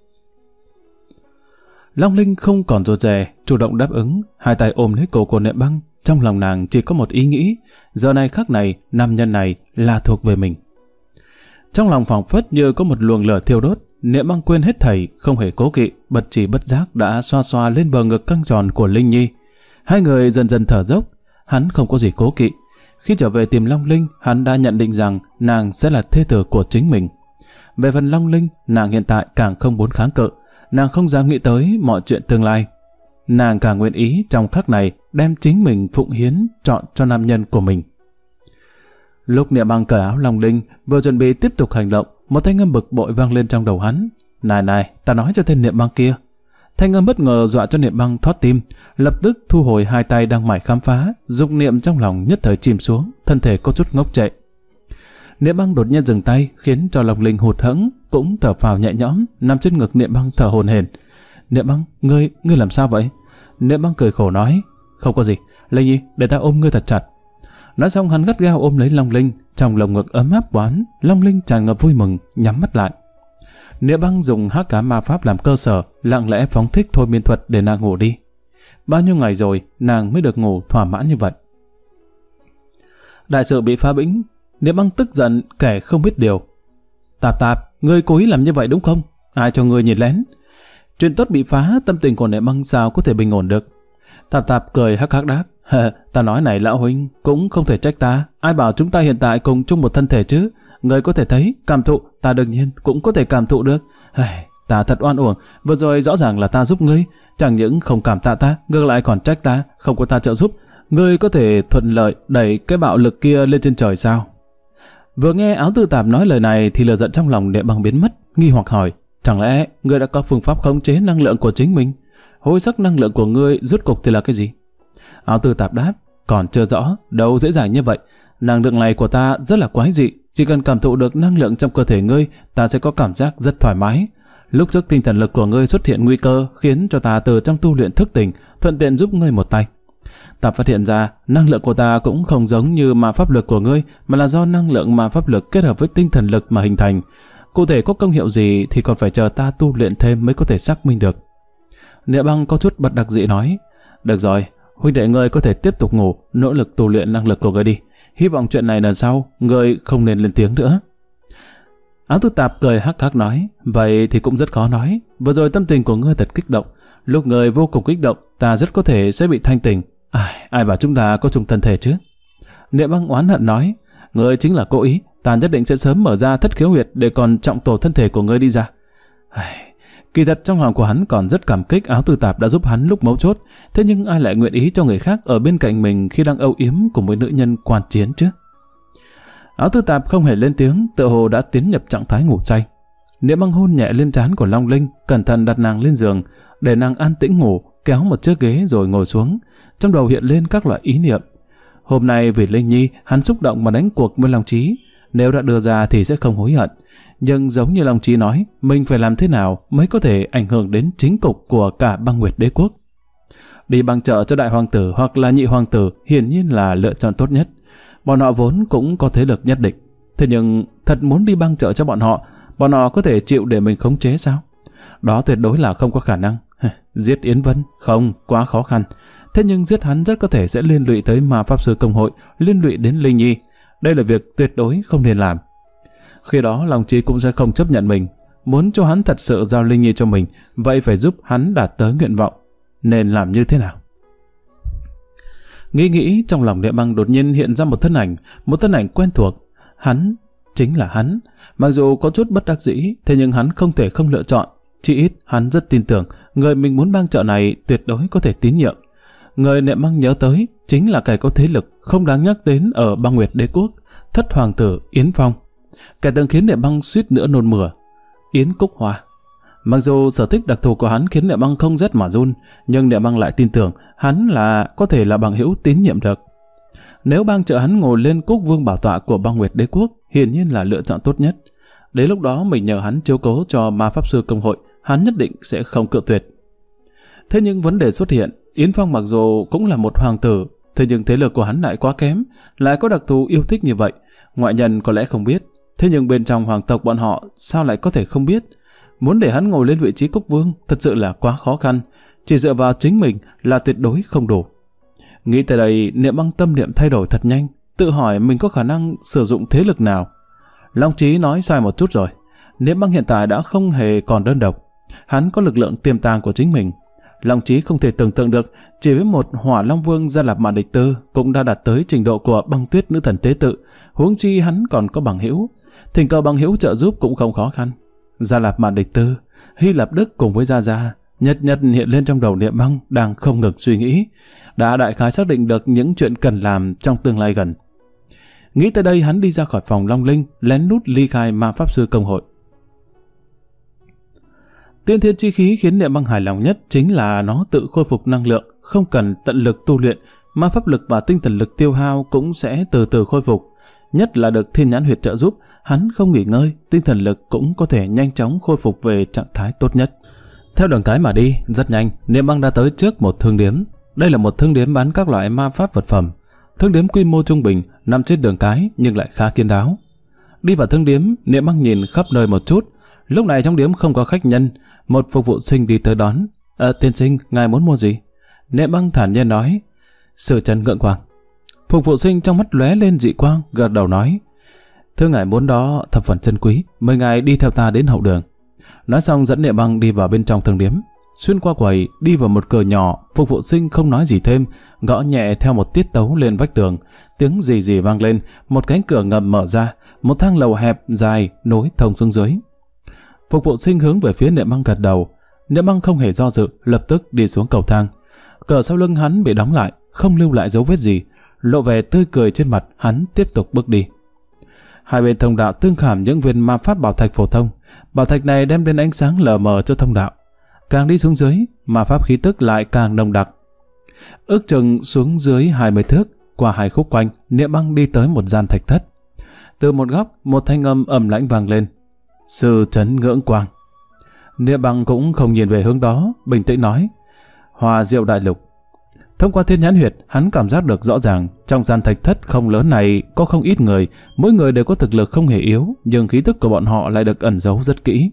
Long Linh không còn rụt rè, chủ động đáp ứng, hai tay ôm lấy cổ của Niệm Băng. Trong lòng nàng chỉ có một ý nghĩ, giờ này khắc này, nam nhân này là thuộc về mình. Trong lòng phảng phất như có một luồng lửa thiêu đốt, Niệm Băng quên hết thảy, không hề cố kỵ, bất chỉ bất giác đã xoa xoa lên bờ ngực căng tròn của Linh Nhi. Hai người dần dần thở dốc, hắn không có gì cố kỵ. Khi trở về tìm Long Linh, hắn đã nhận định rằng nàng sẽ là thê tử của chính mình. Về phần Long Linh, nàng hiện tại càng không muốn kháng cự, nàng không dám nghĩ tới mọi chuyện tương lai. Nàng càng nguyện ý trong khắc này đem chính mình phụng hiến chọn cho nam nhân của mình. Lúc Niệm Băng cởi áo Long Linh, vừa chuẩn bị tiếp tục hành động, một thanh âm bực bội vang lên trong đầu hắn. Này này, ta nói cho tên Niệm Băng kia. Thanh âm bất ngờ dọa cho Niệm Băng thót tim, lập tức thu hồi hai tay đang mải khám phá, dục niệm trong lòng nhất thời chìm xuống, thân thể có chút ngốc trệ. Niệm Băng đột nhiên dừng tay, khiến cho Long Linh hụt hẫng, cũng thở phào nhẹ nhõm, nằm trên ngực Niệm Băng thở hổn hển. Niệm Băng, ngươi làm sao vậy? Niệm Băng cười khổ nói, không có gì, Linh Nhi, để ta ôm ngươi thật chặt. Nói xong hắn gắt gao ôm lấy Long Linh, trong lồng ngực ấm áp quán, Long Linh tràn ngập vui mừng, nhắm mắt lại. Niệm Băng dùng hắc cá ma pháp làm cơ sở, lặng lẽ phóng thích thôi miên thuật để nàng ngủ đi. Bao nhiêu ngày rồi, nàng mới được ngủ thỏa mãn như vậy. Đại sự bị phá bĩnh, Niệm Băng tức giận kẻ không biết điều. Tạp Tạp, ngươi cố ý làm như vậy đúng không? Ai cho ngươi nhìn lén? Chuyện tốt bị phá, tâm tình của Niệm Băng sao có thể bình ổn được? Tạp Tạp cười hắc hắc đáp, ta nói này lão huynh, cũng không thể trách ta. Ai bảo chúng ta hiện tại cùng chung một thân thể chứ? Ngươi có thể thấy, cảm thụ, ta đương nhiên cũng có thể cảm thụ được. Ta thật oan uổng, vừa rồi rõ ràng là ta giúp ngươi, chẳng những không cảm tạ ta, ngược lại còn trách ta, không có ta trợ giúp. Ngươi có thể thuận lợi đẩy cái bạo lực kia lên trên trời sao? Vừa nghe Áo Tư Tạp nói lời này thì lửa giận trong lòng Niệm Băng biến mất, nghi hoặc hỏi, chẳng lẽ ngươi đã có phương pháp khống chế năng lượng của chính mình? Hối sắc năng lượng của ngươi rốt cục thì là cái gì? Áo Tư Tạp đáp, còn chưa rõ, đâu dễ dàng như vậy. Năng lượng này của ta rất là quái dị, chỉ cần cảm thụ được năng lượng trong cơ thể ngươi, ta sẽ có cảm giác rất thoải mái. Lúc trước tinh thần lực của ngươi xuất hiện nguy cơ, khiến cho ta từ trong tu luyện thức tỉnh, thuận tiện giúp ngươi một tay. Ta phát hiện ra, năng lượng của ta cũng không giống như ma pháp lực của ngươi, mà là do năng lượng ma pháp lực kết hợp với tinh thần lực mà hình thành. Cụ thể có công hiệu gì thì còn phải chờ ta tu luyện thêm mới có thể xác minh được. Niệm Băng có chút bất đắc dĩ nói, được rồi, huynh đệ ngươi có thể tiếp tục ngủ, nỗ lực tu luyện năng lực của ngươi đi. Hy vọng chuyện này lần sau, ngươi không nên lên tiếng nữa. Áo Tư Tạp cười hắc hắc nói, vậy thì cũng rất khó nói. Vừa rồi tâm tình của ngươi thật kích động. Lúc ngươi vô cùng kích động, ta rất có thể sẽ bị thanh tỉnh. Ai bảo chúng ta có chung thân thể chứ? Niệm Băng oán hận nói, ngươi chính là cố ý, ta nhất định sẽ sớm mở ra thất khiếu huyệt để còn trọng tổ thân thể của ngươi đi ra. Kỳ thật trong lòng của hắn còn rất cảm kích Áo Tư Tạp đã giúp hắn lúc mấu chốt, thế nhưng ai lại nguyện ý cho người khác ở bên cạnh mình khi đang âu yếm cùng với nữ nhân quan chiến chứ? Áo Tư Tạp không hề lên tiếng, tựa hồ đã tiến nhập trạng thái ngủ say. Niệm Băng hôn nhẹ lên trán của Long Linh, cẩn thận đặt nàng lên giường, để nàng an tĩnh ngủ, kéo một chiếc ghế rồi ngồi xuống. Trong đầu hiện lên các loại ý niệm. Hôm nay vì Linh Nhi, hắn xúc động mà đánh cuộc với Long Chí, nếu đã đưa ra thì sẽ không hối hận. Nhưng giống như Long Trí nói, mình phải làm thế nào mới có thể ảnh hưởng đến chính cục của cả băng Nguyệt Đế quốc. Đi băng trợ cho đại hoàng tử hoặc là nhị hoàng tử hiển nhiên là lựa chọn tốt nhất. Bọn họ vốn cũng có thế lực nhất định. Thế nhưng thật muốn đi băng trợ cho bọn họ có thể chịu để mình khống chế sao? Đó tuyệt đối là không có khả năng. Giết Yến Vân? Không, quá khó khăn. Thế nhưng giết hắn rất có thể sẽ liên lụy tới Ma Pháp Sư Công hội, liên lụy đến Linh Nhi. Đây là việc tuyệt đối không nên làm. Khi đó Long Trí cũng sẽ không chấp nhận mình. Muốn cho hắn thật sự giao Linh Nhi cho mình, vậy phải giúp hắn đạt tới nguyện vọng. Nên làm như thế nào? Nghĩ trong lòng Niệm Băng đột nhiên hiện ra một thân ảnh quen thuộc. Hắn, chính là hắn. Mặc dù có chút bất đắc dĩ, thế nhưng hắn không thể không lựa chọn. Chỉ ít hắn rất tin tưởng người mình muốn bang trợ này tuyệt đối có thể tín nhiệm. Người Niệm Băng nhớ tới chính là kẻ có thế lực không đáng nhắc đến ở băng Nguyệt Đế quốc, thất hoàng tử Yến Phong. Kẻ từng khiến Niệm Băng suýt nữa nôn mửa. Yến Cúc Hoa. Mặc dù sở thích đặc thù của hắn khiến Niệm Băng không rét mà run, nhưng Niệm Băng lại tin tưởng hắn là có thể là bằng hữu tín nhiệm được. Nếu bang trợ hắn ngồi lên Cúc Vương bảo tọa của băng Nguyệt Đế quốc, hiển nhiên là lựa chọn tốt nhất. Đến lúc đó mình nhờ hắn chiếu cố cho Ma Pháp Sư Công hội, hắn nhất định sẽ không cự tuyệt. Thế nhưng vấn đề xuất hiện, Yến Phong mặc dù cũng là một hoàng tử, thế nhưng thế lực của hắn lại quá kém, lại có đặc thù yêu thích như vậy. Ngoại nhân có lẽ không biết, thế nhưng bên trong hoàng tộc bọn họ sao lại có thể không biết? Muốn để hắn ngồi lên vị trí Cúc Vương thật sự là quá khó khăn, chỉ dựa vào chính mình là tuyệt đối không đủ. Nghĩ tới đây, Niệm Băng tâm niệm thay đổi thật nhanh, tự hỏi mình có khả năng sử dụng thế lực nào. Long Trí nói sai một chút rồi. Niệm Băng hiện tại đã không hề còn đơn độc, hắn có lực lượng tiềm tàng của chính mình. Long Trí không thể tưởng tượng được, chỉ với một Hỏa Long Vương Gia Lạp Mạn Địch Tư cũng đã đạt tới trình độ của Băng Tuyết Nữ Thần Tế Tự, huống chi hắn còn có bằng hữu, thỉnh cầu bằng hữu trợ giúp cũng không khó khăn. Gia Lạp Mạn Địch Tư, Hy Lạp Đức cùng với Gia Gia, nhật hiện lên trong đầu Niệm Băng đang không ngừng suy nghĩ, đã đại khái xác định được những chuyện cần làm trong tương lai gần. Nghĩ tới đây, hắn đi ra khỏi phòng Long Linh, lén lút ly khai Ma Pháp Sư Công hội. Tiên thiên chi khí khiến Niệm Băng hài lòng nhất chính là nó tự khôi phục năng lượng, không cần tận lực tu luyện, ma pháp lực và tinh thần lực tiêu hao cũng sẽ từ từ khôi phục. Nhất là được Thiên Nhãn Huyệt trợ giúp, hắn không nghỉ ngơi, tinh thần lực cũng có thể nhanh chóng khôi phục về trạng thái tốt nhất. Theo đường cái mà đi, rất nhanh, Niệm Băng đã tới trước một thương điếm. Đây là một thương điếm bán các loại ma pháp vật phẩm. Thương điếm quy mô trung bình, nằm trên đường cái nhưng lại khá kiên đáo. Đi vào thương điếm, Niệm Băng nhìn khắp nơi một chút. Lúc này trong điếm không có khách nhân, một phục vụ sinh đi tới đón. Tiên sinh, ngài muốn mua gì? Niệm Băng thản nhiên nói. Sử Trần Ngượng Quang. Phục vụ sinh trong mắt lóe lên dị quang, gật đầu nói. Thưa ngài muốn đó thập phần chân quý, mời ngài đi theo ta đến hậu đường. Nói xong dẫn Niệm Băng đi vào bên trong thương điếm. Xuyên qua quầy, đi vào một cửa nhỏ, phục vụ sinh không nói gì thêm, gõ nhẹ theo một tiết tấu lên vách tường. Tiếng rì rì vang lên, một cánh cửa ngầm mở ra, một thang lầu hẹp, dài, nối thông xuống dưới. Phục vụ sinh hướng về phía Niệm Băng gật đầu. Niệm Băng không hề do dự, lập tức đi xuống cầu thang. Cửa sau lưng hắn bị đóng lại, không lưu lại dấu vết gì, lộ vẻ tươi cười trên mặt. Hắn tiếp tục bước đi. Hai bên thông đạo tương khảm những viên ma pháp bảo thạch phổ thông. Bảo thạch này đem đến ánh sáng lờ mờ cho thông đạo. Càng đi xuống dưới, ma pháp khí tức lại càng nồng đặc. Ước chừng xuống dưới 20 thước, qua hai khúc quanh, Niệm Băng đi tới một gian thạch thất. Từ một góc, một thanh âm ầm lãnh vang lên. Sử Trần Ngượng Quang. Niệm Băng cũng không nhìn về hướng đó, bình tĩnh nói. Hòa Diệu Đại Lục. Thông qua Thiên Nhãn Huyệt, hắn cảm giác được rõ ràng trong gian thạch thất không lớn này có không ít người, mỗi người đều có thực lực không hề yếu, nhưng khí tức của bọn họ lại được ẩn giấu rất kỹ.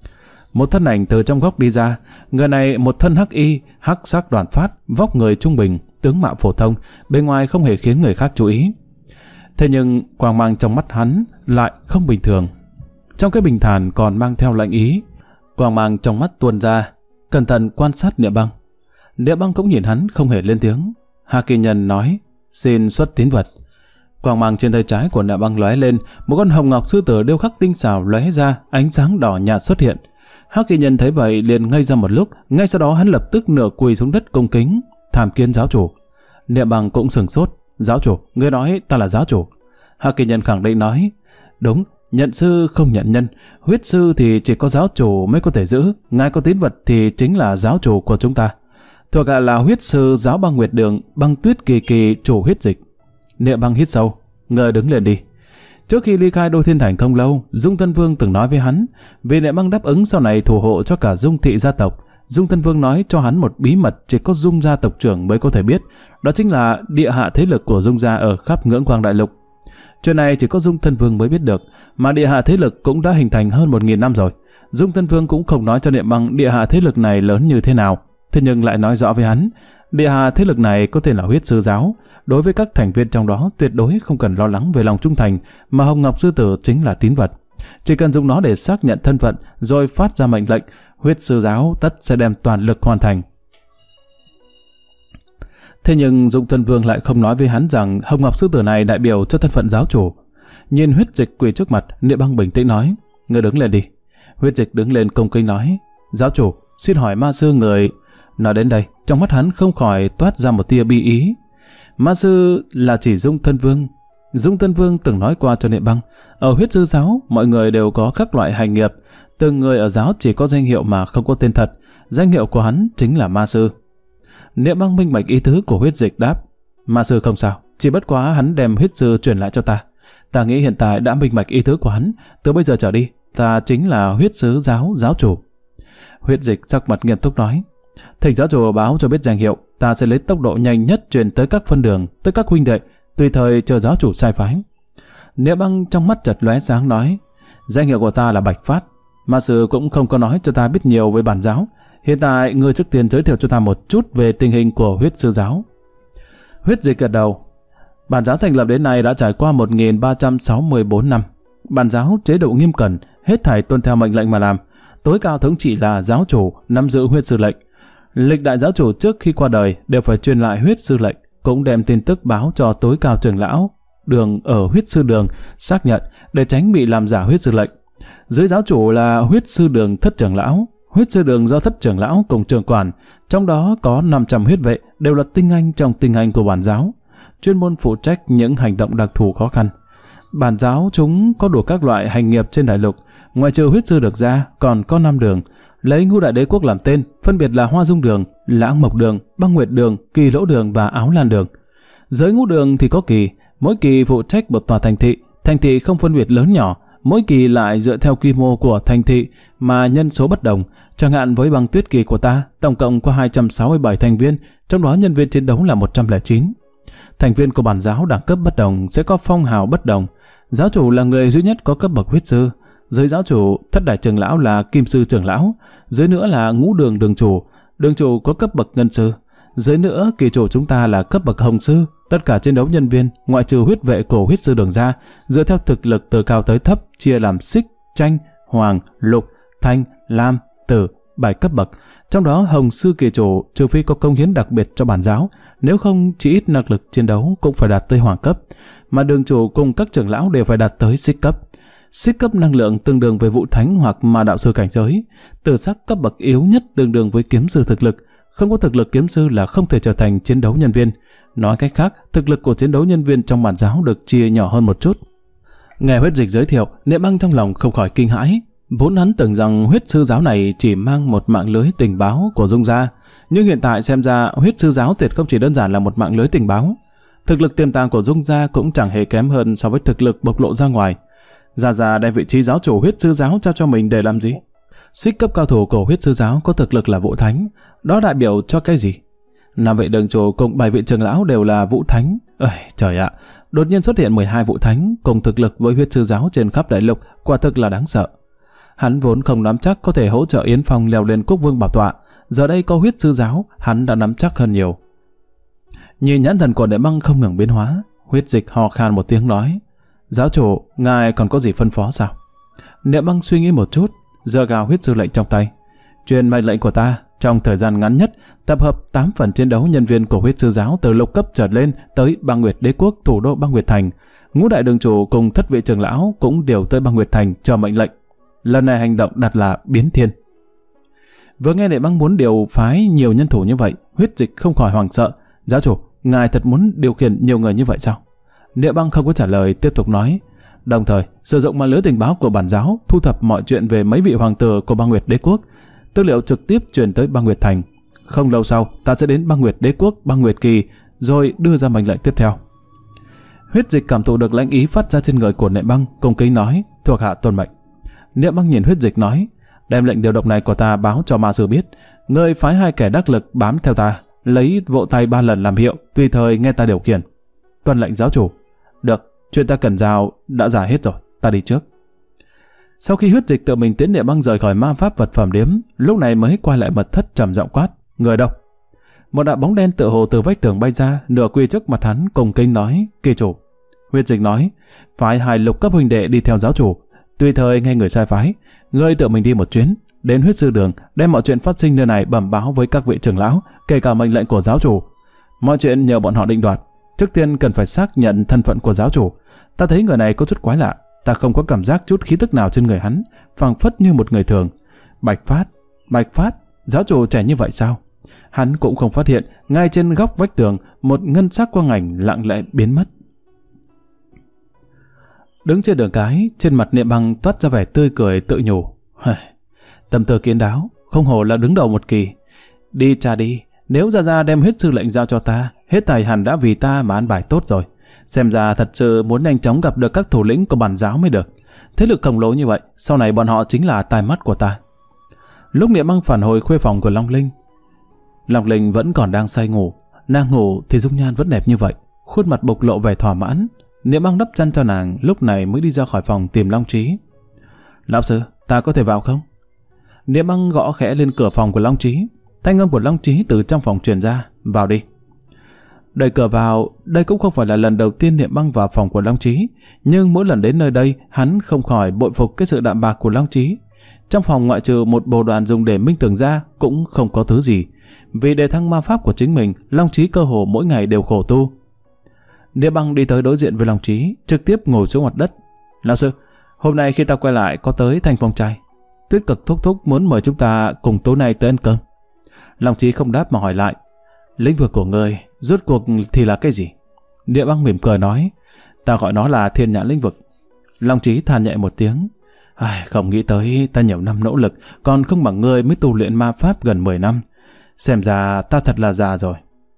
Một thân ảnh từ trong góc đi ra, người này một thân hắc y, hắc sắc đoàn phát, vóc người trung bình, tướng mạo phổ thông, bên ngoài không hề khiến người khác chú ý. Thế nhưng quang mang trong mắt hắn lại không bình thường. Trong cái bình thản còn mang theo lạnh ý. Quang mang trong mắt tuôn ra, cẩn thận quan sát Niệm Băng. Niệm Băng cũng nhìn hắn, không hề lên tiếng. Hà Kỳ Nhân nói, xin xuất tín vật. Quang mang trên tay trái của Niệm Băng lóe lên, một con hồng ngọc sư tử điêu khắc tinh xảo lóe ra, ánh sáng đỏ nhạt xuất hiện. Hắc Kỳ Nhân thấy vậy liền ngây ra một lúc, ngay sau đó hắn lập tức nửa quỳ xuống đất cung kính, tham kiến giáo chủ. Niệm Băng cũng sừng sốt, giáo chủ, ngươi nói ta là giáo chủ? Hắc Kỳ Nhân khẳng định nói, đúng, nhận sư không nhận nhân, huyết sư thì chỉ có giáo chủ mới có thể giữ, ngài có tín vật thì chính là giáo chủ của chúng ta. Thuộc hạ là huyết sư giáo băng Nguyệt Đường, băng Tuyết Kỳ Kỳ chủ huyết dịch. Niệm Băng hít sâu, ngươi đứng lên đi. Trước khi ly khai Đô Thiên Thành không lâu, Dung Thân Vương từng nói với hắn, vì Niệm Băng đáp ứng sau này thủ hộ cho cả Dung thị gia tộc. Dung Thân Vương nói cho hắn một bí mật chỉ có Dung gia tộc trưởng mới có thể biết, đó chính là địa hạ thế lực của Dung gia ở khắp Ngưỡng Quang Đại Lục. Chuyện này chỉ có Dung Thân Vương mới biết được, mà địa hạ thế lực cũng đã hình thành hơn 1000 năm rồi. Dung Thân Vương cũng không nói cho Niệm Băng địa hạ thế lực này lớn như thế nào, thế nhưng lại nói rõ với hắn, địa hạ thế lực này có tên là Huyết Sư Giáo. Đối với các thành viên trong đó tuyệt đối không cần lo lắng về lòng trung thành, mà Hồng Ngọc Sư Tử chính là tín vật. Chỉ cần dùng nó để xác nhận thân phận rồi phát ra mệnh lệnh, Huyết Sư Giáo tất sẽ đem toàn lực hoàn thành. Thế nhưng Dung Thân Vương lại không nói với hắn rằng Hồng Ngọc Sư Tử này đại biểu cho thân phận giáo chủ. Nhìn Huyết Dịch quỳ trước mặt, Niệm Băng bình tĩnh nói, ngươi đứng lên đi. Huyết Dịch đứng lên cung kính nói, giáo chủ, xin hỏi ma sư người... Nói đến đây, trong mắt hắn không khỏi toát ra một tia bi ý. Ma sư là chỉ Dung Thân Vương. Dung Thân Vương từng nói qua cho Niệm Băng, ở Huyết Sư Giáo, mọi người đều có các loại hành nghiệp. Từng người ở giáo chỉ có danh hiệu mà không có tên thật. Danh hiệu của hắn chính là ma sư. Niệm Băng minh bạch ý tứ của Huyết Dịch đáp, ma sư không sao, chỉ bất quá hắn đem huyết sư truyền lại cho ta. Ta nghĩ hiện tại đã minh bạch ý tứ của hắn, từ bây giờ trở đi, ta chính là Huyết Sư Giáo giáo chủ. Huyết Dịch sắc mặt nghiêm túc nói, thỉnh giáo chủ báo cho biết danh hiệu, ta sẽ lấy tốc độ nhanh nhất truyền tới các phân đường, tới các huynh đệ, tùy thời chờ giáo chủ sai phái. Niệm Băng trong mắt chợt lóe sáng nói, danh hiệu của ta là Bạch Phát. Ma sư cũng không có nói cho ta biết nhiều về bản giáo. Hiện tại ngươi trước tiên giới thiệu cho ta một chút về tình hình của Huyết Sư Giáo. Huyết Dịch gật đầu. Bản giáo thành lập đến nay đã trải qua 1364 năm. Bản giáo chế độ nghiêm cẩn, hết thảy tuân theo mệnh lệnh mà làm. Tối cao thống trị là giáo chủ nắm giữ huyết sư lệnh. Lịch đại giáo chủ trước khi qua đời đều phải truyền lại huyết sư lệnh, cũng đem tin tức báo cho tối cao trưởng lão đường ở huyết sư đường xác nhận để tránh bị làm giả huyết sư lệnh. Dưới giáo chủ là huyết sư đường thất trưởng lão. Huyết sư đường do thất trưởng lão cùng trưởng quản, trong đó có 500 huyết vệ đều là tinh anh trong tinh anh của bản giáo, chuyên môn phụ trách những hành động đặc thù khó khăn. Bản giáo chúng có đủ các loại hành nghiệp trên đại lục, ngoài trừ huyết sư được ra còn có 5 đường, lấy Ngũ Đại Đế Quốc làm tên, phân biệt là Hoa Dung Đường, Lãng Mộc Đường, Băng Nguyệt Đường, Kỳ Lỗ Đường và Áo Lan Đường. Dưới ngũ đường thì có kỳ, mỗi kỳ phụ trách một tòa thành thị không phân biệt lớn nhỏ, mỗi kỳ lại dựa theo quy mô của thành thị mà nhân số bất đồng. Chẳng hạn với Băng Tuyết Kỳ của ta, tổng cộng có 267 thành viên, trong đó nhân viên chiến đấu là 109. Thành viên của bản giáo đẳng cấp bất đồng sẽ có phong hào bất đồng. Giáo chủ là người duy nhất có cấp bậc huyết sư. Dưới giáo chủ, thất đại trưởng lão là kim sư trưởng lão. Dưới nữa là ngũ đường đường chủ có cấp bậc ngân sư. Dưới nữa, kỳ chủ chúng ta là cấp bậc hồng sư. Tất cả chiến đấu nhân viên, ngoại trừ huyết vệ của huyết sư đường ra, dựa theo thực lực từ cao tới thấp, chia làm xích, tranh, hoàng, lục, thanh, lam, tử, 7 cấp bậc. Trong đó hồng sư kỳ chủ trừ phi có công hiến đặc biệt cho bản giáo, nếu không chỉ ít năng lực chiến đấu cũng phải đạt tới hoàng cấp, mà đường chủ cùng các trưởng lão đều phải đạt tới xích cấp. Xích cấp năng lượng tương đương với vũ thánh hoặc ma đạo sư cảnh giới. Tử sắc cấp bậc yếu nhất tương đương với kiếm sư thực lực. Không có thực lực kiếm sư là không thể trở thành chiến đấu nhân viên. Nói cách khác, thực lực của chiến đấu nhân viên trong bản giáo được chia nhỏ hơn một chút. Nghe Huyết Dịch giới thiệu, Niệm Băng trong lòng không khỏi kinh hãi. Vốn hắn tưởng rằng huyết sư giáo này chỉ mang một mạng lưới tình báo của Dung gia, nhưng hiện tại xem ra huyết sư giáo tuyệt không chỉ đơn giản là một mạng lưới tình báo. Thực lực tiềm tàng của Dung gia cũng chẳng hề kém hơn so với thực lực bộc lộ ra ngoài. Gia đem vị trí giáo chủ huyết sư giáo trao cho mình để làm gì? Xích cấp cao thủ của huyết sư giáo có thực lực là vũ thánh, đó đại biểu cho cái gì? 5 vị đường chủ cùng 7 vị trưởng lão đều là vũ thánh. Trời ạ, đột nhiên xuất hiện 12 vũ thánh cùng thực lực với huyết sư giáo trên khắp đại lục, quả thực là đáng sợ. Hắn vốn không nắm chắc có thể hỗ trợ Yến Phong leo lên Quốc Vương bảo tọa, giờ đây có huyết sư giáo, hắn đã nắm chắc hơn nhiều. Nhìn nhãn thần của Niệm Băng không ngừng biến hóa, Huyết Dịch hò khan một tiếng nói: "Giáo chủ, ngài còn có gì phân phó sao?" Niệm Băng suy nghĩ một chút, giơ gào huyết sư lệnh trong tay: "Truyền mệnh lệnh của ta, trong thời gian ngắn nhất, tập hợp 8 phần chiến đấu nhân viên của huyết sư giáo từ lục cấp trở lên tới Băng Nguyệt Đế Quốc thủ đô Băng Nguyệt Thành. Ngũ đại đường chủ cùng thất vị trưởng lão cũng đều tới Băng Nguyệt Thành chờ mệnh lệnh. Lần này hành động đặt là biến thiên." Vừa nghe Niệm Băng muốn điều phái nhiều nhân thủ như vậy, Huyết Dịch không khỏi hoảng sợ: "Giáo chủ, ngài thật muốn điều khiển nhiều người như vậy sao?" Niệm Băng không có trả lời, tiếp tục nói: "Đồng thời sử dụng mạng lưới tình báo của bản giáo thu thập mọi chuyện về mấy vị hoàng tử của Băng Nguyệt Đế Quốc, tư liệu trực tiếp truyền tới Băng Nguyệt Thành. Không lâu sau ta sẽ đến Băng Nguyệt Đế Quốc Băng Nguyệt Kỳ rồi đưa ra mệnh lệnh tiếp theo." Huyết Dịch cảm thụ được lãnh ý phát ra trên người của Niệm Băng, cung kính nói: "Thuộc hạ tuân mệnh." Niệm Băng nhìn Huyết Dịch nói: "Đem lệnh điều động này của ta báo cho ma sư biết, ngươi phái 2 kẻ đắc lực bám theo ta, lấy vỗ tay 3 lần làm hiệu, tùy thời nghe ta điều khiển." "Tuân lệnh giáo chủ." "Được, chuyện ta cần giao đã giải hết rồi, ta đi trước." Sau khi Huyết Dịch tự mình tiễn Niệm Băng rời khỏi ma pháp vật phẩm điếm, lúc này mới quay lại mật thất trầm giọng quát: "Người đâu?" Một đạo bóng đen tựa hồ từ vách tường bay ra, nửa quỳ trước mặt hắn, cùng kính nói: "Kỳ chủ." Huyết Dịch nói: "Phái 2 lục cấp huynh đệ đi theo giáo chủ, tùy thời nghe người sai phái. Ngươi tự mình đi một chuyến đến Huyết Sư Đường, đem mọi chuyện phát sinh nơi này bẩm báo với các vị trưởng lão, kể cả mệnh lệnh của giáo chủ. Mọi chuyện nhờ bọn họ định đoạt. Trước tiên cần phải xác nhận thân phận của giáo chủ. Ta thấy người này có chút quái lạ, ta không có cảm giác chút khí tức nào trên người hắn, phảng phất như một người thường. Bạch Phát, giáo chủ trẻ như vậy sao?" Hắn cũng không phát hiện, ngay trên góc vách tường, một ngân sắc quang ảnh lặng lẽ biến mất. Đứng trên đường cái, trên mặt Niệm Băng toát ra vẻ tươi cười tự nhủ: "Tâm tư kiến đáo, không hổ là đứng đầu một kỳ. Đi cha đi, nếu Gia đem huyết sư lệnh giao cho ta, hết thảy hẳn đã vì ta mà an bài tốt rồi. Xem ra thật sự muốn nhanh chóng gặp được các thủ lĩnh của bản giáo mới được. Thế lực khổng lồ như vậy, sau này bọn họ chính là tai mắt của ta." Lúc Niệm Băng phản hồi khuê phòng của Long Linh vẫn còn đang say ngủ. Nàng ngủ thì dung nhan vẫn đẹp như vậy, khuôn mặt bộc lộ vẻ thỏa mãn. Niệm Băng đắp chăn cho nàng, lúc này mới đi ra khỏi phòng tìm Long Chí. "Lão sư, ta có thể vào không?" Niệm Băng gõ khẽ lên cửa phòng của Long Chí. Thanh âm của Long Chí từ trong phòng truyền ra: "Vào đi." Đẩy cửa vào, đây cũng không phải là lần đầu tiên Niệm Băng vào phòng của Long Chí, nhưng mỗi lần đến nơi đây, hắn không khỏi bội phục cái sự đạm bạc của Long Chí. Trong phòng ngoại trừ một bồ đoàn dùng để minh tưởng ra, cũng không có thứ gì. Vì đề thăng ma pháp của chính mình, Long Chí cơ hồ mỗi ngày đều khổ tu. Niệm Băng đi tới đối diện với Long Chí, trực tiếp ngồi xuống mặt đất. "Lão sư, hôm nay khi ta quay lại có tới Thanh Phong Trai. Tuyết Cực thúc thúc muốn mời chúng ta cùng tối nay tới ăn cơm." Long Chí không đáp mà hỏi lại: "Lĩnh vực của ngươi rốt cuộc thì là cái gì?" Niệm Băng mỉm cười nói: "Ta gọi nó là Thiên Nhãn lĩnh vực." Long Chí than nhẹ một tiếng: "Không nghĩ tới ta nhiều năm nỗ lực, còn không bằng ngươi mới tu luyện ma pháp gần 10 năm. Xem ra ta thật là già rồi."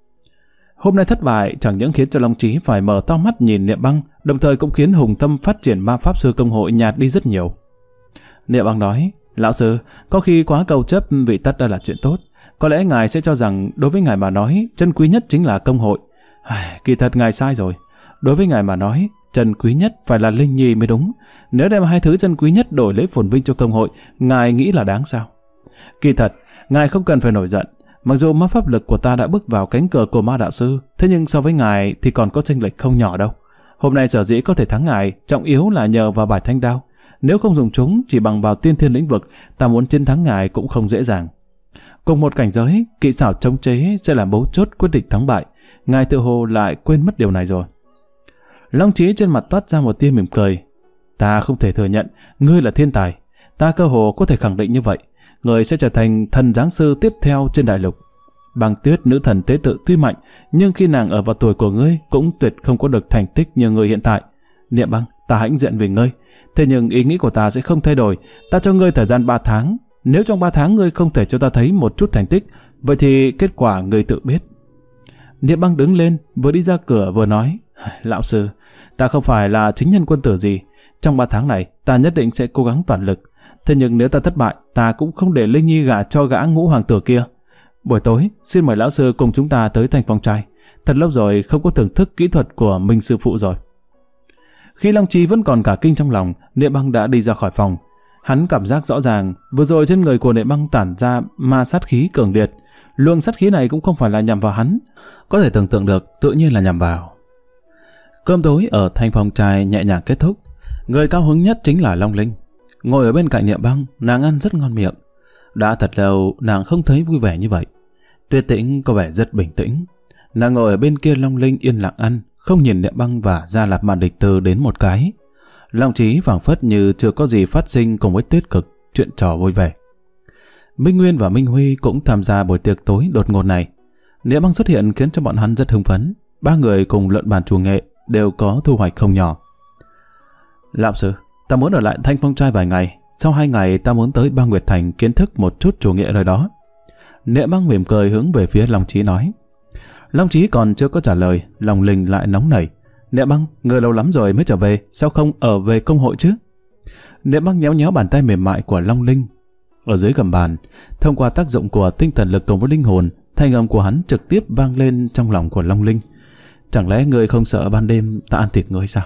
Hôm nay thất bại chẳng những khiến cho Long Chí phải mở to mắt nhìn Niệm Băng, đồng thời cũng khiến hùng tâm phát triển ma pháp sư công hội nhạt đi rất nhiều. Niệm Băng nói: "Lão sư, có khi quá câu chấp vị tất đã là chuyện tốt. Có lẽ ngài sẽ cho rằng đối với ngài mà nói, chân quý nhất chính là công hội. Kỳ thật ngài sai rồi. Đối với ngài mà nói, chân quý nhất phải là Linh Nhi mới đúng. Nếu đem 2 thứ chân quý nhất đổi lấy phồn vinh cho công hội, ngài nghĩ là đáng sao? Kỳ thật, ngài không cần phải nổi giận. Mặc dù ma pháp lực của ta đã bước vào cánh cửa của ma đạo sư, thế nhưng so với ngài thì còn có chênh lệch không nhỏ đâu. Hôm nay sở dĩ có thể thắng ngài, trọng yếu là nhờ vào bài thanh đao. Nếu không dùng chúng, chỉ bằng vào tiên thiên lĩnh vực, ta muốn chiến thắng ngài cũng không dễ dàng. Cùng một cảnh giới, kỹ xảo chống chế sẽ là mấu chốt quyết định thắng bại. Ngài tự hồ lại quên mất điều này rồi." Long Chí trên mặt toát ra một tia mỉm cười. "Ta không thể thừa nhận, ngươi là thiên tài. Ta cơ hồ có thể khẳng định như vậy. Ngươi sẽ trở thành thần giáng sư tiếp theo trên đại lục. Băng Tuyết nữ thần tế tự tuy mạnh, nhưng khi nàng ở vào tuổi của ngươi cũng tuyệt không có được thành tích như ngươi hiện tại. Niệm Băng, ta hãnh diện vì ngươi. Thế nhưng ý nghĩ của ta sẽ không thay đổi. Ta cho ngươi thời gian 3 tháng. Nếu trong 3 tháng ngươi không thể cho ta thấy một chút thành tích, vậy thì kết quả ngươi tự biết." Niệm Băng đứng lên, vừa đi ra cửa vừa nói: "Lão sư, ta không phải là chính nhân quân tử gì. Trong 3 tháng này, ta nhất định sẽ cố gắng toàn lực. Thế nhưng nếu ta thất bại, ta cũng không để Linh Nhi gả cho gã Ngũ Hoàng tử kia. Buổi tối, xin mời lão sư cùng chúng ta tới Thanh Phong Trai. Thật lâu rồi không có thưởng thức kỹ thuật của Minh sư phụ rồi." Khi Long Chí vẫn còn cả kinh trong lòng, Niệm Băng đã đi ra khỏi phòng. Hắn cảm giác rõ ràng, vừa rồi trên người của Niệm Băng tản ra ma sát khí cường liệt. Luồng sát khí này cũng không phải là nhằm vào hắn, có thể tưởng tượng được, tự nhiên là nhằm vào. Cơm tối ở Thanh Phong Trai nhẹ nhàng kết thúc. Người cao hứng nhất chính là Long Linh. Ngồi ở bên cạnh Niệm Băng, nàng ăn rất ngon miệng. Đã thật lâu nàng không thấy vui vẻ như vậy. Tuyết Tĩnh có vẻ rất bình tĩnh. Nàng ngồi ở bên kia Long Linh yên lặng ăn, không nhìn Niệm Băng và Gia Lạp Mạn Địch Từ đến một cái. Long Chí phảng phất như chưa có gì phát sinh cùng với Tuyết Cực, chuyện trò vui vẻ. Minh Nguyên và Minh Huy cũng tham gia buổi tiệc tối đột ngột này. Niệm Băng xuất hiện khiến cho bọn hắn rất hưng phấn. 3 người cùng luận bàn chủ nghệ đều có thu hoạch không nhỏ. "Lão sư, ta muốn ở lại Thanh Phong Trai vài ngày. Sau 2 ngày ta muốn tới Ba Nguyệt Thành kiến thức một chút chủ nghệ nơi đó." Niệm Băng mỉm cười hướng về phía Long Chí nói. Long Chí còn chưa có trả lời, Long Linh lại nóng nảy. Niệm Băng, người lâu lắm rồi mới trở về, sao không ở về công hội chứ? Niệm Băng nhéo nhéo bàn tay mềm mại của Long Linh. Ở dưới gầm bàn, thông qua tác dụng của tinh thần lực cùng với linh hồn, thanh âm của hắn trực tiếp vang lên trong lòng của Long Linh. Chẳng lẽ ngươi không sợ ban đêm ta ăn thịt ngươi sao?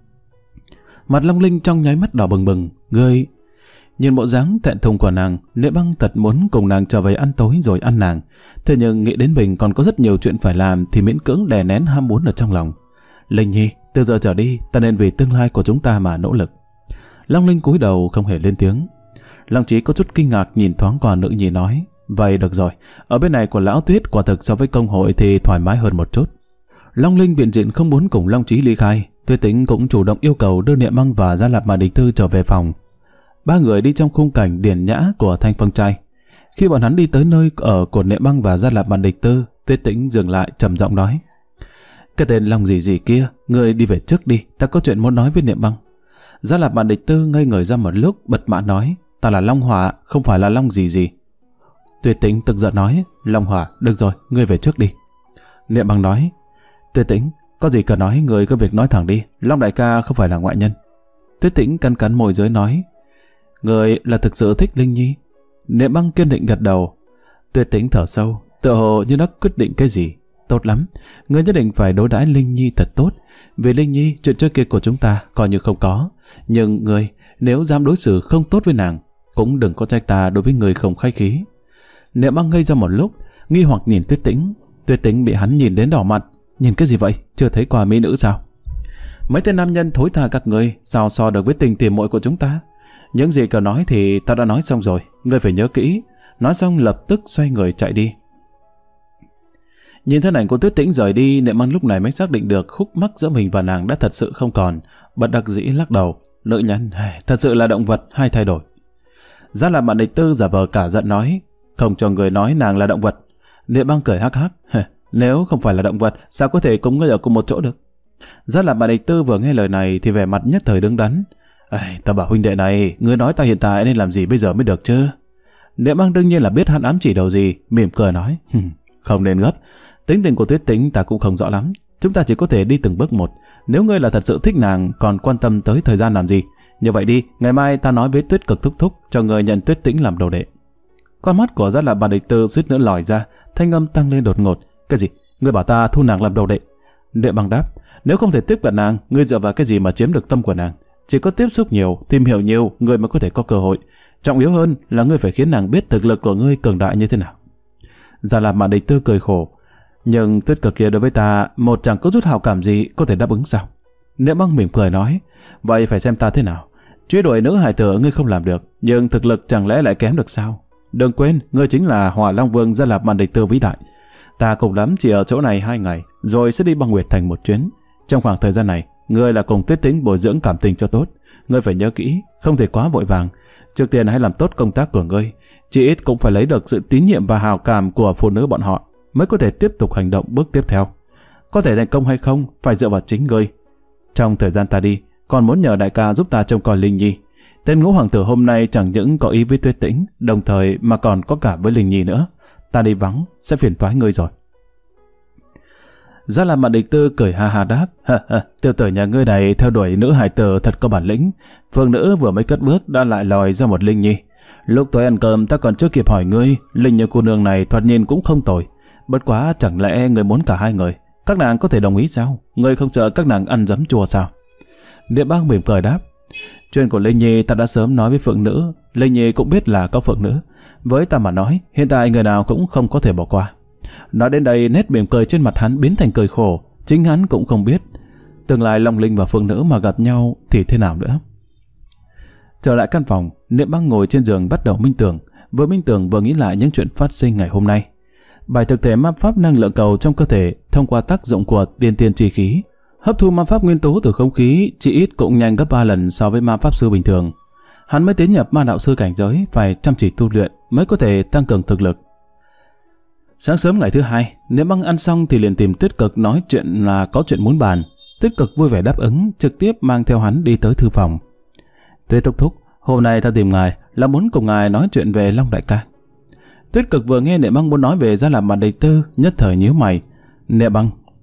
Mặt Long Linh trong nháy mắt đỏ bừng bừng. Ngươi... Nhìn bộ dáng thẹn thùng của nàng, Niệm Băng thật muốn cùng nàng trở về ăn tối rồi ăn nàng. Thế nhưng nghĩ đến mình còn có rất nhiều chuyện phải làm thì miễn cưỡng đè nén ham muốn ở trong lòng. Linh Nhi, từ giờ trở đi, ta nên vì tương lai của chúng ta mà nỗ lực. Long Linh cúi đầu không hề lên tiếng. Long Chí có chút kinh ngạc nhìn thoáng qua nữ nhi nói, vậy được rồi, ở bên này của Lão Tuyết quả thực so với công hội thì thoải mái hơn một chút. Long Linh biện diện không muốn cùng Long Chí ly khai. Tuyết Tĩnh cũng chủ động yêu cầu đưa Niệm Băng và Gia Lạp Mạn Địch Tư trở về phòng. Ba người đi trong khung cảnh điển nhã của Thanh Phong trai. Khi bọn hắn đi tới nơi ở của Niệm Băng và Gia Lạp Mạn Địch Tư, Tuyết Tĩnh dừng lại trầm giọng nói, cái tên Long gì gì kia, ngươi đi về trước đi, ta có chuyện muốn nói với Niệm Băng. Gia Lạp Mạn Địch Tư ngây người ra một lúc, bật mã nói, ta là Long Hỏa, không phải là Long gì gì. Tuyết Tĩnh tức giận nói, Long Hỏa, được rồi, ngươi về trước đi. Niệm Băng nói, Tuyết Tĩnh, có gì cần nói, ngươi cứ việc nói thẳng đi, Long đại ca không phải là ngoại nhân. Tuyết Tĩnh cắn cắn môi dưới nói, ngươi là thực sự thích Linh Nhi? Niệm Băng kiên định gật đầu. Tuyết Tĩnh thở sâu, tựa hồ như đã quyết định cái gì. Tốt lắm, ngươi nhất định phải đối đãi Linh Nhi thật tốt. Vì Linh Nhi, chuyện trước kia của chúng ta coi như không có. Nhưng ngươi, nếu dám đối xử không tốt với nàng, cũng đừng có trách ta đối với người không khách khí. Niệm Băng ngây ra một lúc, nghi hoặc nhìn Tuyết Tĩnh. Tuyết Tĩnh bị hắn nhìn đến đỏ mặt. Nhìn cái gì vậy? Chưa thấy qua mỹ nữ sao? Mấy tên nam nhân thối tha các ngươi, sao so được với tình tỉ muội của chúng ta? Những gì cần nói thì ta đã nói xong rồi, ngươi phải nhớ kỹ. Nói xong lập tức xoay người chạy đi. Nhìn thân ảnh của Tuyết Tĩnh rời đi, Niệm Băng lúc này mới xác định được khúc mắc giữa mình và nàng đã thật sự không còn. Bất đắc dĩ lắc đầu. Nữ nhân, thật sự là động vật hay thay đổi. Gia Lạp Mạn Địch Tư giả vờ cả giận nói, không cho người nói nàng là động vật. Niệm Băng cười hắc hắc, nếu không phải là động vật, sao có thể cùng ngươi ở cùng một chỗ được? Gia Lạp Mạn Địch Tư vừa nghe lời này thì vẻ mặt nhất thời đứng đắn. Ta bảo huynh đệ này, ngươi nói ta hiện tại nên làm gì bây giờ mới được chứ? Niệm Băng đương nhiên là biết hắn ám chỉ đầu gì, mỉm cười nói, không nên gấp. Tính tình của Tuyết Tĩnh ta cũng không rõ lắm. Chúng ta chỉ có thể đi từng bước một. Nếu ngươi là thật sự thích nàng, còn quan tâm tới thời gian làm gì? Như vậy đi, ngày mai ta nói với Tuyết Cực thúc thúc cho ngươi nhận Tuyết Tĩnh làm đồ đệ. Con mắt của Gia Lạp Mạn Địch Tư suýt nữa lòi ra, thanh âm tăng lên đột ngột. Cái gì? Ngươi bảo ta thu nàng làm đồ đệ? Niệm Băng đáp, nếu không thể tiếp cận nàng, ngươi dựa vào cái gì mà chiếm được tâm của nàng? Chỉ có tiếp xúc nhiều, tìm hiểu nhiều, ngươi mới có thể có cơ hội. Trọng yếu hơn là ngươi phải khiến nàng biết thực lực của ngươi cường đại như thế nào. Gia Lạp Mạn Địch Tư cười khổ. Nhưng Tuyết Cực kia đối với ta một chẳng có chút hào cảm gì có thể đáp ứng sao? Niệm Băng mỉm cười nói, vậy phải xem ta thế nào. Truy đuổi nữ hài tử ngươi không làm được, nhưng thực lực chẳng lẽ lại kém được sao? Đừng quên, ngươi chính là Hỏa Long Vương Gia Lạp Mạn Địch Tư vĩ đại. Ta cùng lắm chỉ ở chỗ này 2 ngày, rồi sẽ đi băng Nguyệt Thành một chuyến. Trong khoảng thời gian này, ngươi là cùng Tuyết Tĩnh bồi dưỡng cảm tình cho tốt. Ngươi phải nhớ kỹ, không thể quá vội vàng. Trước tiên hãy làm tốt công tác của ngươi, chỉ ít cũng phải lấy được sự tín nhiệm và hào cảm của phụ nữ bọn họ, mới có thể tiếp tục hành động bước tiếp theo. Có thể thành công hay không phải dựa vào chính ngươi. Trong thời gian ta đi, còn muốn nhờ đại ca giúp ta trông coi Linh Nhi. Tên Ngũ Hoàng tử hôm nay chẳng những có ý với Tuyết Tĩnh, đồng thời mà còn có cả với Linh Nhi nữa. Ta đi vắng sẽ phiền toái ngươi rồi. Gia Lạp Mạn Địch Tư cười ha ha đáp, tiểu tử nhà ngươi này theo đuổi nữ hài tử thật có bản lĩnh. Phương nữ vừa mới cất bước đã lại lòi ra một Linh Nhi. Lúc tối ăn cơm ta còn chưa kịp hỏi ngươi, Linh Nhi cô nương này thoạt nhìn cũng không tồi. Bất quá chẳng lẽ ngươi muốn cả hai người? Các nàng có thể đồng ý sao? Ngươi không sợ các nàng ăn giấm chua sao? Niệm Băng mỉm cười đáp, chuyện của Linh Nhi ta đã sớm nói với Phượng nữ, Linh Nhi cũng biết là có Phượng nữ. Với ta mà nói, hiện tại người nào cũng không có thể bỏ qua. Nói đến đây, nét mỉm cười trên mặt hắn biến thành cười khổ. Chính hắn cũng không biết tương lai Long Linh và Phượng nữ mà gặp nhau thì thế nào nữa. Trở lại căn phòng, Niệm Băng ngồi trên giường bắt đầu minh tưởng. Vừa minh tưởng vừa nghĩ lại những chuyện phát sinh ngày hôm nay. Bài thực thể ma pháp năng lượng cầu trong cơ thể thông qua tác dụng của tiên tiên chi khí, hấp thu ma pháp nguyên tố từ không khí chỉ ít cũng nhanh gấp 3 lần so với ma pháp sư bình thường. Hắn mới tiến nhập ma đạo sư cảnh giới, phải chăm chỉ tu luyện mới có thể tăng cường thực lực. Sáng sớm ngày thứ hai, Niệm Băng ăn xong thì liền tìm Tuyết Cực nói chuyện là có chuyện muốn bàn. Tuyết Cực vui vẻ đáp ứng, trực tiếp mang theo hắn đi tới thư phòng. Tuyết thúc thúc, hôm nay ta tìm ngài là muốn cùng ngài nói chuyện về Long đại ca. Tuyết Cực vừa nghe Niệm Băng muốn nói về Gia Lạp Mạn Địch Tư, nhất thời nhíu mày. Niệm Băng,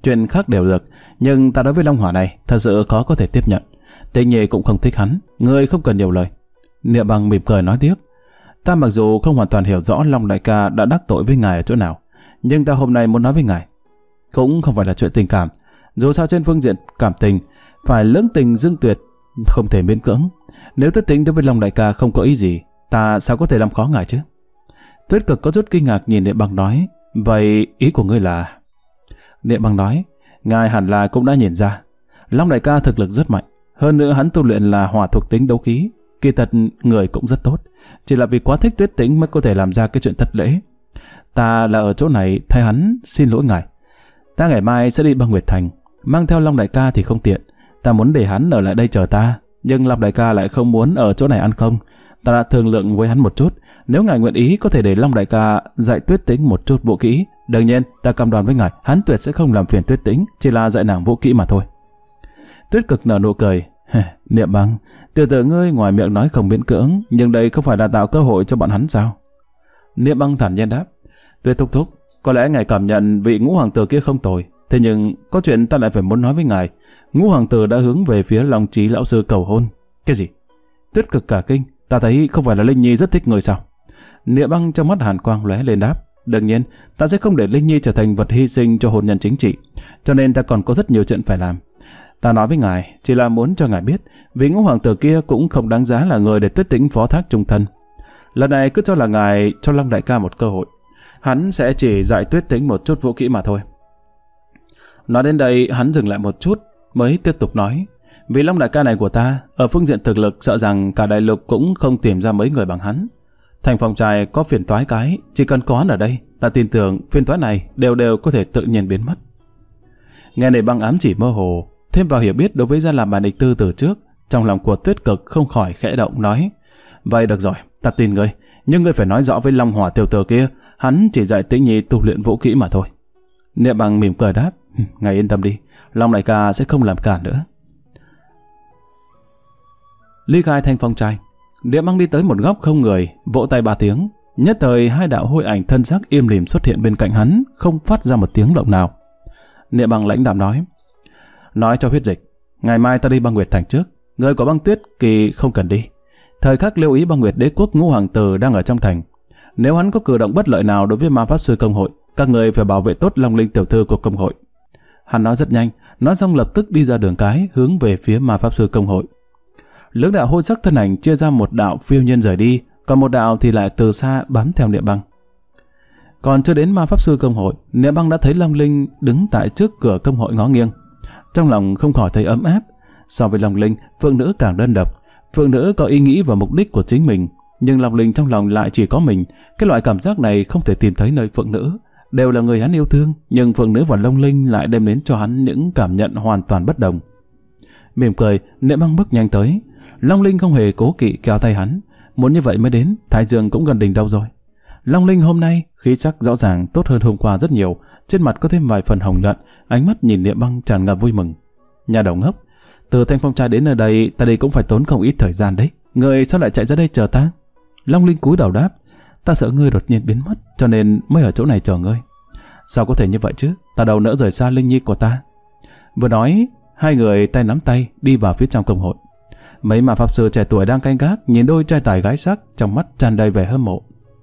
chuyện khác đều được, nhưng ta đối với Long Hỏa này thật sự khó có thể tiếp nhận. Tĩnh Nhi cũng không thích hắn, ngươi không cần nhiều lời. Niệm Băng mỉm cười nói tiếp, ta mặc dù không hoàn toàn hiểu rõ Long đại ca đã đắc tội với ngài ở chỗ nào, nhưng ta hôm nay muốn nói với ngài, cũng không phải là chuyện tình cảm. Dù sao trên phương diện cảm tình, phải lưỡng tình dương tuyệt, không thể miễn cưỡng. Nếu Tuyết Tĩnh đối với Long đại ca không có ý gì, ta sao có thể làm khó ngài chứ? Tuyết Cực có chút kinh ngạc nhìn Niệm Băng nói, vậy ý của ngươi là? Niệm Băng nói, ngài hẳn là cũng đã nhìn ra, Long đại ca thực lực rất mạnh, hơn nữa hắn tu luyện là hỏa thuộc tính đấu khí, kỳ thật người cũng rất tốt, chỉ là vì quá thích Tuyết Tĩnh mới có thể làm ra cái chuyện thất lễ. Ta là ở chỗ này thay hắn xin lỗi ngài. Ta ngày mai sẽ đi băng Nguyệt Thành, mang theo Long đại ca thì không tiện, ta muốn để hắn ở lại đây chờ ta, nhưng Long đại ca lại không muốn ở chỗ này ăn không. Ta đã thương lượng với hắn một chút, nếu ngài nguyện ý có thể để Long đại ca dạy Tuyết Tĩnh một chút vũ kỹ. Đương nhiên, ta cam đoan với ngài, hắn tuyệt sẽ không làm phiền Tuyết Tĩnh, chỉ là dạy nàng vũ kỹ mà thôi. Tuyết Cực nở nụ cười, Niệm Băng, tiểu tử ngươi ngoài miệng nói không miễn cưỡng, nhưng đây không phải là tạo cơ hội cho bọn hắn sao? Niệm Băng thản nhiên đáp, Tuyết thúc thúc, có lẽ ngài cảm nhận vị Ngũ hoàng tử kia không tồi, thế nhưng có chuyện ta lại phải muốn nói với ngài. Ngũ hoàng tử đã hướng về phía Long Chí lão sư cầu hôn. Cái gì? Tuyết Cực cả kinh, ta thấy không phải là Linh Nhi rất thích người sao? Niệm Băng trong mắt hàn quang lóe lên đáp, đương nhiên ta sẽ không để Linh Nhi trở thành vật hy sinh cho hôn nhân chính trị, cho nên ta còn có rất nhiều chuyện phải làm. Ta nói với ngài chỉ là muốn cho ngài biết, vì Ngũ hoàng tử kia cũng không đáng giá là người để Tuyết Tĩnh phó thác trung thân. Lần này cứ cho là ngài cho Long đại ca một cơ hội, hắn sẽ chỉ dạy Tuyết Tĩnh một chút vũ kỹ mà thôi. Nói đến đây hắn dừng lại một chút mới tiếp tục nói, vì Long đại ca này của ta ở phương diện thực lực sợ rằng cả đại lục cũng không tìm ra mấy người bằng hắn. Thành Phong trai có phiền toái cái, chỉ cần có hắn ở đây, ta tin tưởng phiền toái này đều có thể tự nhiên biến mất. Nghe này Băng ám chỉ mơ hồ, thêm vào hiểu biết đối với Gia Làm Bản Địch Tư từ trước, trong lòng của Tuyết Cực không khỏi khẽ động nói, vậy được rồi, ta tin ngươi, nhưng ngươi phải nói rõ với Long Hỏa tiểu tử kia, hắn chỉ dạy Tĩnh Nhi tu luyện vũ kỹ mà thôi. Niệm Băng mỉm cười đáp, ngài yên tâm đi, Long đại ca sẽ không làm cản nữa. Ly khai Thanh Phong trai, Niệm Băng đi tới một góc không người, vỗ tay 3 tiếng, nhất thời hai đạo hôi ảnh thân xác im lìm xuất hiện bên cạnh hắn, không phát ra một tiếng động nào. Niệm Băng lãnh đạm nói cho Huyết Dịch, ngày mai ta đi băng Nguyệt Thành trước, người của băng Tuyết Kỳ không cần đi. Thời khắc lưu ý băng Nguyệt Đế quốc Ngũ hoàng tử đang ở trong thành, nếu hắn có cử động bất lợi nào đối với ma pháp sư công hội, các người phải bảo vệ tốt Long Linh tiểu thư của công hội. Hắn nói rất nhanh, nói xong lập tức đi ra đường cái hướng về phía ma pháp sư công hội. Lưỡng đạo hôi sắc thân ảnh chia ra, một đạo phiêu nhiên rời đi, còn một đạo thì lại từ xa bám theo Niệm Băng. Còn chưa đến ma pháp sư công hội, Niệm Băng đã thấy Long Linh đứng tại trước cửa công hội ngó nghiêng. Trong lòng không khỏi thấy ấm áp. So với Long Linh, Phượng Nữ càng đơn độc. Phượng Nữ có ý nghĩ và mục đích của chính mình, nhưng Long Linh trong lòng lại chỉ có mình. Cái loại cảm giác này không thể tìm thấy nơi Phượng Nữ. Đều là người hắn yêu thương, nhưng Phượng Nữ và Long Linh lại đem đến cho hắn những cảm nhận hoàn toàn bất đồng. Mỉm cười, Niệm Băng bước nhanh tới. Long Linh không hề cố kỵ kéo tay hắn. Muốn như vậy mới đến, Thái Dương cũng gần đỉnh đâu rồi. Long Linh hôm nay khí sắc rõ ràng tốt hơn hôm qua rất nhiều, trên mặt có thêm vài phần hồng nhuận, ánh mắt nhìn Niệm Băng tràn ngập vui mừng. Nhà đầu ngốc, từ Thanh Phong trai đến nơi đây, ta đi cũng phải tốn không ít thời gian đấy. Người sao lại chạy ra đây chờ ta? Long Linh cúi đầu đáp, ta sợ ngươi đột nhiên biến mất, cho nên mới ở chỗ này chờ ngươi. Sao có thể như vậy chứ? Ta đâu nỡ rời xa Linh Nhi của ta. Vừa nói, hai người tay nắm tay đi vào phía trong công hội. Mấy ma pháp sư trẻ tuổi đang canh gác nhìn đôi trai tài gái sắc, trong mắt tràn đầy vẻ hâm mộ.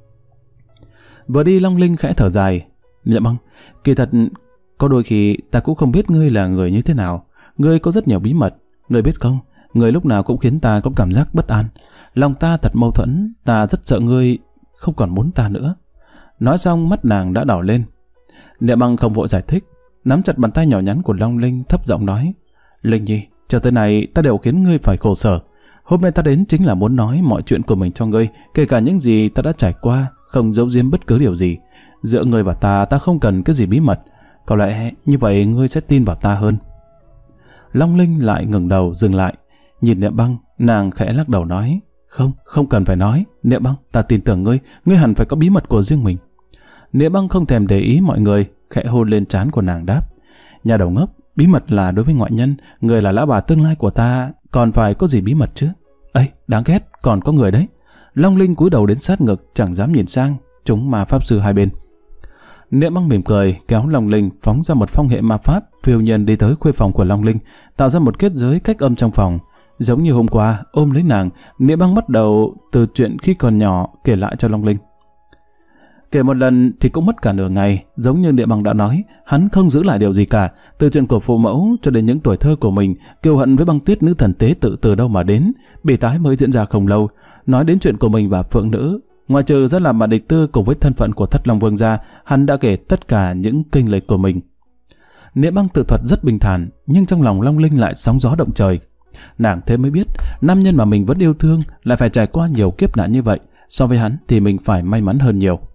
Vừa đi, Long Linh khẽ thở dài, Niệm Băng, kỳ thật có đôi khi ta cũng không biết ngươi là người như thế nào. Ngươi có rất nhiều bí mật, ngươi biết không? Ngươi lúc nào cũng khiến ta có cảm giác bất an. Lòng ta thật mâu thuẫn, ta rất sợ ngươi không còn muốn ta nữa. Nói xong mắt nàng đã đỏ lên. Niệm Băng không vội giải thích, nắm chặt bàn tay nhỏ nhắn của Long Linh, thấp giọng nói, Linh Nhi, cho tới này ta đều khiến ngươi phải khổ sở. Hôm nay ta đến chính là muốn nói mọi chuyện của mình cho ngươi, kể cả những gì ta đã trải qua, không giấu giếm bất cứ điều gì. Giữa ngươi và ta không cần cái gì bí mật. Có lẽ như vậy ngươi sẽ tin vào ta hơn. Long Linh lại ngẩng đầu dừng lại, nhìn Niệm Băng, nàng khẽ lắc đầu nói, không cần phải nói, Niệm Băng, ta tin tưởng ngươi, ngươi hẳn phải có bí mật của riêng mình. Niệm Băng không thèm để ý mọi người, khẽ hôn lên trán của nàng đáp, nhà đầu ngốc, bí mật là đối với ngoại nhân, người là lão bà tương lai của ta, còn phải có gì bí mật chứ? Ây, đáng ghét, còn có người đấy. Long Linh cúi đầu đến sát ngực, chẳng dám nhìn sang chúng ma pháp sư hai bên. Niệm Băng mỉm cười kéo Long Linh phóng ra một phong hệ ma pháp, phiêu nhiên đi tới khuê phòng của Long Linh, tạo ra một kết giới cách âm trong phòng. Giống như hôm qua ôm lấy nàng, Niệm Băng bắt đầu từ chuyện khi còn nhỏ kể lại cho Long Linh. Kể một lần thì cũng mất cả nửa ngày, giống như Niệm Băng đã nói, hắn không giữ lại điều gì cả, từ chuyện của phụ mẫu cho đến những tuổi thơ của mình, kiêu hận với Băng Tuyết nữ thần tế tự từ đâu mà đến, bị tái mới diễn ra không lâu, nói đến chuyện của mình và Phượng nữ. Ngoài trừ ra làm mặt địch tư cùng với thân phận của Thất Long Vương ra, hắn đã kể tất cả những kinh lịch của mình. Niệm Băng tự thuật rất bình thản, nhưng trong lòng Long Linh lại sóng gió động trời. Nàng thế mới biết, nam nhân mà mình vẫn yêu thương lại phải trải qua nhiều kiếp nạn như vậy, so với hắn thì mình phải may mắn hơn nhiều.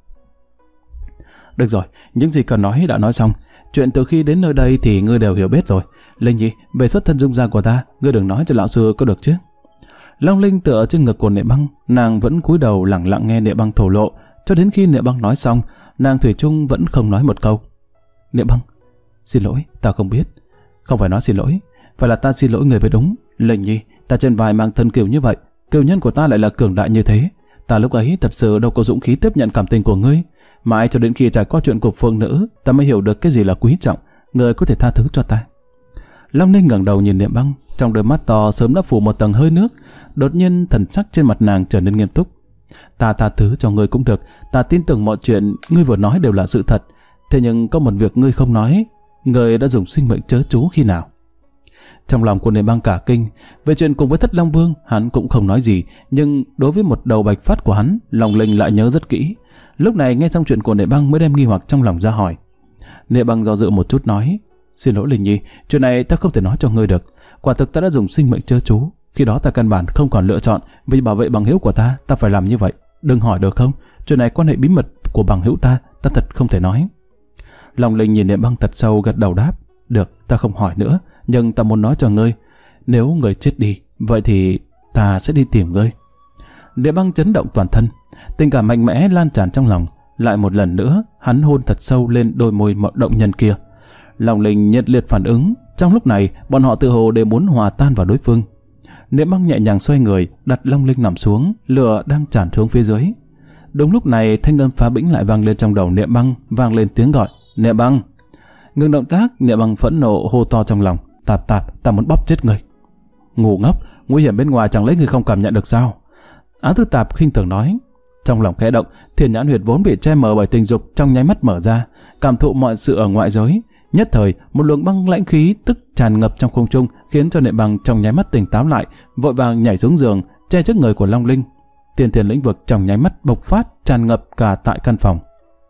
Được rồi, những gì cần nói đã nói xong. Chuyện từ khi đến nơi đây thì ngươi đều hiểu biết rồi. Linh Nhi, về xuất thân dung gia của ta, ngươi đừng nói cho lão sư có được chứ? Long Linh tựa trên ngực của Niệm Băng, nàng vẫn cúi đầu lặng lặng nghe Niệm Băng thổ lộ, cho đến khi Niệm Băng nói xong, nàng thủy chung vẫn không nói một câu. Niệm Băng, xin lỗi, ta không biết. Không phải nói xin lỗi, phải là ta xin lỗi người mới đúng. Linh Nhi, ta trên vai mang thân kiều như vậy, kiều nhân của ta lại là cường đại như thế. Ta lúc ấy thật sự đâu có dũng khí tiếp nhận cảm tình của ngươi. Mãi cho đến khi trải qua chuyện của Phương nữ, ta mới hiểu được cái gì là quý trọng. Ngươi có thể tha thứ cho ta. Long Linh ngẩng đầu nhìn Niệm Băng, trong đôi mắt to sớm đã phủ một tầng hơi nước. Đột nhiên thần sắc trên mặt nàng trở nên nghiêm túc. Ta tha thứ cho ngươi cũng được, ta tin tưởng mọi chuyện ngươi vừa nói đều là sự thật. Thế nhưng có một việc ngươi không nói, ngươi đã dùng sinh mệnh trớ trú khi nào? Trong lòng của Niệm Băng cả kinh, về chuyện cùng với Thất Long Vương hắn cũng không nói gì, nhưng đối với một đầu bạch phát của hắn, Long Linh lại nhớ rất kỹ. Lúc này nghe xong chuyện của Niệm Băng mới đem nghi hoặc trong lòng ra hỏi. Niệm Băng do dự một chút nói, xin lỗi Linh Nhi, chuyện này ta không thể nói cho ngươi được. Quả thực ta đã dùng sinh mệnh trớ trú, khi đó ta căn bản không còn lựa chọn, vì bảo vệ bằng hữu của ta phải làm như vậy. Đừng hỏi được không, chuyện này quan hệ bí mật của bằng hữu ta thật không thể nói. Long Linh nhìn Niệm Băng thật sâu gật đầu đáp, được, ta không hỏi nữa, nhưng ta muốn nói cho ngươi, nếu người chết đi, vậy thì ta sẽ đi tìm ngươi. Niệm Băng chấn động toàn thân, tình cảm mạnh mẽ lan tràn trong lòng. Lại một lần nữa, hắn hôn thật sâu lên đôi môi động nhân kia. Long Linh nhiệt liệt phản ứng. Trong lúc này, bọn họ tự hồ đều muốn hòa tan vào đối phương. Niệm Băng nhẹ nhàng xoay người, đặt Long Linh nằm xuống, lửa đang tràn xuống phía dưới. Đúng lúc này, thanh âm phá bĩnh lại vang lên trong đầu Niệm Băng, vang lên tiếng gọi, Niệm Băng. Ngừng động tác, Niệm Băng phẫn nộ hô to trong lòng, Tạp, ta muốn bóp chết ngươi. Ngu ngốc, nguy hiểm bên ngoài chẳng lẽ ngươi không cảm nhận được sao? Á Tư Tạp khinh thường nói. Trong lòng khẽ động, Thiên Nhãn Huyệt vốn bị che mờ bởi tình dục trong nháy mắt mở ra, cảm thụ mọi sự ở ngoại giới. Nhất thời, một luồng băng lãnh khí tức tràn ngập trong không trung, khiến cho Niệm Băng trong nháy mắt tỉnh táo lại, vội vàng nhảy xuống giường, che trước người của Long Linh. Tiên Thiên lĩnh vực trong nháy mắt bộc phát, tràn ngập cả tại căn phòng.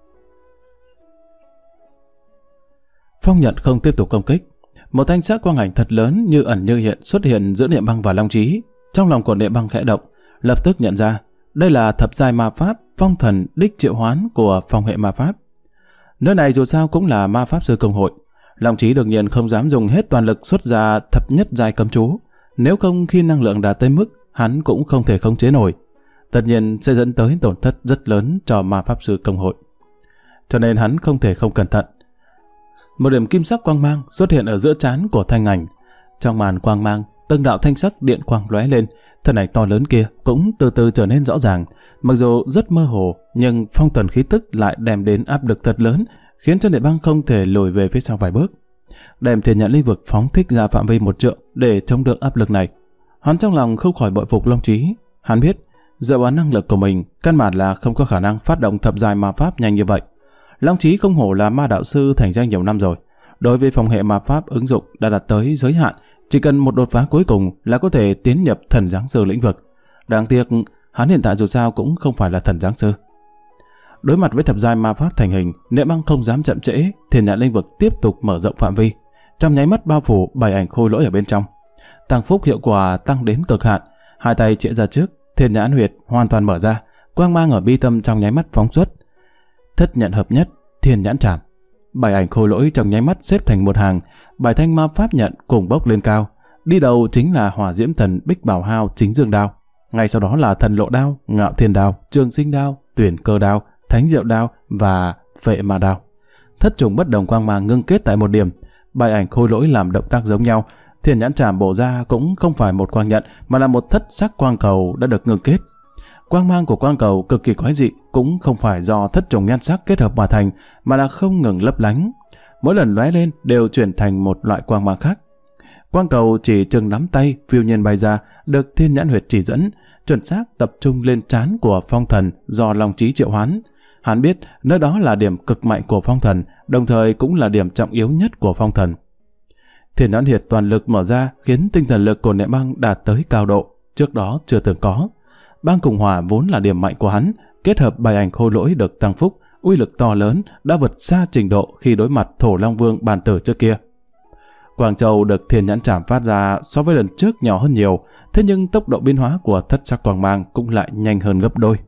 Phong nhận không tiếp tục công kích. Một thanh sắc quang ảnh thật lớn như ẩn như hiện xuất hiện giữa Niệm Băng và Long Chí. Trong lòng của Niệm Băng khẽ động, lập tức nhận ra đây là thập giai ma pháp phong thần đích triệu hoán của phong hệ ma pháp. Nơi này dù sao cũng là ma pháp sư công hội. Long Chí đương nhiên không dám dùng hết toàn lực xuất ra thập nhất giai cấm chú, nếu không khi năng lượng đạt tới mức hắn cũng không thể khống chế nổi, tất nhiên sẽ dẫn tới tổn thất rất lớn cho ma pháp sư công hội. Cho nên hắn không thể không cẩn thận. Một điểm kim sắc quang mang xuất hiện ở giữa trán của thanh ảnh. Trong màn quang mang, từng đạo thanh sắc điện quang lóe lên, thân ảnh to lớn kia cũng từ từ trở nên rõ ràng. Mặc dù rất mơ hồ, nhưng phong thần khí tức lại đem đến áp lực thật lớn, khiến cho Niệm Băng không thể lùi về phía sau vài bước. Đem Thiên Nhãn lĩnh vực phóng thích ra phạm vi 1 trượng để chống đỡ áp lực này. Hắn trong lòng không khỏi bội phục Long Chí. Hắn biết, dựa vào năng lực của mình, căn bản là không có khả năng phát động thập giai ma pháp nhanh như vậy. Long Chí không hổ là ma đạo sư thành danh nhiều năm rồi. Đối với phong hệ ma pháp ứng dụng đã đạt tới giới hạn, chỉ cần một đột phá cuối cùng là có thể tiến nhập thần giáng sư lĩnh vực. Đáng tiếc, hắn hiện tại dù sao cũng không phải là thần giáng sư. Đối mặt với thập giai ma pháp thành hình, Niệm Băng không dám chậm trễ, Thiên Nhãn lĩnh vực tiếp tục mở rộng phạm vi, trong nháy mắt bao phủ 7 ảnh khôi lỗi ở bên trong. Tăng phúc hiệu quả tăng đến cực hạn, hai tay chĩa ra trước, Thiên Nhãn huyệt hoàn toàn mở ra, quang mang ở bi tâm trong nháy mắt phóng xuất. Thất nhận hợp nhất, Thiên Nhãn chạm. 7 ảnh khôi lỗi trong nháy mắt xếp thành một hàng, 7 thanh ma pháp nhận cùng bốc lên cao. Đi đầu chính là Hỏa Diễm Thần Bích Bảo Hao Chính Dương Đao, ngay sau đó là Thần Lộ Đao, Ngạo Thiên Đao, Trường Sinh Đao, Tuyển Cơ Đao, Thánh Diệu Đao và Phệ Ma Đao. Thất trùng bất đồng quang mang ngưng kết tại một điểm, 7 ảnh khôi lỗi làm động tác giống nhau. Thiên Nhãn chạm bổ ra cũng không phải một quang nhận, mà là một thất sắc quang cầu đã được ngưng kết. Quang mang của quang cầu cực kỳ quái dị, cũng không phải do thất trùng nhan sắc kết hợp mà thành, mà là không ngừng lấp lánh. Mỗi lần lóe lên đều chuyển thành một loại quang mang khác. Quang cầu chỉ chừng nắm tay phiêu nhiên bay ra, được Thiên Nhãn Huyệt chỉ dẫn, chuẩn xác tập trung lên trán của phong thần do long trí triệu hoán. Hắn biết nơi đó là điểm cực mạnh của phong thần, đồng thời cũng là điểm trọng yếu nhất của phong thần. Thiên Nhãn Huyệt toàn lực mở ra khiến tinh thần lực của Niệm Băng đạt tới cao độ trước đó chưa từng có. Băng cùng hỏa vốn là điểm mạnh của hắn, kết hợp bài ảnh khôi lỗi được tăng phúc, uy lực to lớn đã vượt xa trình độ khi đối mặt Thổ Long Vương bàn tử trước kia. Quang Châu được Thiên Nhãn Trảm phát ra so với lần trước nhỏ hơn nhiều, thế nhưng tốc độ biến hóa của thất sắc quang mang cũng lại nhanh hơn gấp đôi.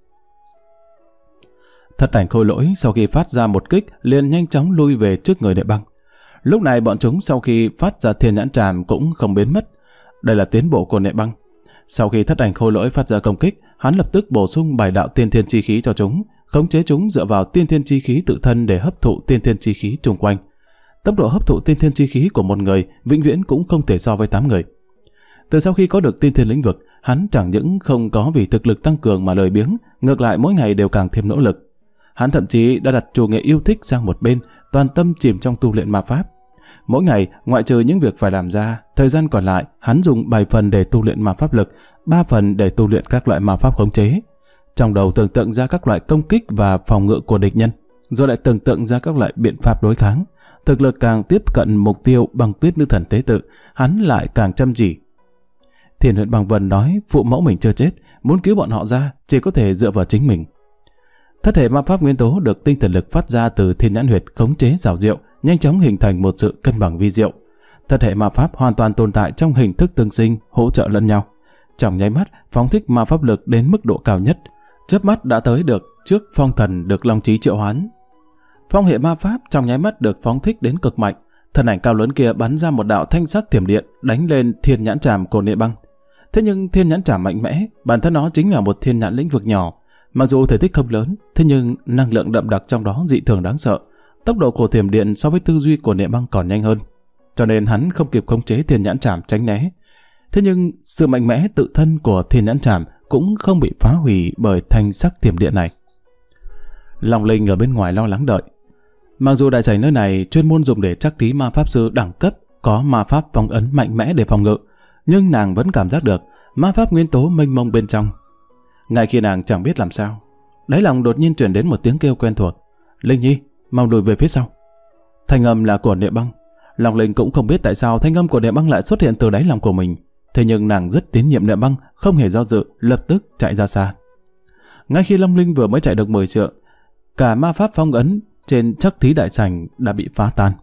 Thất ảnh khôi lỗi sau khi phát ra một kích liền nhanh chóng lui về trước người Niệm Băng. Lúc này bọn chúng sau khi phát ra Thiên Nhãn Trảm cũng không biến mất. Đây là tiến bộ của Niệm Băng. Sau khi thất ảnh khôi lỗi phát ra công kích, hắn lập tức bổ sung bài đạo tiên thiên chi khí cho chúng, khống chế chúng dựa vào tiên thiên chi khí tự thân để hấp thụ tiên thiên chi khí xung quanh. Tốc độ hấp thụ tiên thiên chi khí của một người vĩnh viễn cũng không thể so với 8 người. Từ sau khi có được tiên thiên lĩnh vực, hắn chẳng những không có vì thực lực tăng cường mà lười biếng, ngược lại mỗi ngày đều càng thêm nỗ lực. Hắn thậm chí đã đặt chủ nghệ yêu thích sang một bên, toàn tâm chìm trong tu luyện ma pháp. Mỗi ngày, ngoại trừ những việc phải làm ra, thời gian còn lại hắn dùng 7 phần để tu luyện ma pháp lực, 3 phần để tu luyện các loại ma pháp khống chế. Trong đầu tưởng tượng ra các loại công kích và phòng ngự của địch nhân, rồi lại tưởng tượng ra các loại biện pháp đối kháng. Thực lực càng tiếp cận mục tiêu Băng Tuyết Nữ Thần tế tự, hắn lại càng chăm chỉ. Thiên Huyệt Băng Vân nói phụ mẫu mình chưa chết, muốn cứu bọn họ ra chỉ có thể dựa vào chính mình. Thất hệ ma pháp nguyên tố được tinh thần lực phát ra từ Thiên Nhãn Huyệt khống chế xảo diệu, nhanh chóng hình thành một sự cân bằng vi diệu. Thất hệ ma pháp hoàn toàn tồn tại trong hình thức tương sinh, hỗ trợ lẫn nhau. Trong nháy mắt, phóng thích ma pháp lực đến mức độ cao nhất, chớp mắt đã tới được trước phong thần được long trí triệu hoán. Phong hệ ma pháp trong nháy mắt được phóng thích đến cực mạnh, thân ảnh cao lớn kia bắn ra một đạo thanh sắc thiểm điện đánh lên Thiên Nhãn Trảm của Niệm Băng. Thế nhưng Thiên Nhãn Trảm mạnh mẽ, bản thân nó chính là một thiên nhãn lĩnh vực nhỏ, mặc dù thể tích không lớn, thế nhưng năng lượng đậm đặc trong đó dị thường đáng sợ. Tốc độ của thiểm điện so với tư duy của Niệm Băng còn nhanh hơn, cho nên hắn không kịp khống chế Thiên Nhãn Trảm tránh né. Thế nhưng sự mạnh mẽ tự thân của Thiên Nhãn Trảm cũng không bị phá hủy bởi thanh sắc thiểm điện này. Long Linh ở bên ngoài lo lắng đợi. Mặc dù đại sảnh nơi này chuyên môn dùng để trắc thí ma pháp sư đẳng cấp, có ma pháp phong ấn mạnh mẽ để phòng ngự, nhưng nàng vẫn cảm giác được ma pháp nguyên tố mênh mông bên trong. Ngay khi nàng chẳng biết làm sao, đáy lòng đột nhiên truyền đến một tiếng kêu quen thuộc: "Linh Nhi, mau lùi về phía sau." Thanh âm là của Niệm Băng. Long Linh cũng không biết tại sao thanh âm của Niệm Băng lại xuất hiện từ đáy lòng của mình, thế nhưng nàng rất tín nhiệm Niệm Băng, không hề do dự, lập tức chạy ra xa. Ngay khi Long Linh vừa mới chạy được 10 trượng, cả ma pháp phong ấn trên trắc thí đại sảnh đã bị phá tan.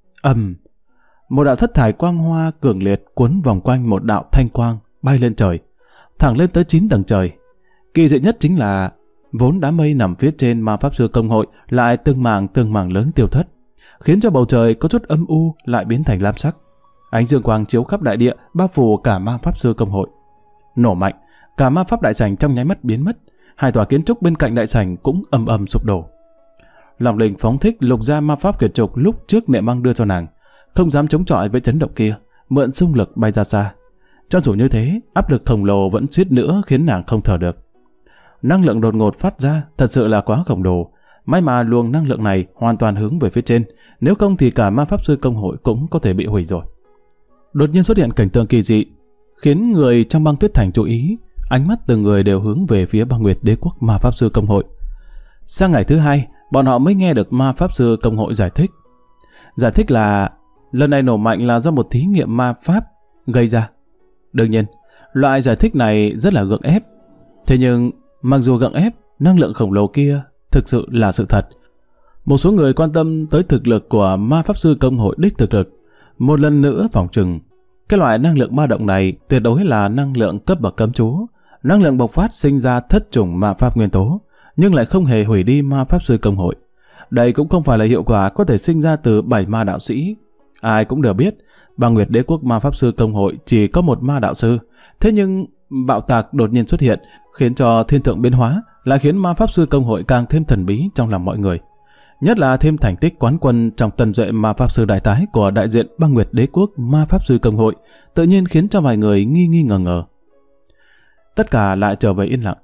Một đạo thất thải quang hoa cường liệt cuốn vòng quanh một đạo thanh quang bay lên trời, thẳng lên tới 9 tầng trời. Kỳ dị nhất chính là vốn đám mây nằm phía trên ma pháp sư công hội lại từng mảng lớn tiêu thất, khiến cho bầu trời có chút âm u lại biến thành lam sắc. Ánh dương quang chiếu khắp đại địa, bao phủ cả ma pháp sư công hội. Nổ mạnh, cả ma pháp đại sảnh trong nháy mắt biến mất, hai tòa kiến trúc bên cạnh đại sảnh cũng ầm sụp đổ. Long Linh phóng thích lục gia ma pháp tuyệt trục lúc trước Niệm Băng đưa cho nàng, không dám chống chọi với chấn động kia, mượn xung lực bay ra xa. Cho dù như thế, áp lực khổng lồ vẫn suýt nữa khiến nàng không thở được. Năng lượng đột ngột phát ra thật sự là quá khổng lồ, may mà luồng năng lượng này hoàn toàn hướng về phía trên, nếu không thì cả ma pháp sư công hội cũng có thể bị hủy rồi. Đột nhiên xuất hiện cảnh tượng kỳ dị, khiến người trong Băng Tuyết Thành chú ý, ánh mắt từng người đều hướng về phía Băng Nguyệt Đế Quốc ma pháp sư công hội. Sang ngày thứ 2, bọn họ mới nghe được ma pháp sư công hội giải thích. Giải thích là lần này nổ mạnh là do một thí nghiệm ma pháp gây ra. Đương nhiên, loại giải thích này rất là gượng ép. Thế nhưng, mặc dù gượng ép, năng lượng khổng lồ kia thực sự là sự thật. Một số người quan tâm tới thực lực của ma pháp sư công hội đích thực lực, một lần nữa phỏng chừng cái loại năng lượng ba động này tuyệt đối là năng lượng cấp bậc cấm chú, năng lượng bộc phát sinh ra thất chủng ma pháp nguyên tố, nhưng lại không hề hủy đi ma pháp sư công hội. Đây cũng không phải là hiệu quả có thể sinh ra từ 7 ma đạo sĩ. Ai cũng đều biết, Băng Nguyệt Đế Quốc ma pháp sư công hội chỉ có một ma đạo sư, thế nhưng bạo tạc đột nhiên xuất hiện, khiến cho thiên tượng biến hóa, lại khiến ma pháp sư công hội càng thêm thần bí trong lòng mọi người. Nhất là thêm thành tích quán quân trong tần duệ ma pháp sư đại tái của đại diện Băng Nguyệt Đế Quốc ma pháp sư công hội, tự nhiên khiến cho vài người nghi ngờ. Tất cả lại trở về yên lặng.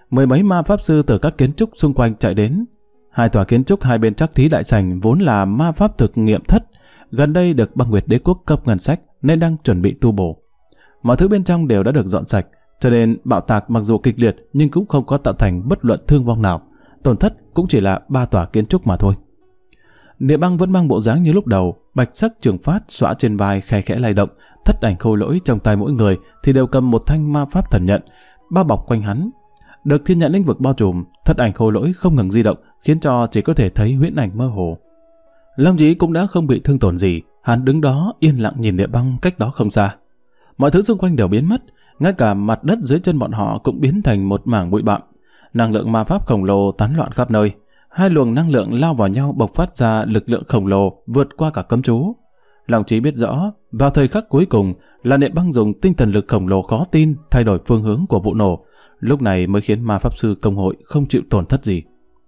mười mấy ma pháp sư từ các kiến trúc xung quanh chạy đến. Hai tòa kiến trúc hai bên trắc thí đại sảnh vốn là ma pháp thực nghiệm thất, gần đây được Băng Nguyệt Đế quốc cấp ngân sách nên đang chuẩn bị tu bổ. Mọi thứ bên trong đều đã được dọn sạch, cho nên bạo tạc mặc dù kịch liệt nhưng cũng không có tạo thành bất luận thương vong nào. Tổn thất cũng chỉ là 3 tòa kiến trúc mà thôi. Niệm Băng vẫn mang bộ dáng như lúc đầu, bạch sắc trường phát xõa trên vai khẽ khẽ lay động. Thất ảnh khôi lỗi trong tay mỗi người thì đều cầm một thanh ma pháp thần nhận bao bọc quanh hắn. Được thiên nhận lĩnh vực bao trùm, thất ảnh khôi lỗi không ngừng di động, khiến cho chỉ có thể thấy huyễn ảnh mơ hồ. Long Chí cũng đã không bị thương tổn gì, hắn đứng đó yên lặng nhìn Niệm Băng cách đó không xa. Mọi thứ xung quanh đều biến mất, ngay cả mặt đất dưới chân bọn họ cũng biến thành một mảng bụi bặm. Năng lượng ma pháp khổng lồ tán loạn khắp nơi, hai luồng năng lượng lao vào nhau bộc phát ra lực lượng khổng lồ vượt qua cả cấm chú. Long Chí biết rõ, vào thời khắc cuối cùng là Niệm Băng dùng tinh thần lực khổng lồ khó tin thay đổi phương hướng của vụ nổ, lúc này mới khiến ma pháp sư công hội không chịu tổn thất gì.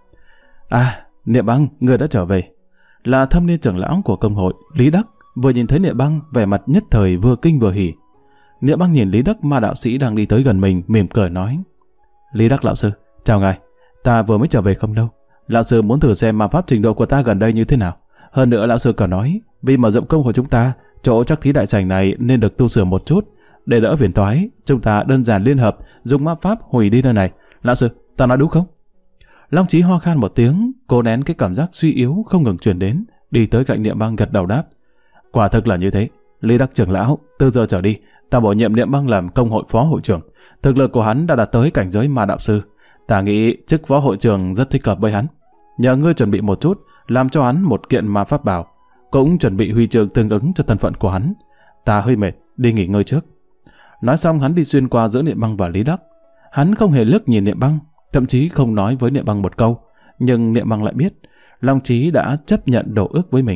Niệm Băng, người đã trở về. Là thâm niên trưởng lão của công hội, Lý Đắc, vừa nhìn thấy Niệm Băng, vẻ mặt nhất thời vừa kinh vừa hỉ. Niệm Băng nhìn Lý Đắc ma đạo sĩ đang đi tới gần mình, mỉm cười nói: Lý Đắc lão sư, chào ngài. Ta vừa mới trở về không lâu. Lão sư muốn thử xem ma pháp trình độ của ta gần đây như thế nào. Hơn nữa lão sư còn nói, vì mở rộng công hội chúng ta, chỗ trắc thí đại sảnh này nên được tu sửa một chút. Để đỡ phiền toái, chúng ta đơn giản liên hợp dùng ma pháp hủy đi nơi này. Lão sư, ta nói đúng không? Long Chí ho khan một tiếng, cố nén cái cảm giác suy yếu không ngừng truyền đến, đi tới cạnh Niệm Băng gật đầu đáp: Quả thực là như thế. Lý Đắc trưởng lão, từ giờ trở đi, ta bổ nhiệm Niệm Băng làm công hội phó hội trưởng. Thực lực của hắn đã đạt tới cảnh giới ma đạo sư. Ta nghĩ chức phó hội trưởng rất thích hợp với hắn. Nhờ ngươi chuẩn bị một chút, làm cho hắn một kiện ma pháp bào, cũng chuẩn bị huy chương tương ứng cho thân phận của hắn. Ta hơi mệt, đi nghỉ ngơi trước. Nói xong hắn đi xuyên qua giữa Niệm Băng và Lý Đắc. Hắn không hề liếc nhìn Niệm Băng, thậm chí không nói với Niệm Băng một câu, nhưng Niệm Băng lại biết Long Chí đã chấp nhận đổ ước với mình.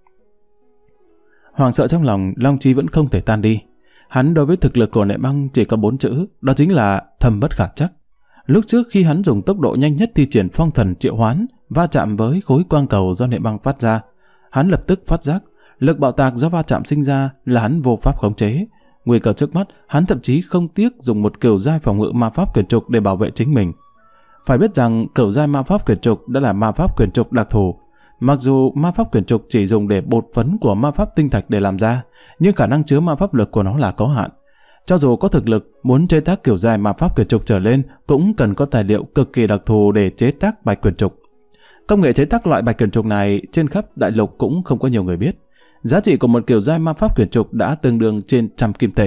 Hoảng sợ trong lòng, Long Chí vẫn không thể tan đi. Hắn đối với thực lực của Niệm Băng chỉ có 4 chữ, đó chính là thâm bất khả trắc. Lúc trước khi hắn dùng tốc độ nhanh nhất thi triển phong thần triệu hoán, va chạm với khối quang cầu do Niệm Băng phát ra, hắn lập tức phát giác lực bạo tạc do va chạm sinh ra là hắn vô pháp khống chế. Nguy cơ trước mắt, hắn thậm chí không tiếc dùng một kiểu giai phòng ngự ma pháp quyển trục để bảo vệ chính mình. Phải biết rằng kiểu giai ma pháp quyển trục đã là ma pháp quyển trục đặc thù. Mặc dù ma pháp quyển trục chỉ dùng để bột phấn của ma pháp tinh thạch để làm ra, nhưng khả năng chứa ma pháp lực của nó là có hạn. Cho dù có thực lực, muốn chế tác kiểu giai ma pháp quyển trục trở lên cũng cần có tài liệu cực kỳ đặc thù để chế tác bạch quyển trục. Công nghệ chế tác loại bạch quyển trục này trên khắp đại lục cũng không có nhiều người biết. Giá trị của một kiểu giai ma pháp quyển trục đã tương đương trên 100 kim tệ.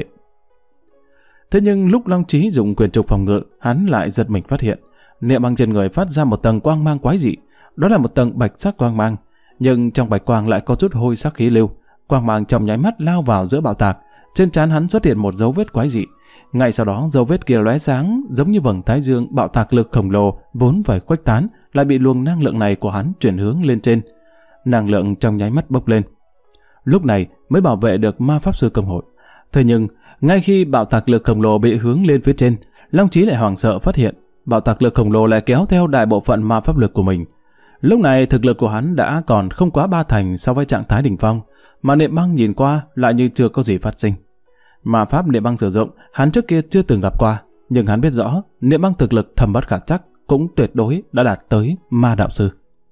Thế nhưng lúc Long Chí dùng quyển trục phòng ngự, hắn lại giật mình phát hiện Niệm Băng trên người phát ra một tầng quang mang quái dị. Đó là một tầng bạch sắc quang mang, nhưng trong bạch quang lại có chút hôi sắc khí lưu. Quang mang trong nháy mắt lao vào giữa bạo tạc. Trên trán hắn xuất hiện một dấu vết quái dị. Ngay sau đó dấu vết kia lóe sáng giống như vầng thái dương. Bạo tạc lực khổng lồ vốn phải khuếch tán lại bị luồng năng lượng này của hắn chuyển hướng lên trên. Năng lượng trong nháy mắt bốc lên. Lúc này mới bảo vệ được ma pháp sư công hội. Thế nhưng ngay khi bạo tạc lực khổng lồ bị hướng lên phía trên, Long Chí lại hoảng sợ phát hiện bạo tạc lực khổng lồ lại kéo theo đại bộ phận ma pháp lực của mình. Lúc này thực lực của hắn đã còn không quá 3 thành so với trạng thái đỉnh phong, mà Niệm Băng nhìn qua lại như chưa có gì phát sinh. Ma pháp Niệm Băng sử dụng hắn trước kia chưa từng gặp qua, nhưng hắn biết rõ Niệm Băng thực lực thâm bất khả trắc, cũng tuyệt đối đã đạt tới ma đạo sư.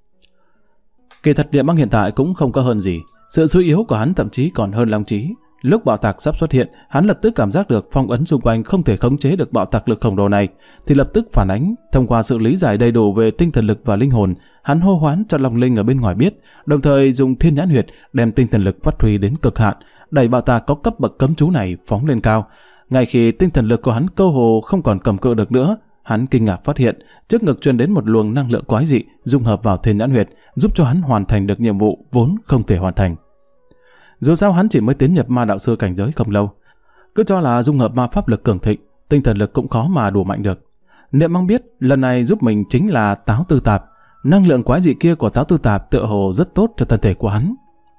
Kỳ thật Niệm Băng hiện tại cũng không có hơn gì, sự suy yếu của hắn thậm chí còn hơn Long Chí. Lúc bạo tạc sắp xuất hiện, hắn lập tức cảm giác được phong ấn xung quanh không thể khống chế được bạo tạc lực khổng lồ này, thì lập tức phản ánh. Thông qua sự lý giải đầy đủ về tinh thần lực và linh hồn, hắn hô hoán cho Long Linh ở bên ngoài biết, đồng thời dùng thiên nhãn huyệt đem tinh thần lực phát huy đến cực hạn, đẩy bạo tạc có cấp bậc cấm chú này phóng lên cao. Ngay khi tinh thần lực của hắn cơ hồ không còn cầm cự được nữa, hắn kinh ngạc phát hiện trước ngực truyền đến một luồng năng lượng quái dị dung hợp vào thiên nhãn huyệt, giúp cho hắn hoàn thành được nhiệm vụ vốn không thể hoàn thành. Dù sao hắn chỉ mới tiến nhập ma đạo sư cảnh giới không lâu, cứ cho là dung hợp ma pháp lực cường thịnh, tinh thần lực cũng khó mà đủ mạnh được. Niệm Băng biết lần này giúp mình chính là táo tư tạp. Năng lượng quái dị kia của táo tư tạp tựa hồ rất tốt cho thân thể của hắn.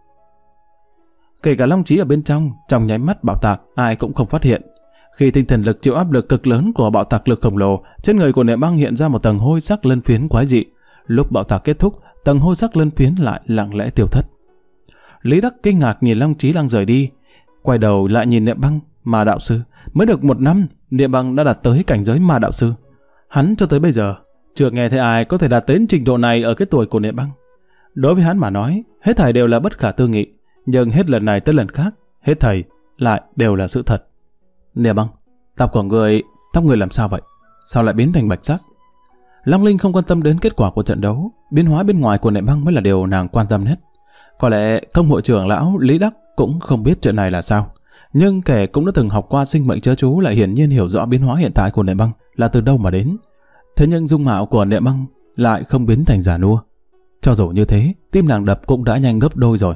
Kể cả Long Chí ở bên trong nháy mắt bạo tạc ai cũng không phát hiện. Khi tinh thần lực chịu áp lực cực lớn của bạo tạc lực khổng lồ, trên người của Niệm Băng hiện ra một tầng hôi sắc lân phiến quái dị. Lúc bạo tạc kết thúc, tầng hôi sắc lân phiến lại lặng lẽ tiêu thất. Lý Đắc kinh ngạc nhìn Long Chí đang rời đi, quay đầu lại nhìn Niệm Băng, ma đạo sư. Mới được 1 năm, Niệm Băng đã đạt tới cảnh giới ma đạo sư. Hắn cho tới bây giờ chưa nghe thấy ai có thể đạt đến trình độ này ở cái tuổi của Niệm Băng. Đối với hắn mà nói, hết thảy đều là bất khả tư nghị, nhưng hết lần này tới lần khác, hết thảy lại đều là sự thật. Niệm Băng, tóc người làm sao vậy? Sao lại biến thành bạch sắc? Long Linh không quan tâm đến kết quả của trận đấu, biến hóa bên ngoài của Niệm Băng mới là điều nàng quan tâm nhất. Có lẽ công hội trưởng lão Lý Đắc cũng không biết chuyện này là sao, nhưng kẻ cũng đã từng học qua sinh mệnh chớ chú lại hiển nhiên hiểu rõ biến hóa hiện tại của Niệm Băng là từ đâu mà đến. Thế nhưng dung mạo của Niệm Băng lại không biến thành già nua. Cho dù như thế, tim nàng đập cũng đã nhanh gấp đôi rồi.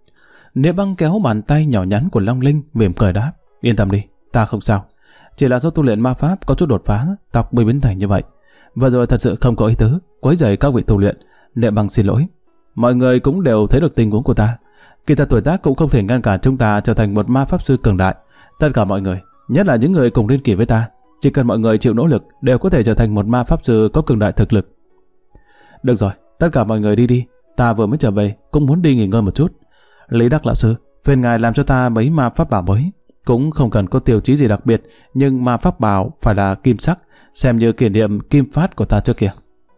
Niệm Băng kéo bàn tay nhỏ nhắn của Long Linh, mỉm cười đáp: Yên tâm đi, ta không sao. Chỉ là do tu luyện ma pháp có chút đột phá, tóc mới biến thành như vậy. Vừa rồi thật sự không có ý tứ quấy rầy các vị tu luyện. Niệm Băng xin lỗi. Mọi người cũng đều thấy được tình huống của ta. Kỳ thật tuổi tác cũng không thể ngăn cản chúng ta trở thành một ma pháp sư cường đại. Tất cả mọi người, nhất là những người cùng niên kỷ với ta, chỉ cần mọi người chịu nỗ lực đều có thể trở thành một ma pháp sư có cường đại thực lực. Được rồi, tất cả mọi người đi đi. Ta vừa mới trở về, cũng muốn đi nghỉ ngơi một chút. Lý Đắc lão sư, phiền ngài làm cho ta mấy ma pháp bảo mới. Cũng không cần có tiêu chí gì đặc biệt, nhưng ma pháp bảo phải là kim sắc, xem như kỷ niệm kim phát của ta trước kia.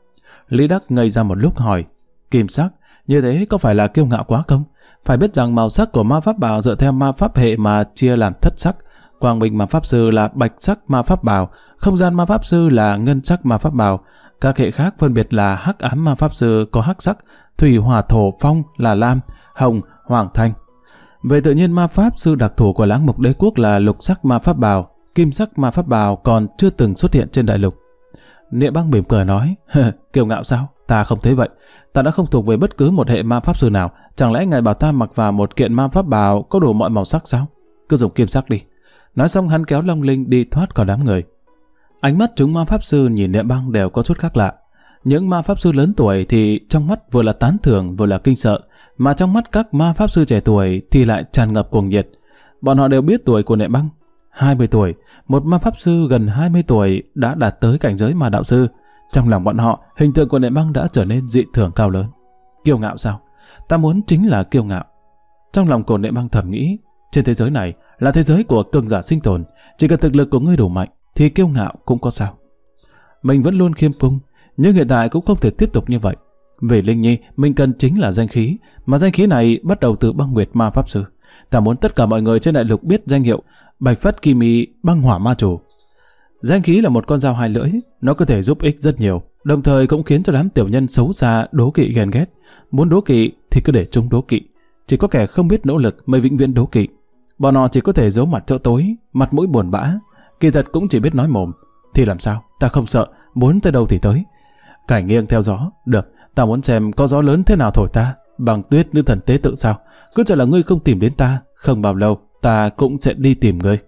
Lý Đắc ngây ra một lúc hỏi: Kim sắc, như thế có phải là kiêu ngạo quá không? Phải biết rằng màu sắc của ma pháp bảo dựa theo ma pháp hệ mà chia làm thất sắc. Quang minh ma pháp sư là bạch sắc ma pháp bảo, không gian ma pháp sư là ngân sắc ma pháp bảo, các hệ khác phân biệt là hắc ám ma pháp sư có hắc sắc, thủy hỏa thổ phong là lam, hồng, hoàng thanh. Về tự nhiên ma pháp sư đặc thù của Lãng Mục Đế quốc là lục sắc ma pháp bảo, kim sắc ma pháp bảo còn chưa từng xuất hiện trên đại lục. Niệm Băng mỉm cười nói: Kiêu ngạo sao? Ta không thấy vậy. Ta đã không thuộc về bất cứ một hệ ma pháp sư nào. Chẳng lẽ ngài bảo ta mặc vào một kiện ma pháp bảo có đủ mọi màu sắc sao? Cứ dùng kim sắc đi. Nói xong hắn kéo Long Linh đi thoát khỏi đám người. Ánh mắt chúng ma pháp sư nhìn Niệm Băng đều có chút khác lạ. Những ma pháp sư lớn tuổi thì trong mắt vừa là tán thưởng vừa là kinh sợ, mà trong mắt các ma pháp sư trẻ tuổi thì lại tràn ngập cuồng nhiệt. Bọn họ đều biết tuổi của Niệm Băng, 20 tuổi, một ma pháp sư gần 20 tuổi đã đạt tới cảnh giới ma đạo sư. Trong lòng bọn họ, hình tượng của Niệm Băng đã trở nên dị thường cao lớn. Kiêu ngạo sao? Ta muốn chính là kiêu ngạo. Trong lòng của Niệm Băng thầm nghĩ, trên thế giới này là thế giới của cường giả sinh tồn, chỉ cần thực lực của ngươi đủ mạnh thì kiêu ngạo cũng có sao. Mình vẫn luôn khiêm cung, nhưng hiện tại cũng không thể tiếp tục như vậy. Về Linh Nhi, mình cần chính là danh khí, mà danh khí này bắt đầu từ Băng Nguyệt ma pháp sư. Ta muốn tất cả mọi người trên đại lục biết danh hiệu Bạch Phất Kỳ Mị Băng Hỏa ma chủ. Danh khí là một con dao hai lưỡi, nó có thể giúp ích rất nhiều, đồng thời cũng khiến cho đám tiểu nhân xấu xa đố kỵ ghen ghét. Muốn đố kỵ thì cứ để chúng đố kỵ. Chỉ có kẻ không biết nỗ lực mới vĩnh viễn đố kỵ. Bọn họ chỉ có thể giấu mặt chỗ tối, mặt mũi buồn bã, kỳ thật cũng chỉ biết nói mồm. Thì làm sao? Ta không sợ, muốn tới đâu thì tới. Cải nghiêng theo gió, được. Ta muốn xem có gió lớn thế nào thổi ta. Bằng Tuyết nữ thần tế tự sao? Cứ cho là ngươi không tìm đến ta, không bao lâu ta cũng sẽ đi tìm ngươi.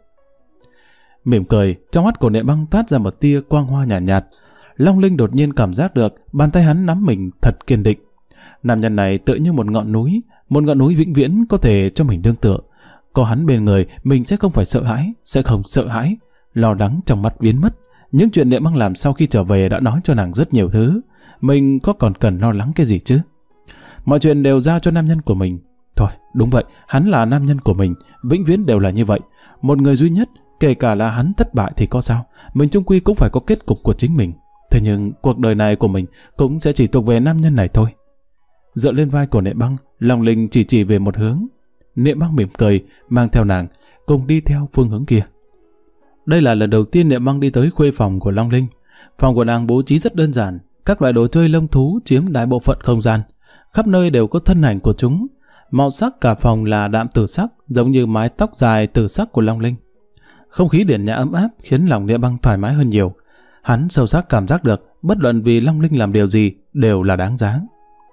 Mỉm cười, trong mắt của Niệm Băng toát ra một tia quang hoa nhàn nhạt. Long Linh đột nhiên cảm giác được bàn tay hắn nắm mình thật kiên định. Nam nhân này tựa như một ngọn núi vĩnh viễn có thể cho mình nương tựa. Có hắn bên người, mình sẽ không phải sợ hãi, sẽ không sợ hãi. Lo lắng trong mắt biến mất. Những chuyện Niệm Băng làm sau khi trở về đã nói cho nàng rất nhiều thứ. Mình có còn cần lo lắng cái gì chứ? Mọi chuyện đều giao cho nam nhân của mình. Thôi, đúng vậy, hắn là nam nhân của mình, vĩnh viễn đều là như vậy. Một người duy nhất, kể cả là hắn thất bại thì có sao? Mình chung quy cũng phải có kết cục của chính mình. Thế nhưng cuộc đời này của mình cũng sẽ chỉ thuộc về nam nhân này thôi. Dựa lên vai của Niệm Băng, Long Linh chỉ về một hướng. Niệm Băng mỉm cười, mang theo nàng, cùng đi theo phương hướng kia. Đây là lần đầu tiên Niệm Băng đi tới khuê phòng của Long Linh. Phòng của nàng bố trí rất đơn giản, các loại đồ chơi lông thú chiếm đại bộ phận không gian. Khắp nơi đều có thân ảnh của chúng. Màu sắc cả phòng là đạm tử sắc, giống như mái tóc dài tử sắc của Long Linh. Không khí điển nhã ấm áp khiến lòng Niệm Băng thoải mái hơn nhiều. Hắn sâu sắc cảm giác được, bất luận vì Long Linh làm điều gì đều là đáng giá.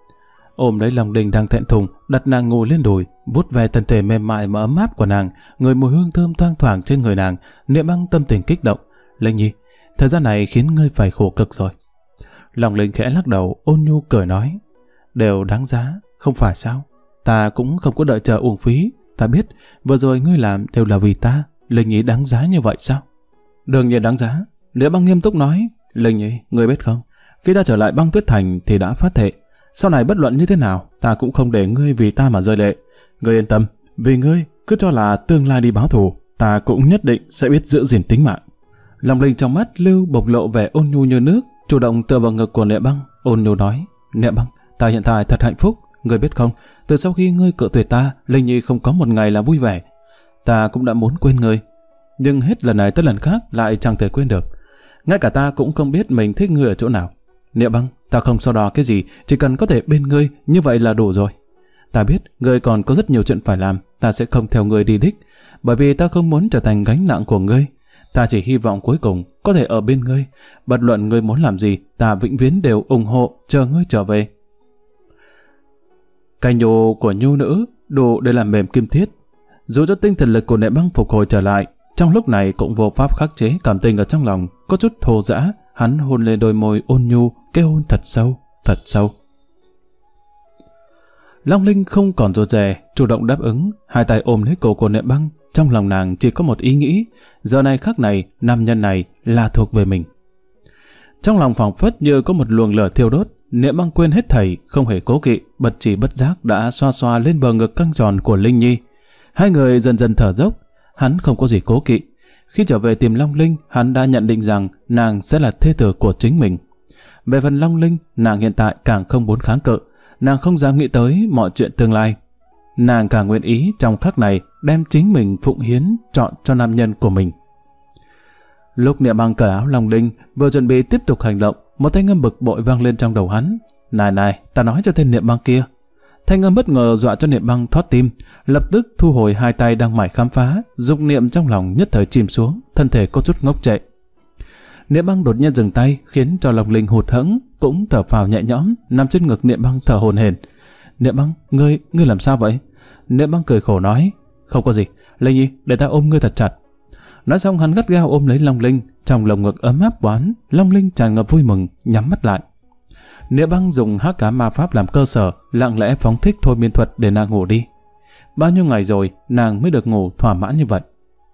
Ôm lấy Long Linh đang thẹn thùng, đặt nàng ngồi lên đùi, vuốt ve thân thể mềm mại mà ấm áp của nàng, ngửi mùi hương thơm thoang thoảng trên người nàng. Niệm Băng tâm tình kích động. Linh Nhi, thời gian này khiến ngươi phải khổ cực rồi. Long Linh khẽ lắc đầu, ôn nhu cười nói, đều đáng giá, không phải sao? Ta cũng không có đợi chờ uổng phí. Ta biết vừa rồi ngươi làm đều là vì ta. Linh Nhi đáng giá như vậy sao? Đương nhiên đáng giá. Niệm Băng nghiêm túc nói, Linh Nhi, ngươi biết không, khi ta trở lại Băng Tuyết Thành thì đã phát thệ, sau này bất luận như thế nào ta cũng không để ngươi vì ta mà rơi lệ. Ngươi yên tâm, vì ngươi cứ cho là tương lai đi báo thù, ta cũng nhất định sẽ biết giữ gìn tính mạng. Long Linh trong mắt Lưu bộc lộ vẻ ôn nhu như nước, chủ động tựa vào ngực của Niệm Băng, ôn nhu nói: Niệm Băng, ta hiện tại thật hạnh phúc, ngươi biết không? Từ sau khi ngươi cự tuyệt ta, Linh Nhi không có một ngày là vui vẻ. Ta cũng đã muốn quên ngươi, nhưng hết lần này tới lần khác lại chẳng thể quên được. Ngay cả ta cũng không biết mình thích ngươi ở chỗ nào. Niệm Băng, ta không so đo cái gì, chỉ cần có thể bên ngươi, như vậy là đủ rồi. Ta biết ngươi còn có rất nhiều chuyện phải làm, ta sẽ không theo ngươi đi đích, bởi vì ta không muốn trở thành gánh nặng của ngươi. Ta chỉ hy vọng cuối cùng có thể ở bên ngươi, bất luận ngươi muốn làm gì, ta vĩnh viễn đều ủng hộ, chờ ngươi trở về. Cái nhô của nhu nữ đủ để làm mềm kim thiết. Dù cho tinh thần lực của Niệm Băng phục hồi trở lại, trong lúc này cũng vô pháp khắc chế cảm tình ở trong lòng, có chút thô dã. Hắn hôn lên đôi môi ôn nhu, cái hôn thật sâu, thật sâu. Long Linh không còn rụt rè, chủ động đáp ứng, hai tay ôm lấy cổ của Niệm Băng. Trong lòng nàng chỉ có một ý nghĩ, giờ này khắc này, nam nhân này là thuộc về mình. Trong lòng phảng phất như có một luồng lửa thiêu đốt, Niệm Băng quên hết thảy, không hề cố kỵ, bất chỉ bất giác đã xoa xoa lên bờ ngực căng tròn của Linh Nhi. Hai người dần dần thở dốc, hắn không có gì cố kỵ. Khi trở về tìm Long Linh, hắn đã nhận định rằng nàng sẽ là thê tử của chính mình. Về phần Long Linh, nàng hiện tại càng không muốn kháng cự, nàng không dám nghĩ tới mọi chuyện tương lai. Nàng càng nguyện ý trong khắc này đem chính mình phụng hiến chọn cho nam nhân của mình. Lúc Niệm Băng cởi áo Long Linh, vừa chuẩn bị tiếp tục hành động, một thanh âm bực bội vang lên trong đầu hắn. Này này, ta nói cho tên Niệm Băng kia. Thanh âm bất ngờ dọa cho Niệm Băng thót tim, lập tức thu hồi hai tay đang mải khám phá, dục niệm trong lòng nhất thời chìm xuống, thân thể có chút ngốc trệ. Niệm Băng đột nhiên dừng tay, khiến cho Long Linh hụt hẫng, cũng thở phào nhẹ nhõm, nằm trên ngực Niệm Băng thở hổn hển. Niệm Băng, ngươi làm sao vậy? Niệm Băng cười khổ nói, không có gì, Linh Nhi, để ta ôm ngươi thật chặt. Nói xong hắn gắt gao ôm lấy Long Linh, trong lồng ngực ấm áp quán, Long Linh tràn ngập vui mừng, nhắm mắt lại. Niệm Băng dùng hắc ám ma pháp làm cơ sở, lặng lẽ phóng thích thôi miên thuật để nàng ngủ đi. Bao nhiêu ngày rồi, nàng mới được ngủ thỏa mãn như vậy.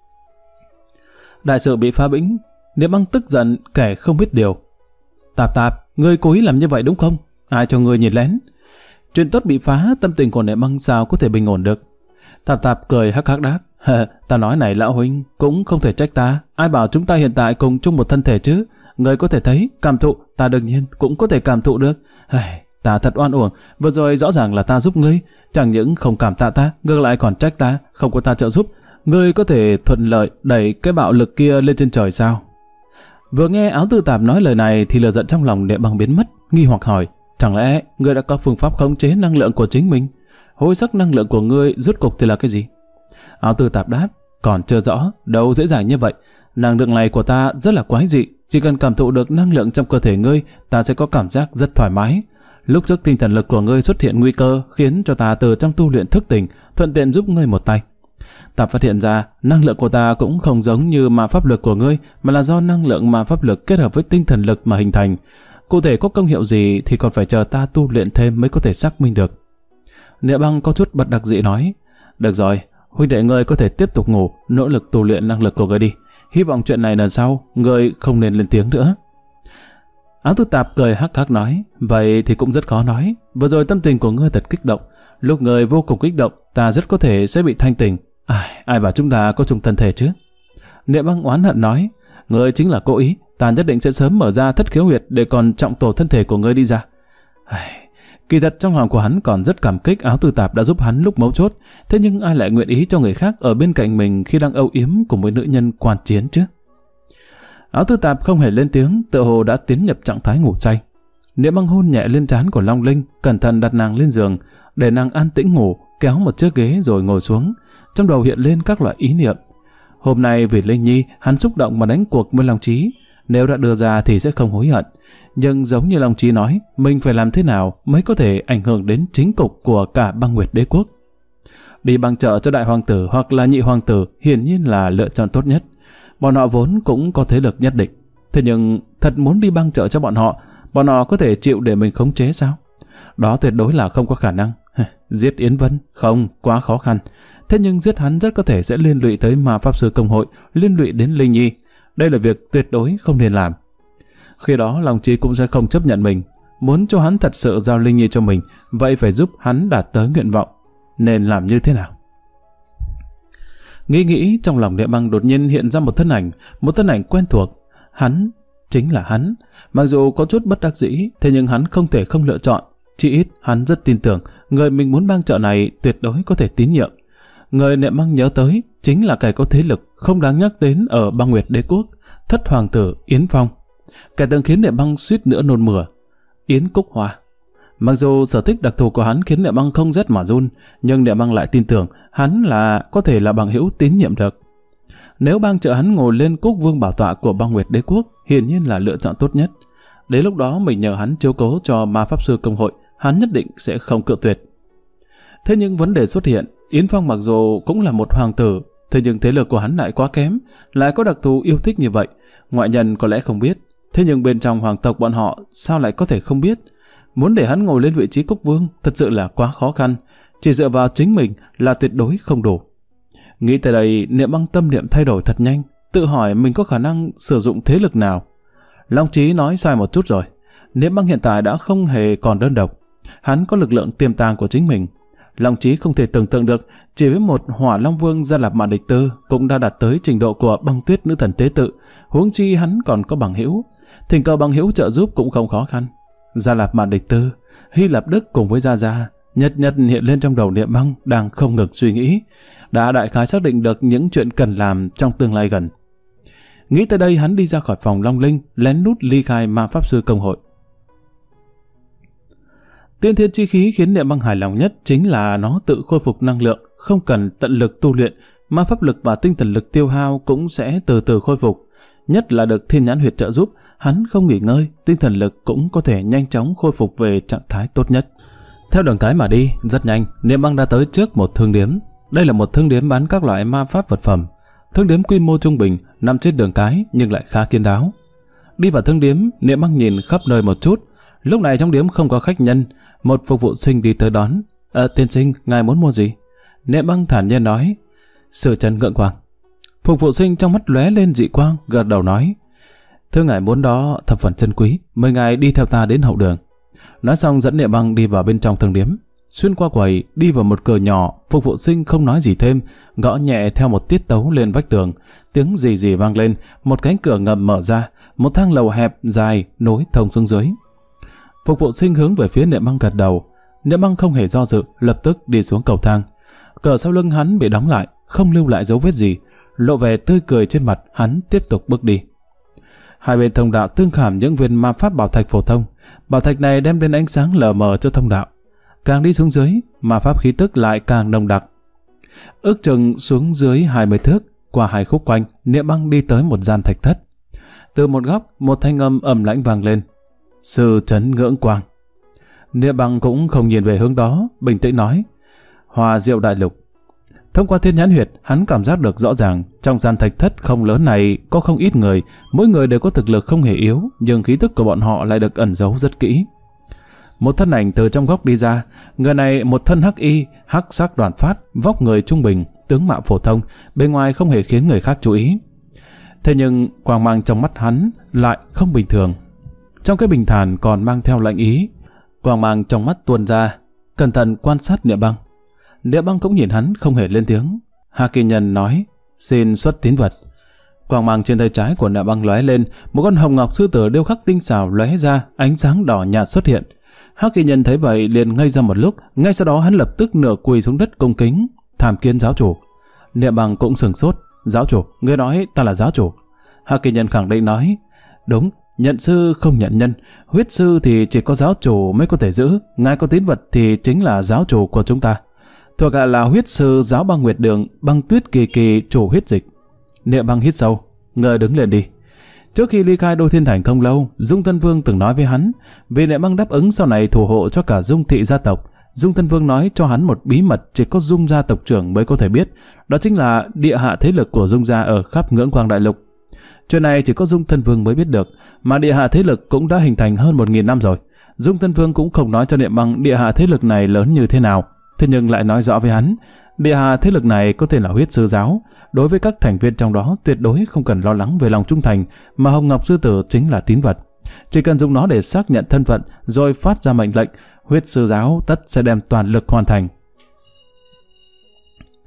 Đại sự bị phá bĩnh, Niệm Băng tức giận kẻ không biết điều. Tạp, ngươi cố ý làm như vậy đúng không? Ai cho ngươi nhìn lén? Chuyện tốt bị phá, tâm tình của Niệm Băng sao có thể bình ổn được? Tạp cười hắc hắc đáp, ta nói này lão huynh, cũng không thể trách ta. Ai bảo chúng ta hiện tại cùng chung một thân thể chứ? Ngươi có thể thấy, cảm thụ, ta đương nhiên cũng có thể cảm thụ được. Ta thật oan uổng, vừa rồi rõ ràng là ta giúp ngươi, chẳng những không cảm tạ ta, ngược lại còn trách ta, không có ta trợ giúp. Ngươi có thể thuận lợi đẩy cái bạo lực kia lên trên trời sao? Vừa nghe Áo Tư Tạp nói lời này thì lửa giận trong lòng Niệm Băng biến mất, nghi hoặc hỏi, chẳng lẽ ngươi đã có phương pháp khống chế năng lượng của chính mình? Hối sắc năng lượng của ngươi rốt cục thì là cái gì? Áo Tư Tạp đáp, còn chưa rõ, đâu dễ dàng như vậy. Năng lượng này của ta rất là quái dị, chỉ cần cảm thụ được năng lượng trong cơ thể ngươi, ta sẽ có cảm giác rất thoải mái. Lúc trước tinh thần lực của ngươi xuất hiện nguy cơ, khiến cho ta từ trong tu luyện thức tỉnh, thuận tiện giúp ngươi một tay. Ta phát hiện ra, năng lượng của ta cũng không giống như ma pháp lực của ngươi, mà là do năng lượng ma pháp lực kết hợp với tinh thần lực mà hình thành. Cụ thể có công hiệu gì thì còn phải chờ ta tu luyện thêm mới có thể xác minh được. Niệm Băng có chút bất đắc dĩ nói, được rồi, huynh đệ ngươi có thể tiếp tục ngủ, nỗ lực tu luyện năng lực của ngươi đi. Hy vọng chuyện này lần sau, ngươi không nên lên tiếng nữa. Áo Tư Tạp cười hắc hắc nói, vậy thì cũng rất khó nói. Vừa rồi tâm tình của ngươi thật kích động. Lúc ngươi vô cùng kích động, ta rất có thể sẽ bị thanh tỉnh. Ai bảo chúng ta có chung thân thể chứ? Niệm Băng oán hận nói, ngươi chính là cố ý, ta nhất định sẽ sớm mở ra thất khiếu huyệt để còn trọng tổ thân thể của ngươi đi ra. Kỳ thật trong lòng của hắn còn rất cảm kích Áo Tư Tạp đã giúp hắn lúc mấu chốt, thế nhưng ai lại nguyện ý cho người khác ở bên cạnh mình khi đang âu yếm cùng với nữ nhân quan chiến chứ? Áo Tư Tạp không hề lên tiếng, tựa hồ đã tiến nhập trạng thái ngủ say. Niệm Băng hôn nhẹ lên trán của Long Linh, cẩn thận đặt nàng lên giường, để nàng an tĩnh ngủ, kéo một chiếc ghế rồi ngồi xuống. Trong đầu hiện lên các loại ý niệm. Hôm nay vì Linh Nhi, hắn xúc động mà đánh cuộc với Long Chí. Nếu đã đưa ra thì sẽ không hối hận. Nhưng giống như Long Chí nói, mình phải làm thế nào mới có thể ảnh hưởng đến chính cục của cả Băng Nguyệt Đế quốc. Đi bằng trợ cho đại hoàng tử hoặc là nhị hoàng tử hiển nhiên là lựa chọn tốt nhất. Bọn họ vốn cũng có thế lực nhất định. Thế nhưng thật muốn đi băng trợ cho bọn họ có thể chịu để mình khống chế sao? Đó tuyệt đối là không có khả năng. Giết Yến Vân không, quá khó khăn. Thế nhưng giết hắn rất có thể sẽ liên lụy tới Ma Pháp Sư Công hội, liên lụy đến Linh Nhi. Đây là việc tuyệt đối không nên làm. Khi đó Long Chí cũng sẽ không chấp nhận mình. Muốn cho hắn thật sự giao Linh Nhi cho mình, vậy phải giúp hắn đạt tới nguyện vọng. Nên làm như thế nào? Nghĩ trong lòng Niệm Băng đột nhiên hiện ra một thân ảnh quen thuộc. Hắn, chính là hắn. Mặc dù có chút bất đắc dĩ, thế nhưng hắn không thể không lựa chọn. Chỉ ít hắn rất tin tưởng người mình muốn bang trợ này tuyệt đối có thể tín nhiệm. Người Niệm Băng nhớ tới chính là kẻ có thế lực không đáng nhắc đến ở băng Nguyệt Đế Quốc, thất hoàng tử Yến Phong. Kẻ từng khiến Niệm Băng suýt nữa nôn mửa. Yến Cúc Hoa. Mặc dù sở thích đặc thù của hắn khiến Niệm Băng không rét mà run, nhưng Niệm Băng lại tin tưởng hắn là có thể là bằng hữu tín nhiệm được. Nếu bang trợ hắn ngồi lên Cúc Vương bảo tọa của băng Nguyệt Đế Quốc, hiển nhiên là lựa chọn tốt nhất. Đến lúc đó mình nhờ hắn chiếu cố cho ma pháp sư công hội, hắn nhất định sẽ không cự tuyệt. Thế nhưng vấn đề xuất hiện, Yến Phong mặc dù cũng là một hoàng tử, thế nhưng thế lực của hắn lại quá kém, lại có đặc thù yêu thích như vậy. Ngoại nhân có lẽ không biết, thế nhưng bên trong hoàng tộc bọn họ sao lại có thể không biết? Muốn để hắn ngồi lên vị trí Cúc Vương thật sự là quá khó khăn, chỉ dựa vào chính mình là tuyệt đối không đủ. Nghĩ tới đây, Niệm Băng tâm niệm thay đổi thật nhanh, tự hỏi mình có khả năng sử dụng thế lực nào. Long Chí nói sai một chút rồi. Niệm Băng hiện tại đã không hề còn đơn độc, hắn có lực lượng tiềm tàng của chính mình. Long Chí không thể tưởng tượng được, chỉ với một Hỏa Long Vương Gia Lạp Mạn Địch Tư cũng đã đạt tới trình độ của Băng Tuyết Nữ Thần Tế Tự, huống chi hắn còn có bằng hữu. Thỉnh cầu bằng hữu trợ giúp cũng không khó khăn. Gia Lạp Mạn Địch Tư, Hy Lạp Đức cùng với Gia Gia, nhật hiện lên trong đầu Niệm Băng đang không ngừng suy nghĩ, đã đại khái xác định được những chuyện cần làm trong tương lai gần. Nghĩ tới đây, hắn đi ra khỏi phòng Long Linh, lén lút ly khai ma pháp sư công hội. Tiên thiên chi khí khiến Niệm Băng hài lòng nhất chính là nó tự khôi phục năng lượng, không cần tận lực tu luyện, ma pháp lực và tinh thần lực tiêu hao cũng sẽ từ từ khôi phục. Nhất là được Thiên Nhãn Huyệt trợ giúp, hắn không nghỉ ngơi, tinh thần lực cũng có thể nhanh chóng khôi phục về trạng thái tốt nhất. Theo đường cái mà đi, rất nhanh, Niệm Băng đã tới trước một thương điếm. Đây là một thương điếm bán các loại ma pháp vật phẩm. Thương điếm quy mô trung bình, nằm trên đường cái nhưng lại khá kiên đáo. Đi vào thương điếm, Niệm Băng nhìn khắp nơi một chút. Lúc này trong điếm không có khách nhân, một phục vụ sinh đi tới đón. Tiên sinh, ngài muốn mua gì? Niệm Băng thản nhiên nói. Sử Trần Ngượng Quang. Phục vụ sinh trong mắt lóe lên dị quang, gật đầu nói. Thưa ngài muốn đó thập phần chân quý, mời ngài đi theo ta đến hậu đường. Nói xong dẫn Niệm Băng đi vào bên trong thương điếm. Xuyên qua quầy, đi vào một cửa nhỏ, phục vụ sinh không nói gì thêm, gõ nhẹ theo một tiết tấu lên vách tường. Tiếng rì vang lên, một cánh cửa ngầm mở ra, một thang lầu hẹp dài nối thông xuống dưới. Phục vụ sinh hướng về phía Niệm Băng gật đầu. Niệm Băng không hề do dự, lập tức đi xuống cầu thang. Cửa sau lưng hắn bị đóng lại, không lưu lại dấu vết gì, lộ vẻ tươi cười trên mặt. Hắn tiếp tục bước đi. Hai bên thông đạo tương khảm những viên ma pháp bảo thạch phổ thông. Bảo thạch này đem đến ánh sáng lờ mờ cho thông đạo. Càng đi xuống dưới, ma pháp khí tức lại càng nồng đặc. Ước chừng xuống dưới 20 thước, qua hai khúc quanh, Niệm Băng đi tới một gian thạch thất. Từ một góc, một thanh âm ầm lãnh vang lên. Sư Trấn Ngưỡng Quang. Niệm Băng cũng không nhìn về hướng đó, bình tĩnh nói. Hòa Diệu Đại Lục. Thông qua Thiên Nhãn Huyệt, hắn cảm giác được rõ ràng, trong gian thạch thất không lớn này có không ít người, mỗi người đều có thực lực không hề yếu, nhưng khí tức của bọn họ lại được ẩn giấu rất kỹ. Một thân ảnh từ trong góc đi ra, người này một thân hắc y, hắc sắc đoàn phát, vóc người trung bình, tướng mạo phổ thông, bề ngoài không hề khiến người khác chú ý. Thế nhưng quang mang trong mắt hắn lại không bình thường. Trong cái bình thản còn mang theo lạnh ý, quang mang trong mắt tuôn ra, cẩn thận quan sát Niệm Băng. Niệm Băng cũng nhìn hắn không hề lên tiếng. Hà Kỳ Nhân nói, xin xuất tín vật. Quang mang trên tay trái của Niệm Băng lóe lên, một con hồng ngọc sư tử điêu khắc tinh xảo lóe ra, ánh sáng đỏ nhạt xuất hiện. Hắc Kỳ Nhân thấy vậy liền ngây ra một lúc, ngay sau đó hắn lập tức nửa quỳ xuống đất cung kính, tham kiến giáo chủ. Niệm Băng cũng sửng sốt, giáo chủ, ngươi nói ta là giáo chủ? Hắc Kỳ Nhân khẳng định nói, đúng, nhận sư không nhận nhân, huyết sư thì chỉ có giáo chủ mới có thể giữ, ngài có tín vật thì chính là giáo chủ của chúng ta. Thuộc hạ là huyết sư giáo băng Nguyệt Đường, Băng Tuyết Kỳ Kỳ chủ huyết dịch. Niệm Băng hít sâu, ngươi đứng lên đi. Trước khi ly khai Đô Thiên Thành không lâu, Dung Thân Vương từng nói với hắn, vì Niệm Băng đáp ứng sau này thủ hộ cho cả Dung thị gia tộc. Dung Thân Vương nói cho hắn một bí mật chỉ có Dung gia tộc trưởng mới có thể biết, đó chính là địa hạ thế lực của Dung gia ở khắp Ngưỡng Quang Đại Lục. Chuyện này chỉ có Dung Thân Vương mới biết được, mà địa hạ thế lực cũng đã hình thành hơn 1000 năm rồi. Dung Thân Vương cũng không nói cho Niệm Băng địa hạ thế lực này lớn như thế nào, thế nhưng lại nói rõ với hắn, địa hạ thế lực này có tên là huyết sư giáo. Đối với các thành viên trong đó tuyệt đối không cần lo lắng về lòng trung thành, mà Hồng Ngọc Sư Tử chính là tín vật. Chỉ cần dùng nó để xác nhận thân phận rồi phát ra mệnh lệnh, huyết sư giáo tất sẽ đem toàn lực hoàn thành.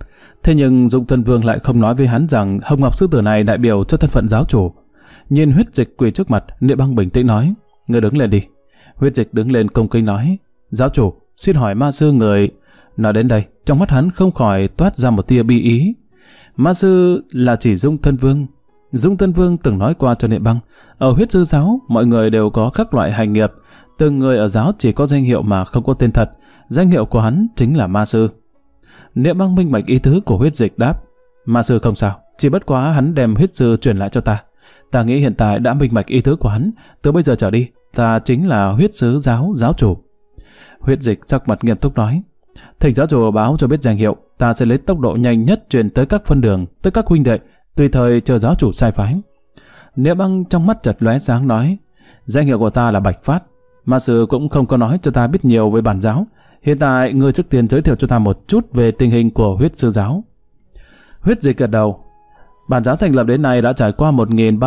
Thế nhưng Dung Tân Vương lại không nói với hắn rằng Hồng Ngọc Sư Tử này đại biểu cho thân phận giáo chủ. Nhìn Huyết Dịch quỳ trước mặt, Niệm Băng bình tĩnh nói, ngươi đứng lên đi. Huyết Dịch đứng lên cung kính nói, giáo chủ, xin hỏi ma sư người... Nói đến đây, trong mắt hắn không khỏi toát ra một tia bi ý. Ma sư là chỉ Dung Tân Vương. Dung Tân Vương từng nói qua cho Niệm Băng, ở Huyết Sư giáo, mọi người đều có các loại hành nghiệp. Từng người ở giáo chỉ có danh hiệu mà không có tên thật. Danh hiệu của hắn chính là ma sư. Niệm Băng minh bạch ý tứ của Huyết Dịch đáp, ma sư không sao, chỉ bất quá hắn đem huyết sư truyền lại cho ta. Ta nghĩ hiện tại đã minh bạch ý tứ của hắn, từ bây giờ trở đi, ta chính là Huyết Sứ giáo giáo chủ. Huyết Dịch sắc mặt nghiêm túc nói, thỉnh giáo chủ báo cho biết danh hiệu, ta sẽ lấy tốc độ nhanh nhất truyền tới các phân đường, tới các huynh đệ, tùy thời chờ giáo chủ sai phái. Niệm Băng trong mắt chợt lóe sáng nói, danh hiệu của ta là Bạch Phát. Ma sư cũng không có nói cho ta biết nhiều về bản giáo. Hiện tại ngươi trước tiên giới thiệu cho ta một chút về tình hình của Huyết Sư giáo. Huyết Dịch gật đầu. Bản giáo thành lập đến nay đã trải qua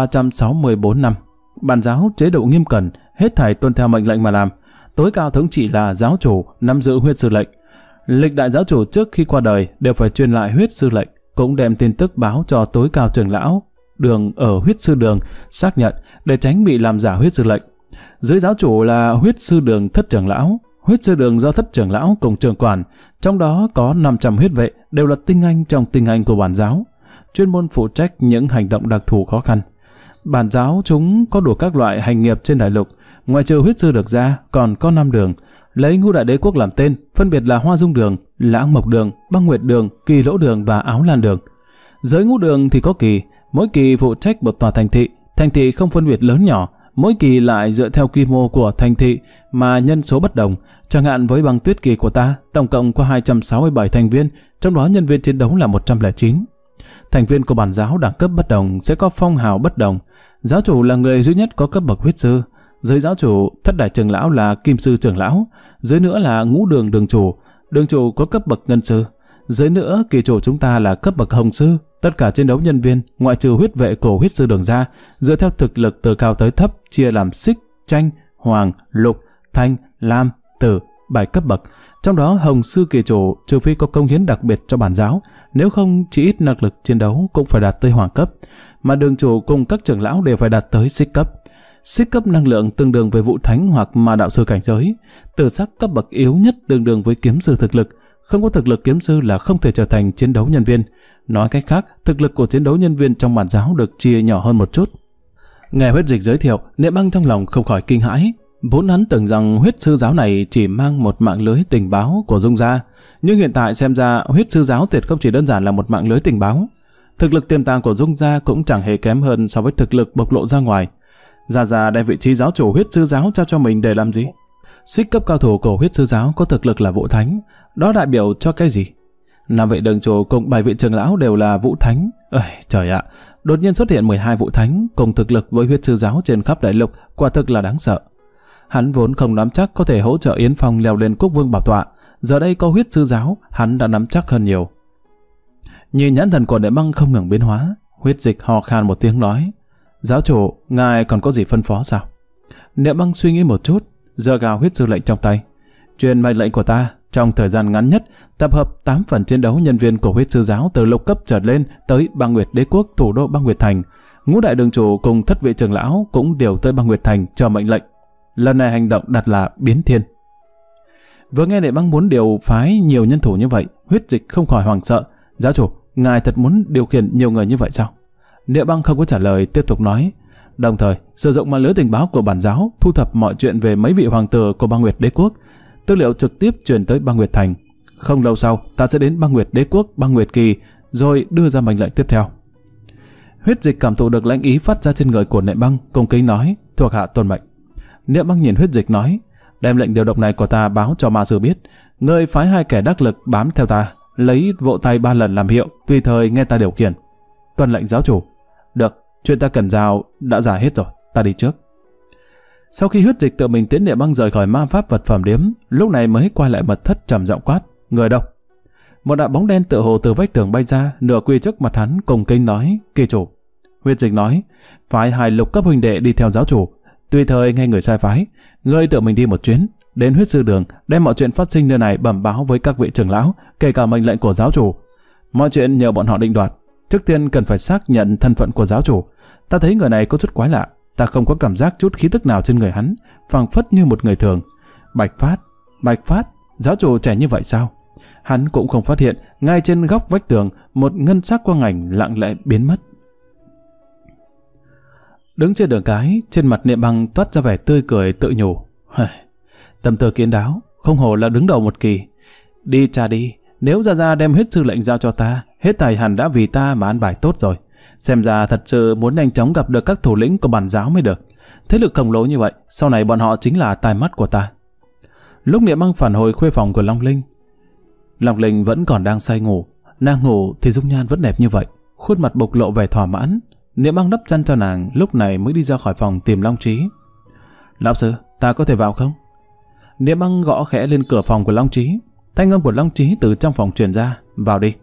1364 năm. Bản giáo chế độ nghiêm cẩn, hết thảy tuân theo mệnh lệnh mà làm. Tối cao thống trị là giáo chủ nắm giữ huyết sư lệnh. Lịch đại giáo chủ trước khi qua đời đều phải truyền lại huyết sư lệnh, cũng đem tin tức báo cho tối cao trưởng lão đường ở huyết sư đường xác nhận để tránh bị làm giả huyết sư lệnh. Dưới giáo chủ là huyết sư đường thất trưởng lão. Huyết sư đường do thất trưởng lão cùng trưởng quản, trong đó có 500 huyết vệ đều là tinh anh trong tinh anh của bản giáo, chuyên môn phụ trách những hành động đặc thù khó khăn. Bản giáo chúng có đủ các loại hành nghiệp trên đại lục, ngoại trừ huyết sư được ra còn có 5 đường, lấy Ngũ Đại Đế Quốc làm tên, phân biệt là Hoa Dung đường, Lãng Mộc đường, Băng Nguyệt đường, Kỳ Lỗ đường và Áo Lan đường. Dưới ngũ đường thì có kỳ, mỗi kỳ phụ trách một tòa thành thị không phân biệt lớn nhỏ, mỗi kỳ lại dựa theo quy mô của thành thị mà nhân số bất đồng. Chẳng hạn với Băng Tuyết kỳ của ta, tổng cộng có 267 thành viên, trong đó nhân viên chiến đấu là 109. Thành viên của bản giáo đẳng cấp bất đồng sẽ có phong hào bất đồng. Giáo chủ là người duy nhất có cấp bậc huyết sư. Dưới giáo chủ, thất đại trưởng lão là kim sư trưởng lão. Dưới nữa là ngũ đường đường chủ có cấp bậc ngân sư. Dưới nữa, kỳ chủ chúng ta là cấp bậc hồng sư. Tất cả chiến đấu nhân viên, ngoại trừ huyết vệ của huyết sư đường ra, dựa theo thực lực từ cao tới thấp, chia làm xích, tranh, hoàng, lục, thanh, lam, tử, 7 cấp bậc. Trong đó hồng sư kỳ chủ trừ phi có công hiến đặc biệt cho bản giáo, nếu không chỉ ít năng lực chiến đấu cũng phải đạt tới hoàng cấp, mà đường chủ cùng các trưởng lão đều phải đạt tới xích cấp. Xích cấp năng lượng tương đương với vũ thánh hoặc ma đạo sư cảnh giới. Tử sắc cấp bậc yếu nhất tương đương với kiếm sư thực lực. Không có thực lực kiếm sư là không thể trở thành chiến đấu nhân viên. Nói cách khác, thực lực của chiến đấu nhân viên trong bản giáo được chia nhỏ hơn một chút. Nghe Huyết Dịch giới thiệu, Niệm Băng trong lòng không khỏi kinh hãi. Vốn hắn tưởng rằng huyết sư giáo này chỉ mang một mạng lưới tình báo của Dung gia, nhưng hiện tại xem ra huyết sư giáo tuyệt không chỉ đơn giản là một mạng lưới tình báo. Thực lực tiềm tàng của Dung gia cũng chẳng hề kém hơn so với thực lực bộc lộ ra ngoài. Gia đem vị trí giáo chủ huyết sư giáo trao cho mình để làm gì? Xích cấp cao thủ của huyết sư giáo có thực lực là vũ thánh, đó đại biểu cho cái gì? 5 vị đường chủ cùng 7 vị trưởng lão đều là vũ thánh. Trời ạ, đột nhiên xuất hiện 12 vũ thánh cùng thực lực với huyết sư giáo trên khắp đại lục, quả thực là đáng sợ. Hắn vốn không nắm chắc có thể hỗ trợ Yến Phong leo lên quốc vương bảo tọa, giờ đây có huyết sư giáo, hắn đã nắm chắc hơn nhiều. Nhìn nhãn thần của Niệm Băng không ngừng biến hóa, Huyết Dịch hò khan một tiếng nói: "Giáo chủ, ngài còn có gì phân phó sao?" Niệm Băng suy nghĩ một chút, giơ gào huyết sư lệnh trong tay: "Truyền mệnh lệnh của ta, trong thời gian ngắn nhất, tập hợp 8 phần chiến đấu nhân viên của huyết sư giáo từ lục cấp trở lên tới Băng Nguyệt Đế Quốc thủ đô Băng Nguyệt Thành. Ngũ đại đường chủ cùng thất vị trưởng lão cũng đều tới Băng Nguyệt Thành chờ mệnh lệnh. Lần này hành động đặt là biến thiên." Vừa nghe Niệm Băng muốn điều phái nhiều nhân thủ như vậy, Huyết Dịch không khỏi hoảng sợ: "Giáo chủ, ngài thật muốn điều khiển nhiều người như vậy sao?" Niệm Băng không có trả lời, tiếp tục nói: "Đồng thời sử dụng mạng lưới tình báo của bản giáo thu thập mọi chuyện về mấy vị hoàng tử của Băng Nguyệt Đế Quốc, tư liệu trực tiếp truyền tới Băng Nguyệt Thành. Không lâu sau, ta sẽ đến Băng Nguyệt Đế Quốc, Băng Nguyệt Kỳ, rồi đưa ra mệnh lệnh tiếp theo." Huyết Dịch cảm thụ được lãnh ý phát ra trên người của Niệm Băng, cung kính nói: "Thuộc hạ tuân mệnh." Niệm Băng nhìn Huyết Dịch nói: "Đem lệnh điều động này của ta báo cho ma sư biết, ngươi phái 2 kẻ đắc lực bám theo ta, lấy vỗ tay 3 lần làm hiệu, tùy thời nghe ta điều khiển." "Tuân lệnh giáo chủ." "Được, chuyện ta cần giao đã giải hết rồi, ta đi trước." Sau khi Huyết Dịch tự mình tiến Niệm Băng rời khỏi ma pháp vật phẩm điếm, lúc này mới quay lại mật thất trầm giọng quát: "Người đâu?" Một đạo bóng đen tựa hồ từ vách tường bay ra, nửa quỳ trước mặt hắn, cùng kính nói: "Kỳ chủ." Huyết Dịch nói: "Phái 2 lục cấp huynh đệ đi theo giáo chủ, tùy thời nghe người sai phái. Ngươi tự mình đi một chuyến đến huyết sư đường, đem mọi chuyện phát sinh nơi này bẩm báo với các vị trưởng lão, kể cả mệnh lệnh của giáo chủ. Mọi chuyện nhờ bọn họ định đoạt. Trước tiên cần phải xác nhận thân phận của giáo chủ. Ta thấy người này có chút quái lạ. Ta không có cảm giác chút khí tức nào trên người hắn, phảng phất như một người thường. Bạch Phát, giáo chủ trẻ như vậy sao? Hắn cũng không phát hiện, ngay trên góc vách tường, một ngân sắc quang ảnh lặng lẽ biến mất. Đứng trên đường cái, trên mặt Niệm Băng toát ra vẻ tươi cười tự nhủ. Tâm tư kiến đáo, không hổ là đứng đầu một kỳ. Đi cha đi, nếu Gia Gia đem hết sư lệnh giao cho ta, hết thảy hẳn đã vì ta mà an bài tốt rồi. Xem ra thật sự muốn nhanh chóng gặp được các thủ lĩnh của bản giáo mới được. Thế lực khổng lồ như vậy, sau này bọn họ chính là tai mắt của ta. Lúc Niệm Băng phản hồi khuê phòng của Long Linh vẫn còn đang say ngủ. Nàng ngủ thì dung nhan vẫn đẹp như vậy, khuôn mặt bộc lộ vẻ thỏa mãn. Niệm Băng đắp chăn cho nàng, lúc này mới đi ra khỏi phòng tìm Long Chí. Lão sư, ta có thể vào không? Niệm Băng gõ khẽ lên cửa phòng của Long Chí. Thanh âm của Long Chí từ trong phòng truyền ra. Vào đi.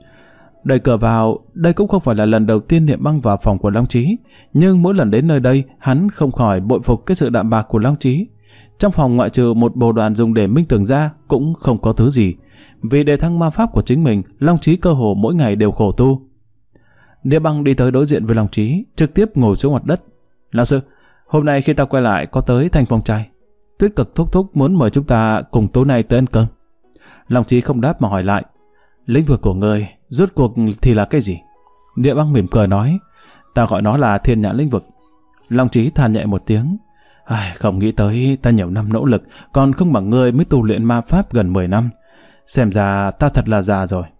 Đẩy cửa vào, đây cũng không phải là lần đầu tiên Niệm Băng vào phòng của Long Chí, nhưng mỗi lần đến nơi đây, hắn không khỏi bội phục cái sự đạm bạc của Long Chí. Trong phòng ngoại trừ một bồ đoàn dùng để minh tưởng ra, cũng không có thứ gì. Vì đề thăng ma pháp của chính mình, Long Chí cơ hồ mỗi ngày đều khổ tu. Niệm Băng đi tới đối diện với Long Chí, trực tiếp ngồi xuống mặt đất. Lão sư, hôm nay khi ta quay lại có tới Thanh Phong trai. Tuyết Cực thúc thúc muốn mời chúng ta cùng tối nay tới ăn cơm. Long Chí không đáp mà hỏi lại. Lĩnh vực của ngươi, rốt cuộc thì là cái gì? Niệm Băng mỉm cười nói. Ta gọi nó là Thiên Nhãn lĩnh vực. Long Chí than nhẹ một tiếng. Không nghĩ tới ta nhiều năm nỗ lực, còn không bằng ngươi mới tu luyện ma pháp gần 10 năm. Xem ra ta thật là già rồi.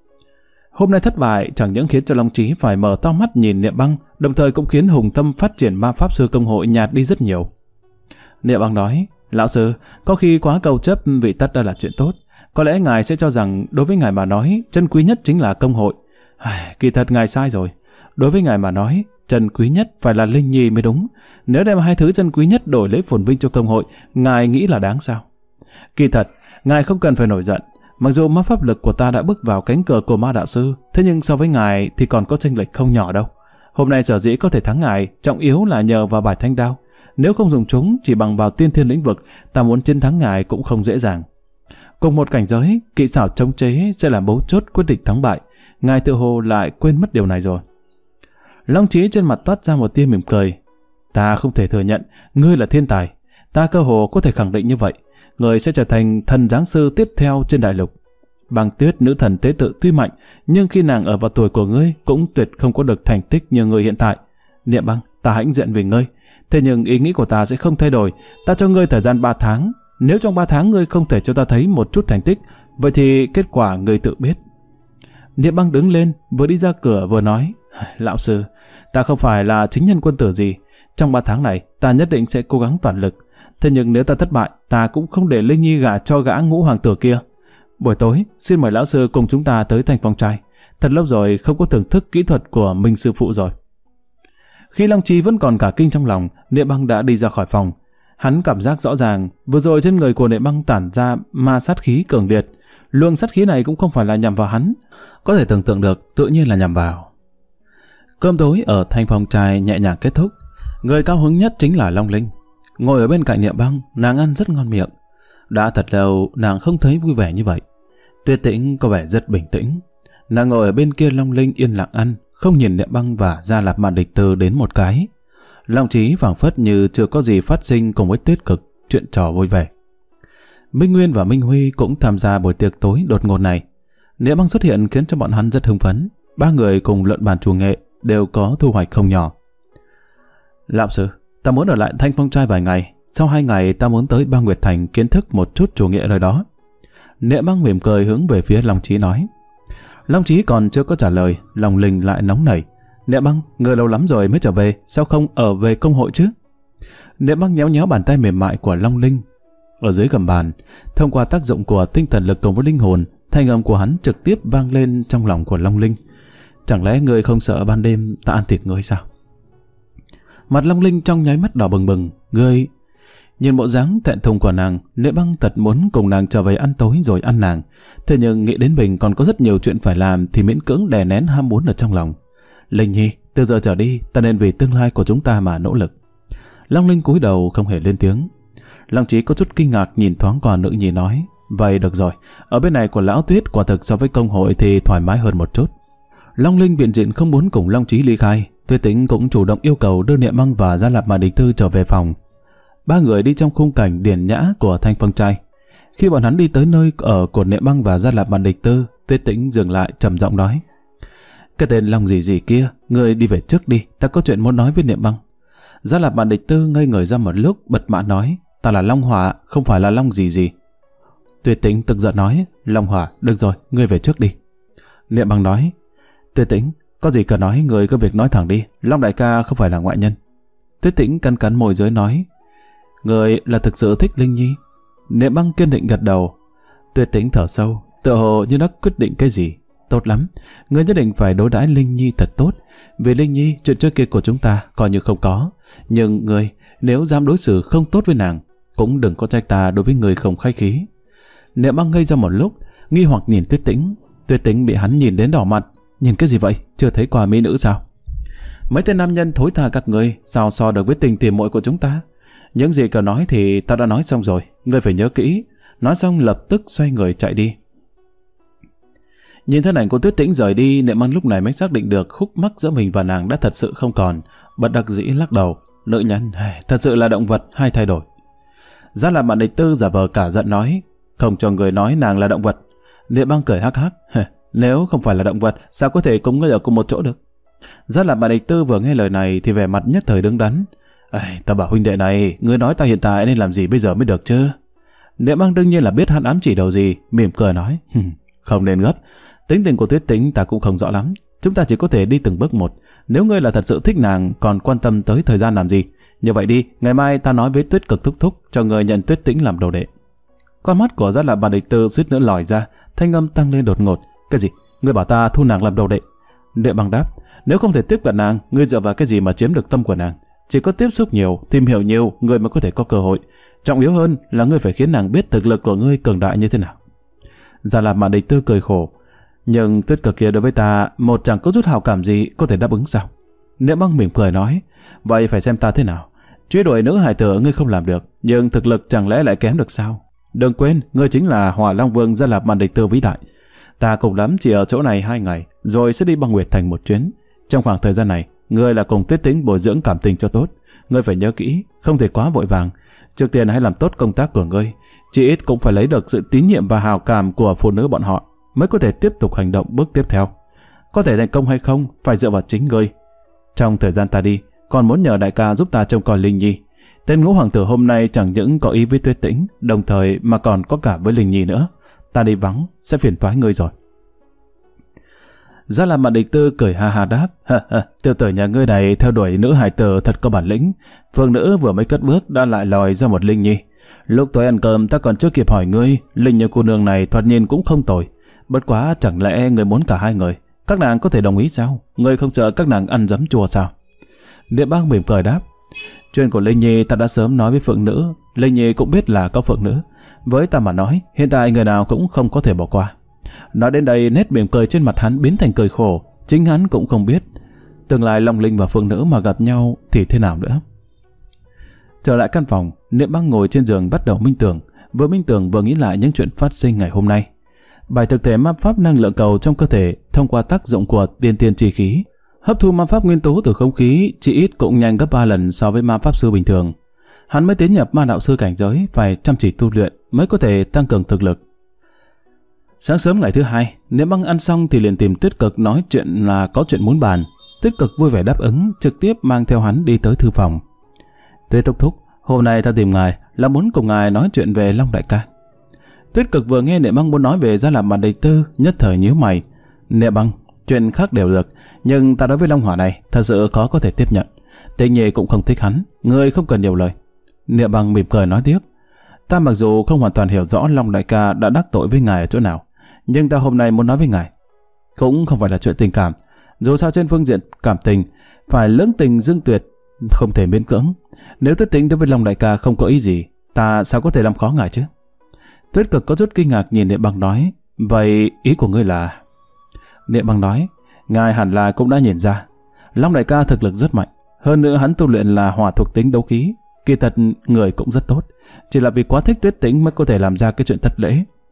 Hôm nay thất bại chẳng những khiến cho Long Chí phải mở to mắt nhìn Niệm Băng, đồng thời cũng khiến hùng tâm phát triển ma pháp sư công hội nhạt đi rất nhiều. Niệm Băng nói, lão sư, có khi quá cầu chấp vị tất đã là chuyện tốt. Có lẽ ngài sẽ cho rằng đối với ngài mà nói, chân quý nhất chính là công hội. Kỳ thật ngài sai rồi. Đối với ngài mà nói, chân quý nhất phải là Linh Nhi mới đúng. Nếu đem hai thứ chân quý nhất đổi lấy phồn vinh cho công hội, ngài nghĩ là đáng sao? Kỳ thật, ngài không cần phải nổi giận. Mặc dù ma pháp lực của ta đã bước vào cánh cửa của ma đạo sư, thế nhưng so với ngài thì còn có chênh lệch không nhỏ đâu. Hôm nay sở dĩ có thể thắng ngài, trọng yếu là nhờ vào bài thanh đao. Nếu không dùng chúng, chỉ bằng vào tiên thiên lĩnh vực, ta muốn chiến thắng ngài cũng không dễ dàng. Cùng một cảnh giới, kỹ xảo chống chế sẽ là mấu chốt quyết định thắng bại. Ngài tự hồ lại quên mất điều này rồi. Long Chí trên mặt toát ra một tia mỉm cười. Ta không thể thừa nhận, ngươi là thiên tài. Ta cơ hồ có thể khẳng định như vậy. Ngươi sẽ trở thành thần giáng sư tiếp theo trên đại lục. Băng Tuyết nữ thần tế tự tuy mạnh, nhưng khi nàng ở vào tuổi của ngươi cũng tuyệt không có được thành tích như ngươi hiện tại. Niệm Băng, ta hãnh diện vì ngươi. Thế nhưng ý nghĩ của ta sẽ không thay đổi. Ta cho ngươi thời gian 3 tháng. Nếu trong 3 tháng ngươi không thể cho ta thấy một chút thành tích, vậy thì kết quả ngươi tự biết. Niệm Băng đứng lên, vừa đi ra cửa vừa nói. Lão sư, ta không phải là chính nhân quân tử gì. Trong 3 tháng này, ta nhất định sẽ cố gắng toàn lực. Thế nhưng nếu ta thất bại, ta cũng không để Linh Nhi gả cho gã ngũ hoàng tử kia. Buổi tối, xin mời lão sư cùng chúng ta tới Thanh Phong trai. Thật lâu rồi không có thưởng thức kỹ thuật của Minh sư phụ rồi. Khi Long Chí vẫn còn cả kinh trong lòng, Niệm Băng đã đi ra khỏi phòng. Hắn cảm giác rõ ràng, vừa rồi trên người của Niệm Băng tản ra ma sát khí cường liệt. Luồng sát khí này cũng không phải là nhằm vào hắn, có thể tưởng tượng được, tự nhiên là nhằm vào. Cơm tối ở Thanh Phong trai nhẹ nhàng kết thúc. Người cao hứng nhất chính là Long Linh. Ngồi ở bên cạnh Niệm Băng, nàng ăn rất ngon miệng. Đã thật lâu nàng không thấy vui vẻ như vậy. Tuyết Tĩnh có vẻ rất bình tĩnh. Nàng ngồi ở bên kia, Long Linh yên lặng ăn, không nhìn Niệm Băng và Gia Lạp Mạn Địch Từ đến một cái. Long Chí phảng phất như chưa có gì phát sinh cùng với Tuyết Cực, chuyện trò vui vẻ. Minh Nguyên và Minh Huy cũng tham gia buổi tiệc tối đột ngột này. Niệm Băng xuất hiện khiến cho bọn hắn rất hưng phấn. Ba người cùng luận bàn chủ nghệ đều có thu hoạch không nhỏ. Lão sư, ta muốn ở lại Thanh Phong trai vài ngày. Sau 2 ngày ta muốn tới Ba Nguyệt Thành kiến thức một chút chủ nghệ nơi đó. Niệm Băng mỉm cười hướng về phía Long Chí nói. Long Chí còn chưa có trả lời, Long Linh lại nóng nảy. Niệm Băng, người lâu lắm rồi mới trở về, sao không ở về công hội chứ? Niệm Băng nhéo nhéo bàn tay mềm mại của Long Linh. Ở dưới gầm bàn, thông qua tác dụng của tinh thần lực cùng với linh hồn, thanh âm của hắn trực tiếp vang lên trong lòng của Long Linh. Chẳng lẽ người không sợ ban đêm ta ăn thịt ngươi sao? Mặt Long Linh trong nháy mắt đỏ bừng bừng. Ngươi... Nhìn bộ dáng thẹn thùng của nàng, Niệm Băng thật muốn cùng nàng trở về ăn tối rồi ăn nàng. Thế nhưng nghĩ đến mình còn có rất nhiều chuyện phải làm thì miễn cưỡng đè nén ham muốn ở trong lòng. Linh Nhi, từ giờ trở đi, ta nên vì tương lai của chúng ta mà nỗ lực. Long Linh cúi đầu không hề lên tiếng. Long Chí có chút kinh ngạc nhìn thoáng qua nữ nhi nói. Vậy được rồi, ở bên này của Lão Tuyết quả thực so với công hội thì thoải mái hơn một chút. Long Linh viện diện không muốn cùng Long Chí ly khai, Tuyết Tĩnh cũng chủ động yêu cầu đưa Niệm Băng và Gia Lạp Mạn Địch Tư trở về phòng. Ba người đi trong khung cảnh điển nhã của Thanh Phong trai. Khi bọn hắn đi tới nơi ở của Niệm Băng và Gia Lạp Mạn Địch Tư, Tuyết Tĩnh dừng lại trầm giọng nói: cái tên Long gì gì kia, ngươi đi về trước đi, ta có chuyện muốn nói với Niệm Băng. Gia Lạp Mạn Địch Tư ngây người ra một lúc, bật mã nói: ta là Long Hỏa, không phải là Long gì gì. Tuyết Tĩnh tức giận nói: Long Hỏa, được rồi, ngươi về trước đi. Niệm Băng nói: Tuyết Tĩnh, có gì cần nói, ngươi cứ việc nói thẳng đi, Long đại ca không phải là ngoại nhân. Tuyết Tĩnh cắn cắn môi dưới nói: ngươi là thực sự thích Linh Nhi? Niệm Băng kiên định gật đầu. Tuyết Tĩnh thở sâu, tựa hồ như đã quyết định cái gì. Tốt lắm, ngươi nhất định phải đối đãi Linh Nhi thật tốt. Vì Linh Nhi, chuyện trước kia của chúng ta coi như không có. Nhưng ngươi, nếu dám đối xử không tốt với nàng, cũng đừng có trách ta đối với người không khách khí. Niệm Băng ngây ra một lúc, nghi hoặc nhìn Tuyết Tĩnh. Tuyết Tĩnh bị hắn nhìn đến đỏ mặt. Nhìn cái gì vậy? Chưa thấy qua mỹ nữ sao? Mấy tên nam nhân thối tha các ngươi, sao so được với tình tỉ muội của chúng ta? Những gì cần nói thì ta đã nói xong rồi, ngươi phải nhớ kỹ. Nói xong lập tức xoay người chạy đi. Nhìn thân ảnh của Tuyết Tĩnh rời đi, Niệm Băng lúc này mới xác định được khúc mắc giữa mình và nàng đã thật sự không còn. Bất đắc dĩ lắc đầu. Nữ nhân thật sự là động vật hay thay đổi? Gia Lạp Mạn Địch Tư giả vờ cả giận nói: không cho người nói nàng là động vật. Niệm Băng cười hắc hắc: nếu không phải là động vật, sao có thể cùng ngươi ở cùng một chỗ được? Gia Lạp Mạn Địch Tư vừa nghe lời này thì vẻ mặt nhất thời đứng đắn. Ta bảo huynh đệ này, ngươi nói ta hiện tại nên làm gì bây giờ mới được chứ? Niệm Băng đương nhiên là biết hắn ám chỉ đầu gì, mỉm cười nói: không nên gấp. Tính tình của Tuyết Tĩnh ta cũng không rõ lắm. Chúng ta chỉ có thể đi từng bước một. Nếu ngươi là thật sự thích nàng, còn quan tâm tới thời gian làm gì? Như vậy đi, ngày mai ta nói với Tuyết Cực thúc thúc cho ngươi nhận Tuyết Tĩnh làm đồ đệ. Con mắt của Gia Lạp Mạn Địch Tư suýt nữa lòi ra, thanh âm tăng lên đột ngột. Cái gì? Ngươi bảo ta thu nàng làm đồ đệ? Niệm Băng đáp: nếu không thể tiếp cận nàng, ngươi dựa vào cái gì mà chiếm được tâm của nàng? Chỉ có tiếp xúc nhiều, tìm hiểu nhiều, ngươi mới có thể có cơ hội. Trọng yếu hơn là ngươi phải khiến nàng biết thực lực của ngươi cường đại như thế nào. Gia Lạp Mạn Địch Tư cười khổ: nhưng Tuyết Cực kia đối với ta một chẳng có chút hào cảm gì, có thể đáp ứng sao? Niệm Băng mỉm cười nói: vậy phải xem ta thế nào. Truy đuổi nữ hài tử ngươi không làm được, nhưng thực lực chẳng lẽ lại kém được sao? Đừng quên, ngươi chính là Hỏa Long Vương Gia Lạp Mạn Địch Tư vĩ đại. Ta cùng lắm chỉ ở chỗ này 2 ngày, rồi sẽ đi băng Nguyệt Thành một chuyến. Trong khoảng thời gian này, ngươi là cùng Tuyết Tĩnh bồi dưỡng cảm tình cho tốt. Ngươi phải nhớ kỹ, không thể quá vội vàng. Trước tiên hãy làm tốt công tác của ngươi, chỉ ít cũng phải lấy được sự tín nhiệm và hào cảm của phụ nữ bọn họ, mới có thể tiếp tục hành động bước tiếp theo. Có thể thành công hay không phải dựa vào chính ngươi. Trong thời gian ta đi, còn muốn nhờ đại ca giúp ta trông coi Linh Nhi. Tên Ngũ Hoàng tử hôm nay chẳng những có ý với Tuyết Tĩnh, đồng thời mà còn có cả với Linh Nhi nữa. Ta đi vắng sẽ phiền toái ngươi rồi. Gia Lạp Mạn Địch Tư cười ha ha đáp: tiểu tử nhà ngươi này theo đuổi nữ hài tử thật có bản lĩnh. Phương nữ vừa mới cất bước đã lại lòi ra một Linh Nhi. Lúc tối ăn cơm ta còn chưa kịp hỏi ngươi, Linh Nhi cô nương này thoạt nhìn cũng không tồi. Bất quá chẳng lẽ ngươi muốn cả hai người? Các nàng có thể đồng ý sao? Ngươi không sợ các nàng ăn giấm chua sao? Niệm Băng mỉm cười đáp: chuyện của Linh Nhi ta đã sớm nói với Phượng nữ. Linh Nhi cũng biết là có Phượng nữ. Với ta mà nói, hiện tại người nào cũng không có thể bỏ qua. Nói đến đây, nét mỉm cười trên mặt hắn biến thành cười khổ. Chính hắn cũng không biết tương lai Long Linh và Phượng nữ mà gặp nhau thì thế nào nữa. Trở lại căn phòng, Niệm Băng ngồi trên giường bắt đầu minh tưởng. Vừa minh tưởng vừa nghĩ lại những chuyện phát sinh ngày hôm nay. Bài thực thể ma pháp năng lượng cầu trong cơ thể thông qua tác dụng của tiên tiên chi khí, hấp thu ma pháp nguyên tố từ không khí chỉ ít cũng nhanh gấp 3 lần so với ma pháp sư bình thường. Hắn mới tiến nhập ma đạo sư cảnh giới, phải chăm chỉ tu luyện mới có thể tăng cường thực lực. Sáng sớm ngày thứ hai, Niệm Băng ăn xong thì liền tìm Tuyết Cực nói chuyện là có chuyện muốn bàn. Tuyết Cực vui vẻ đáp ứng, trực tiếp mang theo hắn đi tới thư phòng. Tuyết thúc thúc, hôm nay ta tìm ngài là muốn cùng ngài nói chuyện về Long đại ca. Tuyết Cực vừa nghe Niệm Băng muốn nói về Gia Lạp Mạn Địch Tư, nhất thời nhíu mày. Niệm Băng, chuyện khác đều được, nhưng ta đối với Long Hỏa này thật sự khó có thể tiếp nhận. Tĩnh Nhi cũng không thích hắn, ngươi không cần nhiều lời. Niệm Băng mỉm cười nói tiếp: ta mặc dù không hoàn toàn hiểu rõ Long đại ca đã đắc tội với ngài ở chỗ nào, nhưng ta hôm nay muốn nói với ngài cũng không phải là chuyện tình cảm. Dù sao trên phương diện cảm tình, phải lưỡng tình dương tuyệt, không thể miễn cưỡng. Nếu Tuyết Tĩnh đối với Long đại ca không có ý gì, ta sao có thể làm khó ngài chứ? Tuyết Cực có chút kinh ngạc nhìn Niệm Băng nói: vậy ý của ngươi là? Niệm Băng nói: ngài hẳn là cũng đã nhìn ra, Long đại ca thực lực rất mạnh, hơn nữa hắn tu luyện là hỏa thuộc tính đấu khí, kỳ thật người cũng rất tốt, chỉ là vì quá thích Tuyết Tĩnh mới có thể làm ra cái chuyện thất lễ.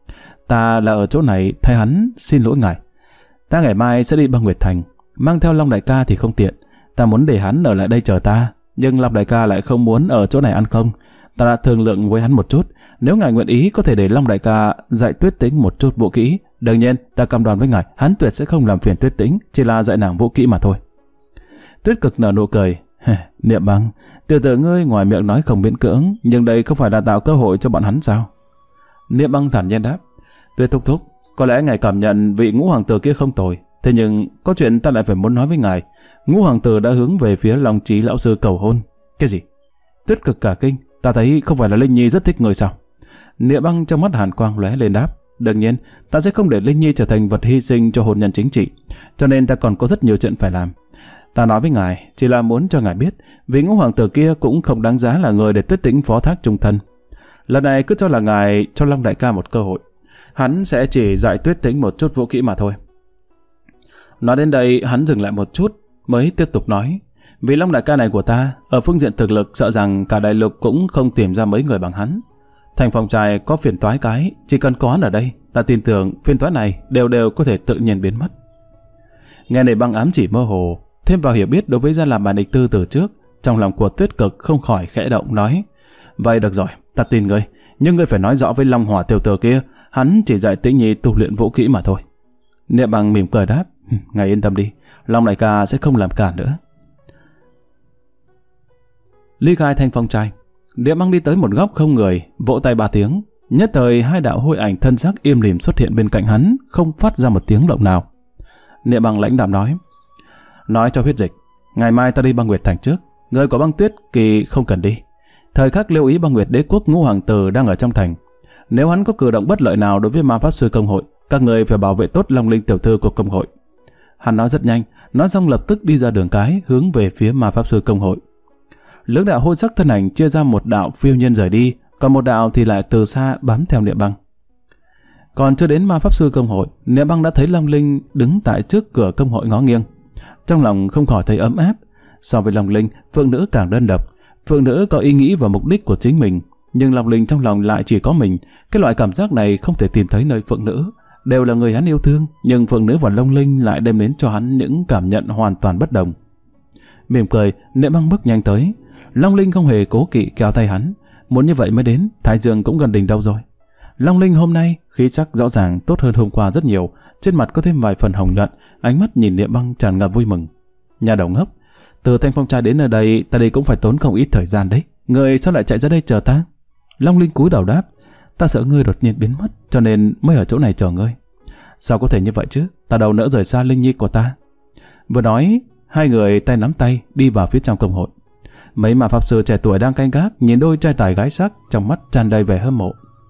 Ta là ở chỗ này thay hắn xin lỗi ngài. Ta ngày mai sẽ đi băng Nguyệt Thành, mang theo Long đại ca thì không tiện. Ta muốn để hắn ở lại đây chờ ta, nhưng Long đại ca lại không muốn ở chỗ này ăn không. Ta đã thương lượng với hắn một chút, nếu ngài nguyện ý có thể để Long đại ca dạy Tuyết Tĩnh một chút vũ kỹ. Đương nhiên, ta cam đoan với ngài, hắn tuyệt sẽ không làm phiền Tuyết Tĩnh, chỉ là dạy nàng vũ kỹ mà thôi. Tuyết Cực nở nụ cười. Niệm Băng, tiểu tử ngươi ngoài miệng nói không miễn cưỡng, nhưng đây không phải là tạo cơ hội cho bọn hắn sao? Niệm Băng thản nhiên đáp. Tuyết thúc thúc, có lẽ ngài cảm nhận vị Ngũ hoàng tử kia không tồi, thế nhưng có chuyện ta lại phải muốn nói với ngài. Ngũ hoàng tử đã hướng về phía Long Chí lão sư cầu hôn. Cái gì? Tuyết Cực cả kinh. Ta thấy không phải là Linh Nhi rất thích người sao? Niệm Băng trong mắt hàn quang lóe lên đáp. Đương nhiên, ta sẽ không để Linh Nhi trở thành vật hy sinh cho hôn nhân chính trị, cho nên ta còn có rất nhiều chuyện phải làm. Ta nói với ngài, chỉ là muốn cho ngài biết, vì Ngũ hoàng tử kia cũng không đáng giá là người để Tuyết Tĩnh phó thác trung thân. Lần này cứ cho là ngài cho Long đại ca một cơ hội, hắn sẽ chỉ dạy Tuyết Tĩnh một chút vũ kỹ mà thôi. Nói đến đây, hắn dừng lại một chút, mới tiếp tục nói. Vì Long đại ca này của ta, ở phương diện thực lực sợ rằng cả đại lục cũng không tìm ra mấy người bằng hắn. Thành Phong trai có phiền toái cái, chỉ cần có hắn ở đây, ta tin tưởng phiền toái này đều có thể tự nhiên biến mất. Nghe này Băng ám chỉ mơ hồ, thêm vào hiểu biết đối với Gia Làm Bản Địch Tư từ trước, trong lòng của Tuyết Cực không khỏi khẽ động nói. Vậy được rồi, ta tin ngươi, nhưng ngươi phải nói rõ với Long Hỏa tiểu tử kia, hắn chỉ dạy Tĩnh Nhi tu luyện vũ kỹ mà thôi. Niệm Băng mỉm cười đáp. Ngài yên tâm đi, Long đại ca sẽ không làm cản nữa. Ly khai Thanh Phong trai, Niệm Băng đi tới một góc không người, vỗ tay 3 tiếng. Nhất thời hai đạo hôi ảnh thân xác im lìm xuất hiện bên cạnh hắn, không phát ra một tiếng động nào. Niệm Băng lãnh đạm nói cho Huyết Dịch, ngày mai ta đi băng Nguyệt Thành trước, người của băng Tuyết Kỳ không cần đi. Thời khắc lưu ý băng Nguyệt Đế quốc Ngũ hoàng tử đang ở trong thành, nếu hắn có cử động bất lợi nào đối với ma pháp sư công hội, các người phải bảo vệ tốt Long Linh tiểu thư của công hội. Hắn nói rất nhanh, nói xong lập tức đi ra đường cái hướng về phía ma pháp sư công hội. Lưỡng đạo hôi sắc thân ảnh chia ra, một đạo phiêu nhiên rời đi, còn một đạo thì lại từ xa bám theo Niệm Băng. Còn chưa đến ma pháp sư công hội, Niệm Băng đã thấy Long Linh đứng tại trước cửa công hội ngó nghiêng. Trong lòng không khỏi thấy ấm áp. So với Long Linh, Phượng Nữ càng đơn độc. Phượng Nữ có ý nghĩ và mục đích của chính mình, nhưng Long Linh trong lòng lại chỉ có mình. Cái loại cảm giác này không thể tìm thấy nơi Phượng Nữ. Đều là người hắn yêu thương, nhưng Phượng Nữ và Long Linh lại đem đến cho hắn những cảm nhận hoàn toàn bất đồng. Mỉm cười, Niệm Băng bước nhanh tới. Long Linh không hề cố kỵ kéo tay hắn. Muốn như vậy mới đến, Thái Dương cũng gần đỉnh đâu rồi. Long Linh hôm nay khí sắc rõ ràng tốt hơn hôm qua rất nhiều, trên mặt có thêm vài phần hồng nhuận, ánh mắt nhìn Niệm Băng tràn ngập vui mừng. Nhà đầu ngốc, từ Thanh Phong trai đến ở đây, ta đi cũng phải tốn không ít thời gian đấy. Người sao lại chạy ra đây chờ ta? Long Linh cúi đầu đáp. Ta sợ ngươi đột nhiên biến mất, cho nên mới ở chỗ này chờ ngươi. Sao có thể như vậy chứ? Ta đâu nỡ rời xa Linh Nhi của ta. Vừa nói, hai người tay nắm tay đi vào phía trong công hội. Mấy ma pháp sư trẻ tuổi đang canh gác nhìn đôi trai tài gái sắc, trong mắt tràn đầy vẻ hâm mộ.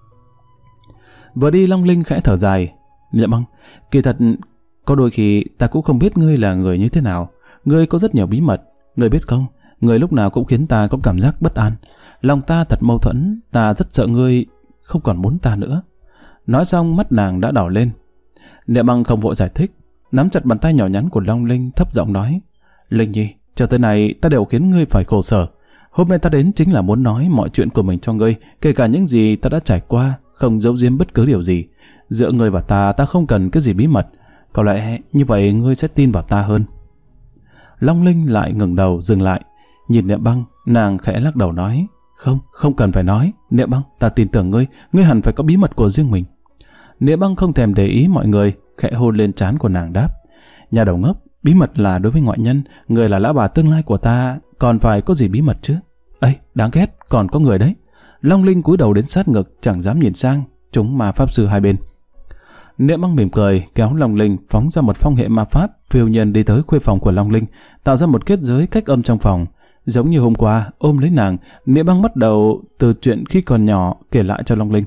Vừa đi, Long Linh khẽ thở dài. Niệm Băng, kỳ thật có đôi khi ta cũng không biết ngươi là người như thế nào. Ngươi có rất nhiều bí mật, ngươi biết không? Ngươi lúc nào cũng khiến ta có cảm giác bất an. Lòng ta thật mâu thuẫn, ta rất sợ ngươi không còn muốn ta nữa. Nói xong mắt nàng đã đỏ lên. Niệm Băng không vội giải thích, nắm chặt bàn tay nhỏ nhắn của Long Linh, thấp giọng nói. Linh Nhi, cho tới này ta đều khiến ngươi phải khổ sở. Hôm nay ta đến chính là muốn nói mọi chuyện của mình cho ngươi, kể cả những gì ta đã trải qua, không giấu giếm bất cứ điều gì. Giữa ngươi và ta không cần cái gì bí mật. Có lẽ như vậy ngươi sẽ tin vào ta hơn. Long Linh lại ngẩng đầu dừng lại, nhìn Niệm Băng, nàng khẽ lắc đầu nói. Không cần phải nói. Niệm Băng, ta tin tưởng ngươi, ngươi hẳn phải có bí mật của riêng mình. Niệm Băng không thèm để ý mọi người, khẽ hôn lên trán của nàng đáp. Nhà đầu ngốc, bí mật là đối với ngoại nhân, người là lão bà tương lai của ta, còn phải có gì bí mật chứ? Ây, đáng ghét, còn có người đấy. Long Linh cúi đầu đến sát ngực, chẳng dám nhìn sang chúng ma pháp sư hai bên. Niệm Băng mỉm cười, kéo Long Linh phóng ra một phong hệ ma pháp, phiêu nhiên đi tới khuê phòng của Long Linh, tạo ra một kết giới cách âm trong phòng. Giống như hôm qua, ôm lấy nàng, Niệm Băng bắt đầu từ chuyện khi còn nhỏ kể lại cho Long Linh.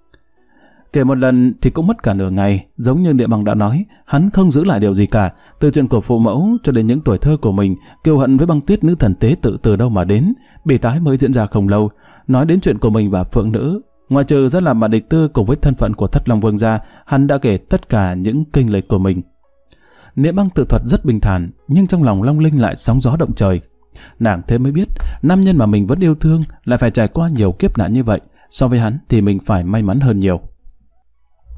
Kể một lần thì cũng mất cả nửa ngày, giống như Niệm Băng đã nói, hắn không giữ lại điều gì cả, từ chuyện của phụ mẫu cho đến những tuổi thơ của mình, kiêu hận với băng tuyết nữ thần tế tự từ đâu mà đến, bị tái mới diễn ra không lâu, nói đến chuyện của mình và Phượng Nữ. Ngoài trừ Gia Làm Bản Địch Tư cùng với thân phận của Thất Long Vương gia, hắn đã kể tất cả những kinh lịch của mình. Niệm Băng tự thuật rất bình thản, nhưng trong lòng Long Linh lại sóng gió động trời. Nàng thế mới biết, nam nhân mà mình vẫn yêu thương lại phải trải qua nhiều kiếp nạn như vậy, so với hắn thì mình phải may mắn hơn nhiều.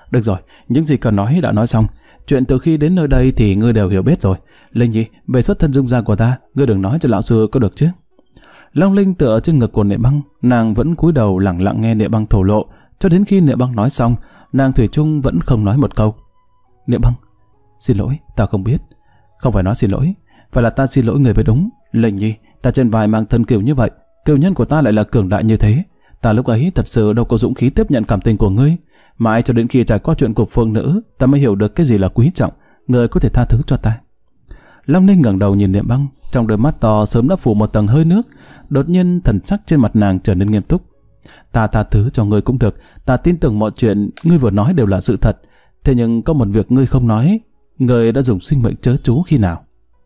Được rồi, những gì cần nói đã nói xong. Chuyện từ khi đến nơi đây thì ngươi đều hiểu biết rồi. Linh Nhi, về xuất thân dung gia của ta, ngươi đừng nói cho lão sư có được chứ? Long Linh tựa trên ngực của Niệm Băng, nàng vẫn cúi đầu lặng lặng nghe Niệm Băng thổ lộ, cho đến khi Niệm Băng nói xong, nàng thủy chung vẫn không nói một câu. Niệm Băng, xin lỗi, ta không biết. Không phải nói xin lỗi, phải là ta xin lỗi người mới đúng. Linh Nhi, ta trên vai mang thân kiều như vậy, kiều nhân của ta lại là cường đại như thế. Ta lúc ấy thật sự đâu có dũng khí tiếp nhận cảm tình của ngươi. Mãi cho đến khi trải qua chuyện của Phương Nữ, ta mới hiểu được cái gì là quý trọng. Ngươi có thể tha thứ cho ta. Long Ninh ngẩng đầu nhìn Niệm Băng, trong đôi mắt to sớm đã phủ một tầng hơi nước. Đột nhiên thần sắc trên mặt nàng trở nên nghiêm túc. Ta tha thứ cho ngươi cũng được, ta tin tưởng mọi chuyện ngươi vừa nói đều là sự thật. Thế nhưng có một việc ngươi không nói, ngươi đã dùng sinh mệnh trớ trú khi nào?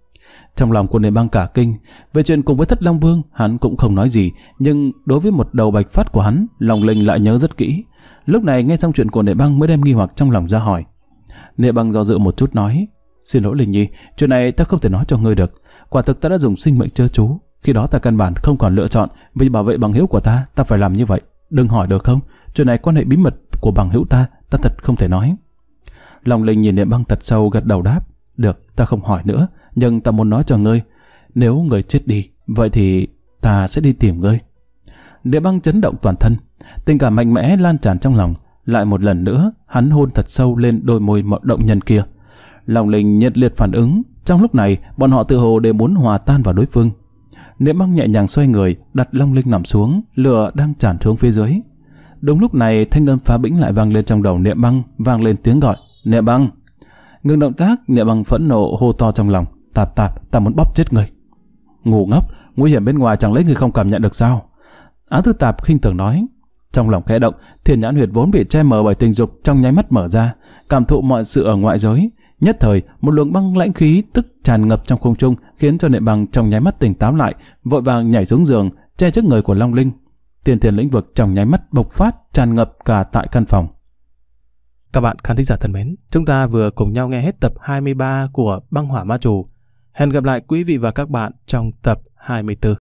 Trong lòng của Niệm Băng cả kinh, về chuyện cùng với Thất Long Vương, hắn cũng không nói gì, nhưng đối với một đầu bạch phát của hắn, Long Linh lại nhớ rất kỹ. Lúc này nghe xong chuyện của Niệm Băng mới đem nghi hoặc trong lòng ra hỏi. Niệm Băng do dự một chút nói, xin lỗi Linh Nhi, chuyện này ta không thể nói cho ngươi được. Quả thực ta đã dùng sinh mệnh trớ trú, khi đó ta căn bản không còn lựa chọn, vì bảo vệ bằng hữu của ta phải làm như vậy. Đừng hỏi được không? Chuyện này quan hệ bí mật của bằng hữu ta thật không thể nói. Long Linh nhìn Niệm Băng thật sâu, gật đầu đáp, được, ta không hỏi nữa, nhưng ta muốn nói cho ngươi, nếu người chết đi, vậy thì ta sẽ đi tìm ngươi. Niệm Băng chấn động toàn thân, tình cảm mạnh mẽ lan tràn trong lòng. Lại một lần nữa, hắn hôn thật sâu lên đôi môi động nhân kia. Long Linh nhiệt liệt phản ứng. Trong lúc này, bọn họ tự hồ đều muốn hòa tan vào đối phương. Niệm Băng nhẹ nhàng xoay người, đặt Long Linh nằm xuống, lửa đang tràn xuống phía dưới. Đúng lúc này, thanh âm phá bĩnh lại vang lên trong đầu Niệm Băng, vang lên tiếng gọi, Niệm Băng. Ngừng động tác, Niệm Băng phẫn nộ hô to trong lòng, Tạp, ta muốn bóp chết ngươi. Ngu ngốc, nguy hiểm bên ngoài chẳng lẽ ngươi không cảm nhận được sao? Á Tư Tạp khinh thường nói. Trong lòng khẽ động, thiên nhãn huyệt vốn bị che mờ bởi tình dục trong nháy mắt mở ra, cảm thụ mọi sự ở ngoại giới. Nhất thời, một luồng băng lãnh khí tức tràn ngập trong không trung, khiến cho Niệm Băng trong nháy mắt tỉnh táo lại, vội vàng nhảy xuống giường, che trước người của Long Linh. Tiên thiên lĩnh vực trong nháy mắt bộc phát, tràn ngập cả tại căn phòng. Các bạn khán thính giả thân mến, chúng ta vừa cùng nhau nghe hết tập 23 của Băng Hỏa Ma Chủ. Hẹn gặp lại quý vị và các bạn trong tập 24.